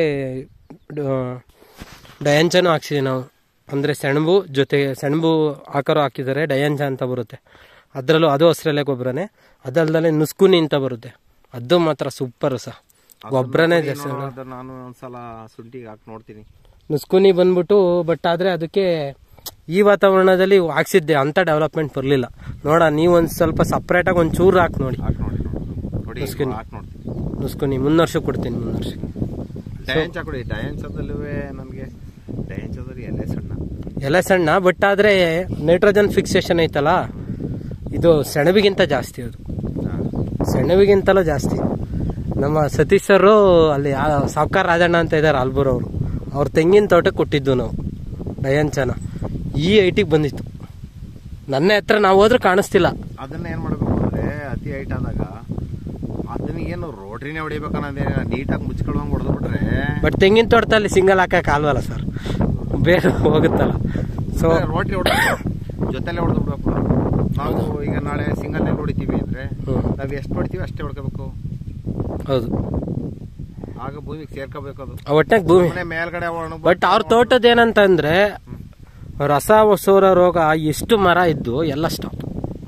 ಡಯಾಂಚನೂ ಹಾಕ್ಸಿದ್ವಿ ನಾವು. ಅಂದರೆ ಸೆಣಬು ಜೊತೆಗೆ ಸೆಣಬು ಹಾಕೋರು ಹಾಕಿದ್ದಾರೆ, ಡಯಾಂಚ ಅಂತ ಬರುತ್ತೆ ಅದರಲ್ಲೂ, ಅದು ಹಸಿರೆಲೆ ಗೊಬ್ಬರನೇ. ಅದಲ್ದಲ್ಲೇ ನುಸ್ಕುನಿ ಅಂತ ಬರುತ್ತೆ, ಅದು ಮಾತ್ರ ಸೂಪರ್ ಸಹ ಗೊಬ್ಬರನೇ ಜಾಸ್ತಿ. ನಾನು ಒಂದ್ಸಲ ಶುಂಠಿಗೆ ಹಾಕಿ ನೋಡ್ತೀನಿ. ನುಸ್ಕುನಿ ಬಂದ್ಬಿಟ್ಟು, ಬಟ್ ಆದರೆ ಅದಕ್ಕೆ ಈ ವಾತಾವರಣದಲ್ಲಿ ಹಾಕ್ಸಿದ್ದೆ ಅಂತ ಡೆವಲಪ್ಮೆಂಟ್ ಬರಲಿಲ್ಲ. ನೋಡ ನೀವು ಒಂದು ಸ್ವಲ್ಪ ಸಪ್ರೇಟಾಗಿ ಒಂದು ಚೂರು ಹಾಕಿ ನೋಡಿ. ಹಾಕಿ ನೋಡಿ ನೋಡಿ ನುಸ್ಕುನಿ ಹಾಕಿ ನೋಡ್ತೀನಿ. ನುಸ್ಕುನಿ ಮುಂದೆ ವರ್ಷ ಕೊಡ್ತೀನಿ, ಮುಂದೆ ವರ್ಷ ಡಯಾಂಚ ಕೊಡಿ. ಡಯಾಂಚದಲ್ಲೂ ನನಗೆ ಡಯಾಂಚದಲ್ಲಿ ಎಲೆ ಸಣ್ಣ ಎಲೆ ಸಣ್ಣ, ಬಟ್ ಆದರೆ ನೈಟ್ರೋಜನ್ ಫಿಕ್ಸೇಷನ್ ಐತಲ್ಲ, ಇದು ಸೆಣಬಿಗಿಂತ ಜಾಸ್ತಿ, ಅದು ಸೆಣಬಿಗಿಂತಲೂ ಜಾಸ್ತಿ. ನಮ್ಮ ಸತೀಶ್ ಸರ್ ಅಲ್ಲಿ ಸಾವ್ಕಾರ ರಾಜಣ್ಣ ಅಂತ ಇದ್ದಾರೆ ಆಲ್ಬೂರ್, ಅವರು ಅವ್ರ ತೆಂಗಿನ ತೋಟಕ್ಕೆ ಕೊಟ್ಟಿದ್ದು ನಾವು ಡಯಾಂಚನ. ಈ ಐಟಿಗೆ ಬಂದಿತ್ತು. ನನ್ನ ಹತ್ರ ನಾವು ಹೋದ್ರೆ ಕಾಣಿಸ್ತಿಲ್ಲ. ಅದನ್ನ ಏನ್ ಮಾಡಬೇಕು ಅಂದ್ರೆ ಅತಿ ಹೈಟ್ ಆದಾಗ ಅದನ್ನ ಏನು ರೋಟ್ರಿನೇ ಹೊಡಿಬೇಕನ್ನೋದೇ, ನೀಟಾಗಿ ಮುಚ್ಕೊಳ್ಳೋಂಗ್ ಹೊಡೆದು ಬಿಟ್ರೆ. ಬಟ್ ತೆಂಗಿನ ತೋಟದಲ್ಲಿ ಸಿಂಗಲ್ ಹಾಕಕ್ ಆಲ್ವಲ್ಲ ಸರ್, ಬೇಗ ಹೋಗುತ್ತಲ್ಲ. ಸೊ ರೋಟ್ರಿ ಹೊಡೆದ ಜೊತೆಲೆ ಹೊಡೆದು ಬಿಡ್ಬೇಕು. ನಾವು ಈಗ ನಾಳೆ ಸಿಂಗಲ್ ಹೊಡಿತೀವಿ ಅಂದ್ರೆ ನಾವ್ ಎಷ್ಟು ಹೊಡಿತೀವಿ ಅಷ್ಟೇ ಹೊಡ್ಕೋಬೇಕು. ಹೌದು, ಆಗ ಭೂಮಿಗೆ ಸೇರ್ಕೋಬೇಕು. ಅದು ಒಟ್ಟಾಗ ಭೂಮಿ ಮೇಲ್ಗಡೆ. ಬಟ್ ಅವ್ರ ತೋಟದ ಏನಂತಂದ್ರೆ ರಸ ಸೋರ ರೋಗ ಎಷ್ಟು ಮರ ಇದ್ದು ಎಲ್ಲ ಸ್ಟಾಪ್,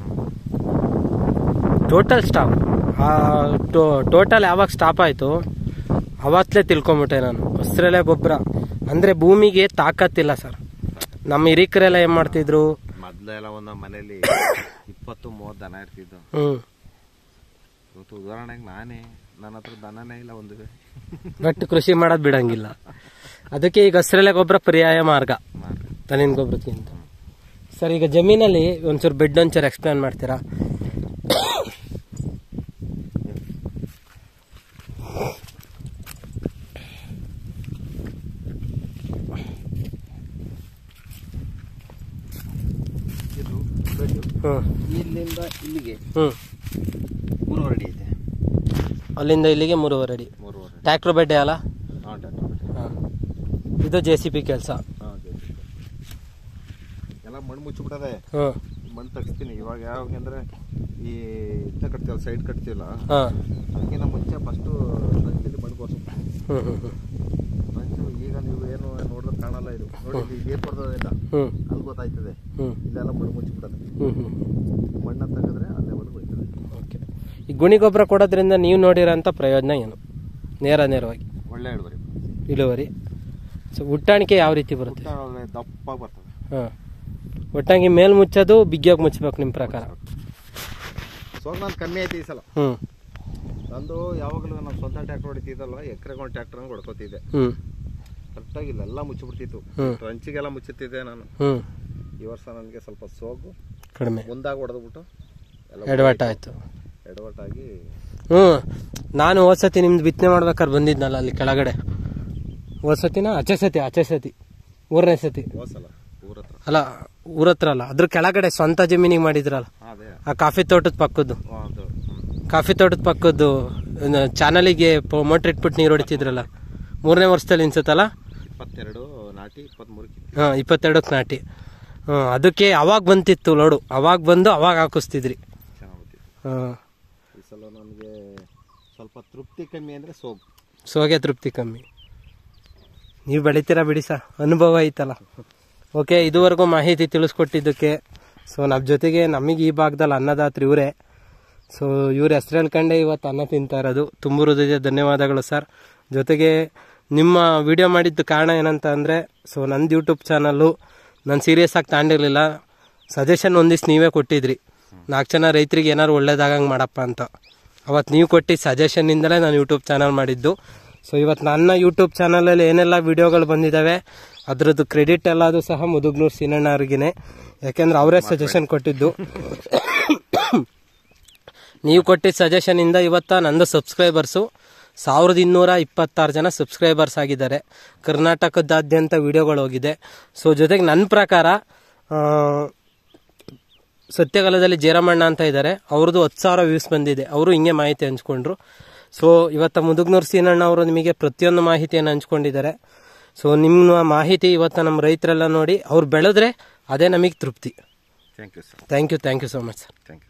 ಟೋಟಲ್ ಸ್ಟಾಪ್. ಟೋಟಲ್ ಯಾವಾಗ ಸ್ಟಾಪ್ ಆಯ್ತು ಅವತ್ತಲೇ ತಿಳ್ಕೊಂಬಿಟ್ಟೆ ನಾನು. ಹಸಿರೆಲೆ ಗೊಬ್ಬರ ಅಂದ್ರೆ ಭೂಮಿಗೆ ತಾಕತ್ತಿಲ್ಲ ಸರ್. ನಮ್ಮ ಹಿರಿಕರೆಲ್ಲ ಏನ್ ಮಾಡ್ತಿದ್ರು, ಮೊದ್ಲೆಲ್ಲ ಒಂದ್ ಮನೇಲಿ ಇಪ್ಪತ್ತು ಮೂವತ್ತು ದನ ಇರ್ತಿದ್ದು. ಹ್ಮ್ ಇವತ್ತು ಉದಾಹರಣೆಗೆ ನಾನೇ, ನನ್ನ ಹತ್ರ ದನನೇ ಇಲ್ಲ ಒಂದು. ಬಟ್ ಕೃಷಿ ಮಾಡೋದ್ ಬಿಡಂಗಿಲ್ಲ. ಅದಕ್ಕೆ ಈಗ ಹಸಿರೆಲೆ ಗೊಬ್ಬರ ಪರ್ಯಾಯ ಮಾರ್ಗ ದನಿನ ಗೊಬ್ಬರಕ್ಕಿಂತ. ಸರ್ ಈಗ ಜಮೀನಲ್ಲಿ ಒಂಚೂರು ಬೆಡ್ ಒಂಚೂರು ಎಕ್ಸ್ಪ್ಲೇನ್ ಮಾಡ್ತೀರಾ? ಇಲ್ಲಿಂದ ಇಲ್ಲಿಗೆ ಹ್ಮ್ ಮೂರುವರೆ ಅಡಿ ಇದೆ. ಅಲ್ಲಿಂದ ಇಲ್ಲಿಗೆ ಮೂರುವರೆ ಅಡಿ. ಮೂರುವರೆ ಟ್ರ್ಯಾಕ್ಟರ್ ಬೆಡ್ಡೆ ಅಲ್ಲ? ಹಾಂ ಟ್ರ್ಯಾಕ್ಟರ್. ಹಾಂ, ಇದು ಜೆ ಸಿ ಪಿ ಕೆಲಸ. ಹಾಂ, ಎಲ್ಲ ಮಣ್ಣು ಮುಚ್ಚಿಬಿಟ್ಟದೆ. ಹ್ಮ್ ಮಣ್ಣು ತೆಗಿಸ್ತೀನಿ ಇವಾಗ. ಯಾವಾಗ ಅಂದ್ರೆ ಈ ಇತ್ತ ಕಟ್ತೀವಲ್ಲ, ಸೈಡ್ ಕಟ್ತೀವಲ್ಲ, ಹಾಂ, ಅದಕ್ಕಿಂತ ಮುಂಚೆ ಫಸ್ಟು ಸಂಚಿಲಿ ಮಣ್ಣು ಕೋರ್ಸು. ಹ್ಮ್ ಹ್ಮ್ ಹ್ಮ್ ಸಂಚು ಈಗ ನೀವು ಏನು ನೋಡಿದ್ರೆ ಕಾಣಲ್ಲ. ಇದು ನೋಡಿ, ಇಲ್ಲಿ ನೀರು ಕೊಡ್ತದಿಲ್ಲ, ಹ್ಮ್ ಅಲ್ಲಿ ಗೊತ್ತಾಯ್ತದೆ. ಹ್ಮ್ ಇಲ್ಲೆಲ್ಲ ಮಣ್ಣು ಮುಚ್ಚಿಬಿಟ್ಟದೆ. ಹ್ಮ್ ಹ್ಮ್ ಮಣ್ಣು ತೆಗೆದ್ರೆ ಅಲ್ಲೇ ಮಣ್ಣು ಹೋಯ್ತದೆ. ಓಕೆ. ಈ ಗುಣಿ ಗೊಬ್ಬರ ಕೊಡೋದ್ರಿಂದ ನೀವು ನೋಡಿರೋಂಥ ಪ್ರಯೋಜನ ಏನು? ನೇರ ನೇರವಾಗಿ ಒಳ್ಳೆ ಇಳುವರಿ. ಇಳುವರಿ. ಸೊ ಉಟ್ಟಾಣಿಕೆ ಯಾವ ರೀತಿ ಬರುತ್ತೆ? ದಪ್ಪ ಬರ್ತದೆ. ಹಾಂ, ಒಟ್ಟಾಗಿ ಮೇಲ್ ಮುಚ್ಚೋದು ಬಿಗ್ಗಿಯಾಗಿ ಮುಚ್ಚಬೇಕು ನಿಮ್ಮ ಪ್ರಕಾರ? ಸೋಗ ನಾನು ಕಮ್ಮಿ ಆಯ್ತು ಈ ಸಲ. ಹ್ಞೂ ನಂದು ಯಾವಾಗಲೂ ನಾವು ಸ್ವಂತ ಟ್ರ್ಯಾಕ್ಟರ್ ಹೊಡಿತಿದ್ದಲ್ವ, ಎಕರೆಗೆ ಒಂದು ಟ್ರ್ಯಾಕ್ಟರ್ ಹಂಗೆ ಹೊಡ್ಕೋತಿದ್ದೆ. ಹ್ಞೂ ಕರೆಕ್ಟಾಗಿ ಇಲ್ಲೆಲ್ಲ ಮುಚ್ಚಿಬಿಡ್ತಿತ್ತು. ಟ್ರಂಚಿಗೆಲ್ಲ ಮುಚ್ಚುತ್ತಿದ್ದೆ ನಾನು. ಹ್ಞೂ ಈ ವರ್ಷ ನನಗೆ ಸ್ವಲ್ಪ ಸೋಗು ಕಡಿಮೆ, ಮುಂದಾಗಿ ಹೊಡೆದ್ಬಿಟ್ಟು ಎಡವಟ್ಟ ಆಯಿತು. ಎಡವಟ್ಟಾಗಿ ಹ್ಞೂ ನಾನು ಹೋದ್ಸತಿ ನಿಮ್ದು ಬಿತ್ತನೆ ಮಾಡ್ಬೇಕಾದ್ರೆ ಬಂದಿದ್ನಲ್ಲ ಅಲ್ಲಿ ಕೆಳಗಡೆ. ಹೋದ್ಸತಿನ ಆಚೆ ಸತಿ ಆಚೆ ಸತಿ ಮೂರನೇ ಸತಿ ಹೋಸಲ ಊರ ಹತ್ರ ಅಲ್ಲ, ಊರ ಹತ್ರ ಅಲ್ಲ, ಅದ್ರ ಕೆಳಗಡೆ ಸ್ವಂತ ಜಮೀನಿಗೆ ಮಾಡಿದ್ರಲ್ಲ, ಅದೇ ಆ ಕಾಫಿ ತೋಟದ ಪಕ್ಕದ್ದು. ಅದು ಕಾಫಿ ತೋಟದ ಪಕ್ಕದ್ದು ಚಾನಲಿಗೆ ಮೋಟ್ರ್ ಇಟ್ಬಿಟ್ಟು ನೀರು ಹೊಡಿತಿದ್ರಲ್ಲ, ಮೂರನೇ ವರ್ಷದಲ್ಲಿ ಅನ್ಸುತ್ತಲ್ಲ? ಇಪ್ಪತ್ತೆರಡು ನಾಟಿ ಇಪ್ಪತ್ಮೂರಕ್ಕೆ ಹಾಂ, ಇಪ್ಪತ್ತೆರಡಕ್ಕೆ ನಾಟಿ. ಹಾಂ, ಅದಕ್ಕೆ ಅವಾಗ ಬಂತಿತ್ತು ಲೋಡು, ಅವಾಗ ಬಂದು ಅವಾಗ ಹಾಕಿಸ್ತಿದ್ರಿ. ಹಾಂ, ಈ ಸಲ ನಮಗೆ ಸ್ವಲ್ಪ ತೃಪ್ತಿ ಕಮ್ಮಿ ಅಂದರೆ ಸೋಗು ಸೋಗೆ ತೃಪ್ತಿ ಕಮ್ಮಿ. ನೀವು ಬೆಳಿತೀರಾ ಬಿಡಿ ಸಾ, ಅನುಭವ ಐತಲ್ಲ. ಓಕೆ, ಇದುವರೆಗೂ ಮಾಹಿತಿ ತಿಳಿಸ್ಕೊಟ್ಟಿದ್ದಕ್ಕೆ. ಸೊ ನಮ್ಮ ಜೊತೆಗೆ ನಮಗೆ ಈ ಭಾಗದಲ್ಲಿ ಅನ್ನದಾತ್ರಿ ಇವರೇ. ಸೊ ಇವ್ರ ಹೆಸರು ಹೇಳ್ಕೊಂಡೆ ಇವತ್ತು ಅನ್ನ ತಿಂತಾ ಇರೋದು. ತುಂಬ ಹೃದಯದ ಧನ್ಯವಾದಗಳು ಸರ್. ಜೊತೆಗೆ ನಿಮ್ಮ ವಿಡಿಯೋ ಮಾಡಿದ್ದು ಕಾರಣ ಏನಂತ ಅಂದರೆ, ಸೊ ನಂದು ಯೂಟ್ಯೂಬ್ ಚಾನಲ್ಲು ನಾನು ಸೀರಿಯಸ್ ಆಗಿ ತಾಂಡಿರಲಿಲ್ಲ. ಸಜೆಷನ್ ಒಂದಿಷ್ಟು ನೀವೇ ಕೊಟ್ಟಿದ್ರಿ, ನಾಲ್ಕು ಜನ ರೈತರಿಗೆ ಏನಾದ್ರು ಒಳ್ಳೇದಾಗಂಗೆ ಮಾಡಪ್ಪ ಅಂತ. ಅವತ್ತು ನೀವು ಕೊಟ್ಟಿದ್ದ ಸಜೆಷನ್ನಿಂದಲೇ ನಾನು ಯೂಟ್ಯೂಬ್ ಚಾನಲ್ ಮಾಡಿದ್ದು. ಸೊ ಇವತ್ತು ನನ್ನ ಯೂಟ್ಯೂಬ್ ಚಾನಲಲ್ಲಿ ಏನೆಲ್ಲ ವಿಡಿಯೋಗಳು ಬಂದಿದ್ದಾವೆ ಅದರದ್ದು ಕ್ರೆಡಿಟ್ ಎಲ್ಲದು ಸಹ ಮುದುಗ್ನೂರು ಸೀನಣ್ಣ ಅವ್ರಿಗೇನೆ. ಯಾಕೆಂದ್ರೆ ಅವರೇ ಸಜೆಷನ್ ಕೊಟ್ಟಿದ್ದು. ನೀವು ಕೊಟ್ಟಿದ್ದ ಸಜೆಷನಿಂದ ಇವತ್ತ ನಂದು ಸಬ್ಸ್ಕ್ರೈಬರ್ಸು ಸಾವಿರದ ಇನ್ನೂರ ಇಪ್ಪತ್ತಾರು ಜನ ಸಬ್ಸ್ಕ್ರೈಬರ್ಸ್ ಆಗಿದ್ದಾರೆ. ಕರ್ನಾಟಕದಾದ್ಯಂತ ವಿಡಿಯೋಗಳು ಹೋಗಿದೆ. ಸೊ ಜೊತೆಗೆ ನನ್ನ ಪ್ರಕಾರ ಸತ್ಯಕಾಲದಲ್ಲಿ ಜೇರಮಣ್ಣ ಅಂತ ಇದ್ದಾರೆ, ಅವ್ರದ್ದು ಹತ್ತು ಸಾವಿರ ವ್ಯೂಸ್ ಬಂದಿದೆ. ಅವರು ಹಿಂಗೆ ಮಾಹಿತಿ ಹಂಚ್ಕೊಂಡ್ರು. ಸೊ ಇವತ್ತು ಮುದುಗ್ನೂರು ಸೀನಣ್ಣ ಅವರು ನಿಮಗೆ ಪ್ರತಿಯೊಂದು ಮಾಹಿತಿಯನ್ನು ಹಂಚ್ಕೊಂಡಿದ್ದಾರೆ. ಸೊ ನಿಮ್ಮ ಮಾಹಿತಿ ಇವತ್ತು ನಮ್ಮ ರೈತರೆಲ್ಲ ನೋಡಿ ಅವ್ರು ಬೆಳೆದ್ರೆ ಅದೇ ನಮಗೆ ತೃಪ್ತಿ. Thank you sir. Thank you thank you so much sir. Thank you.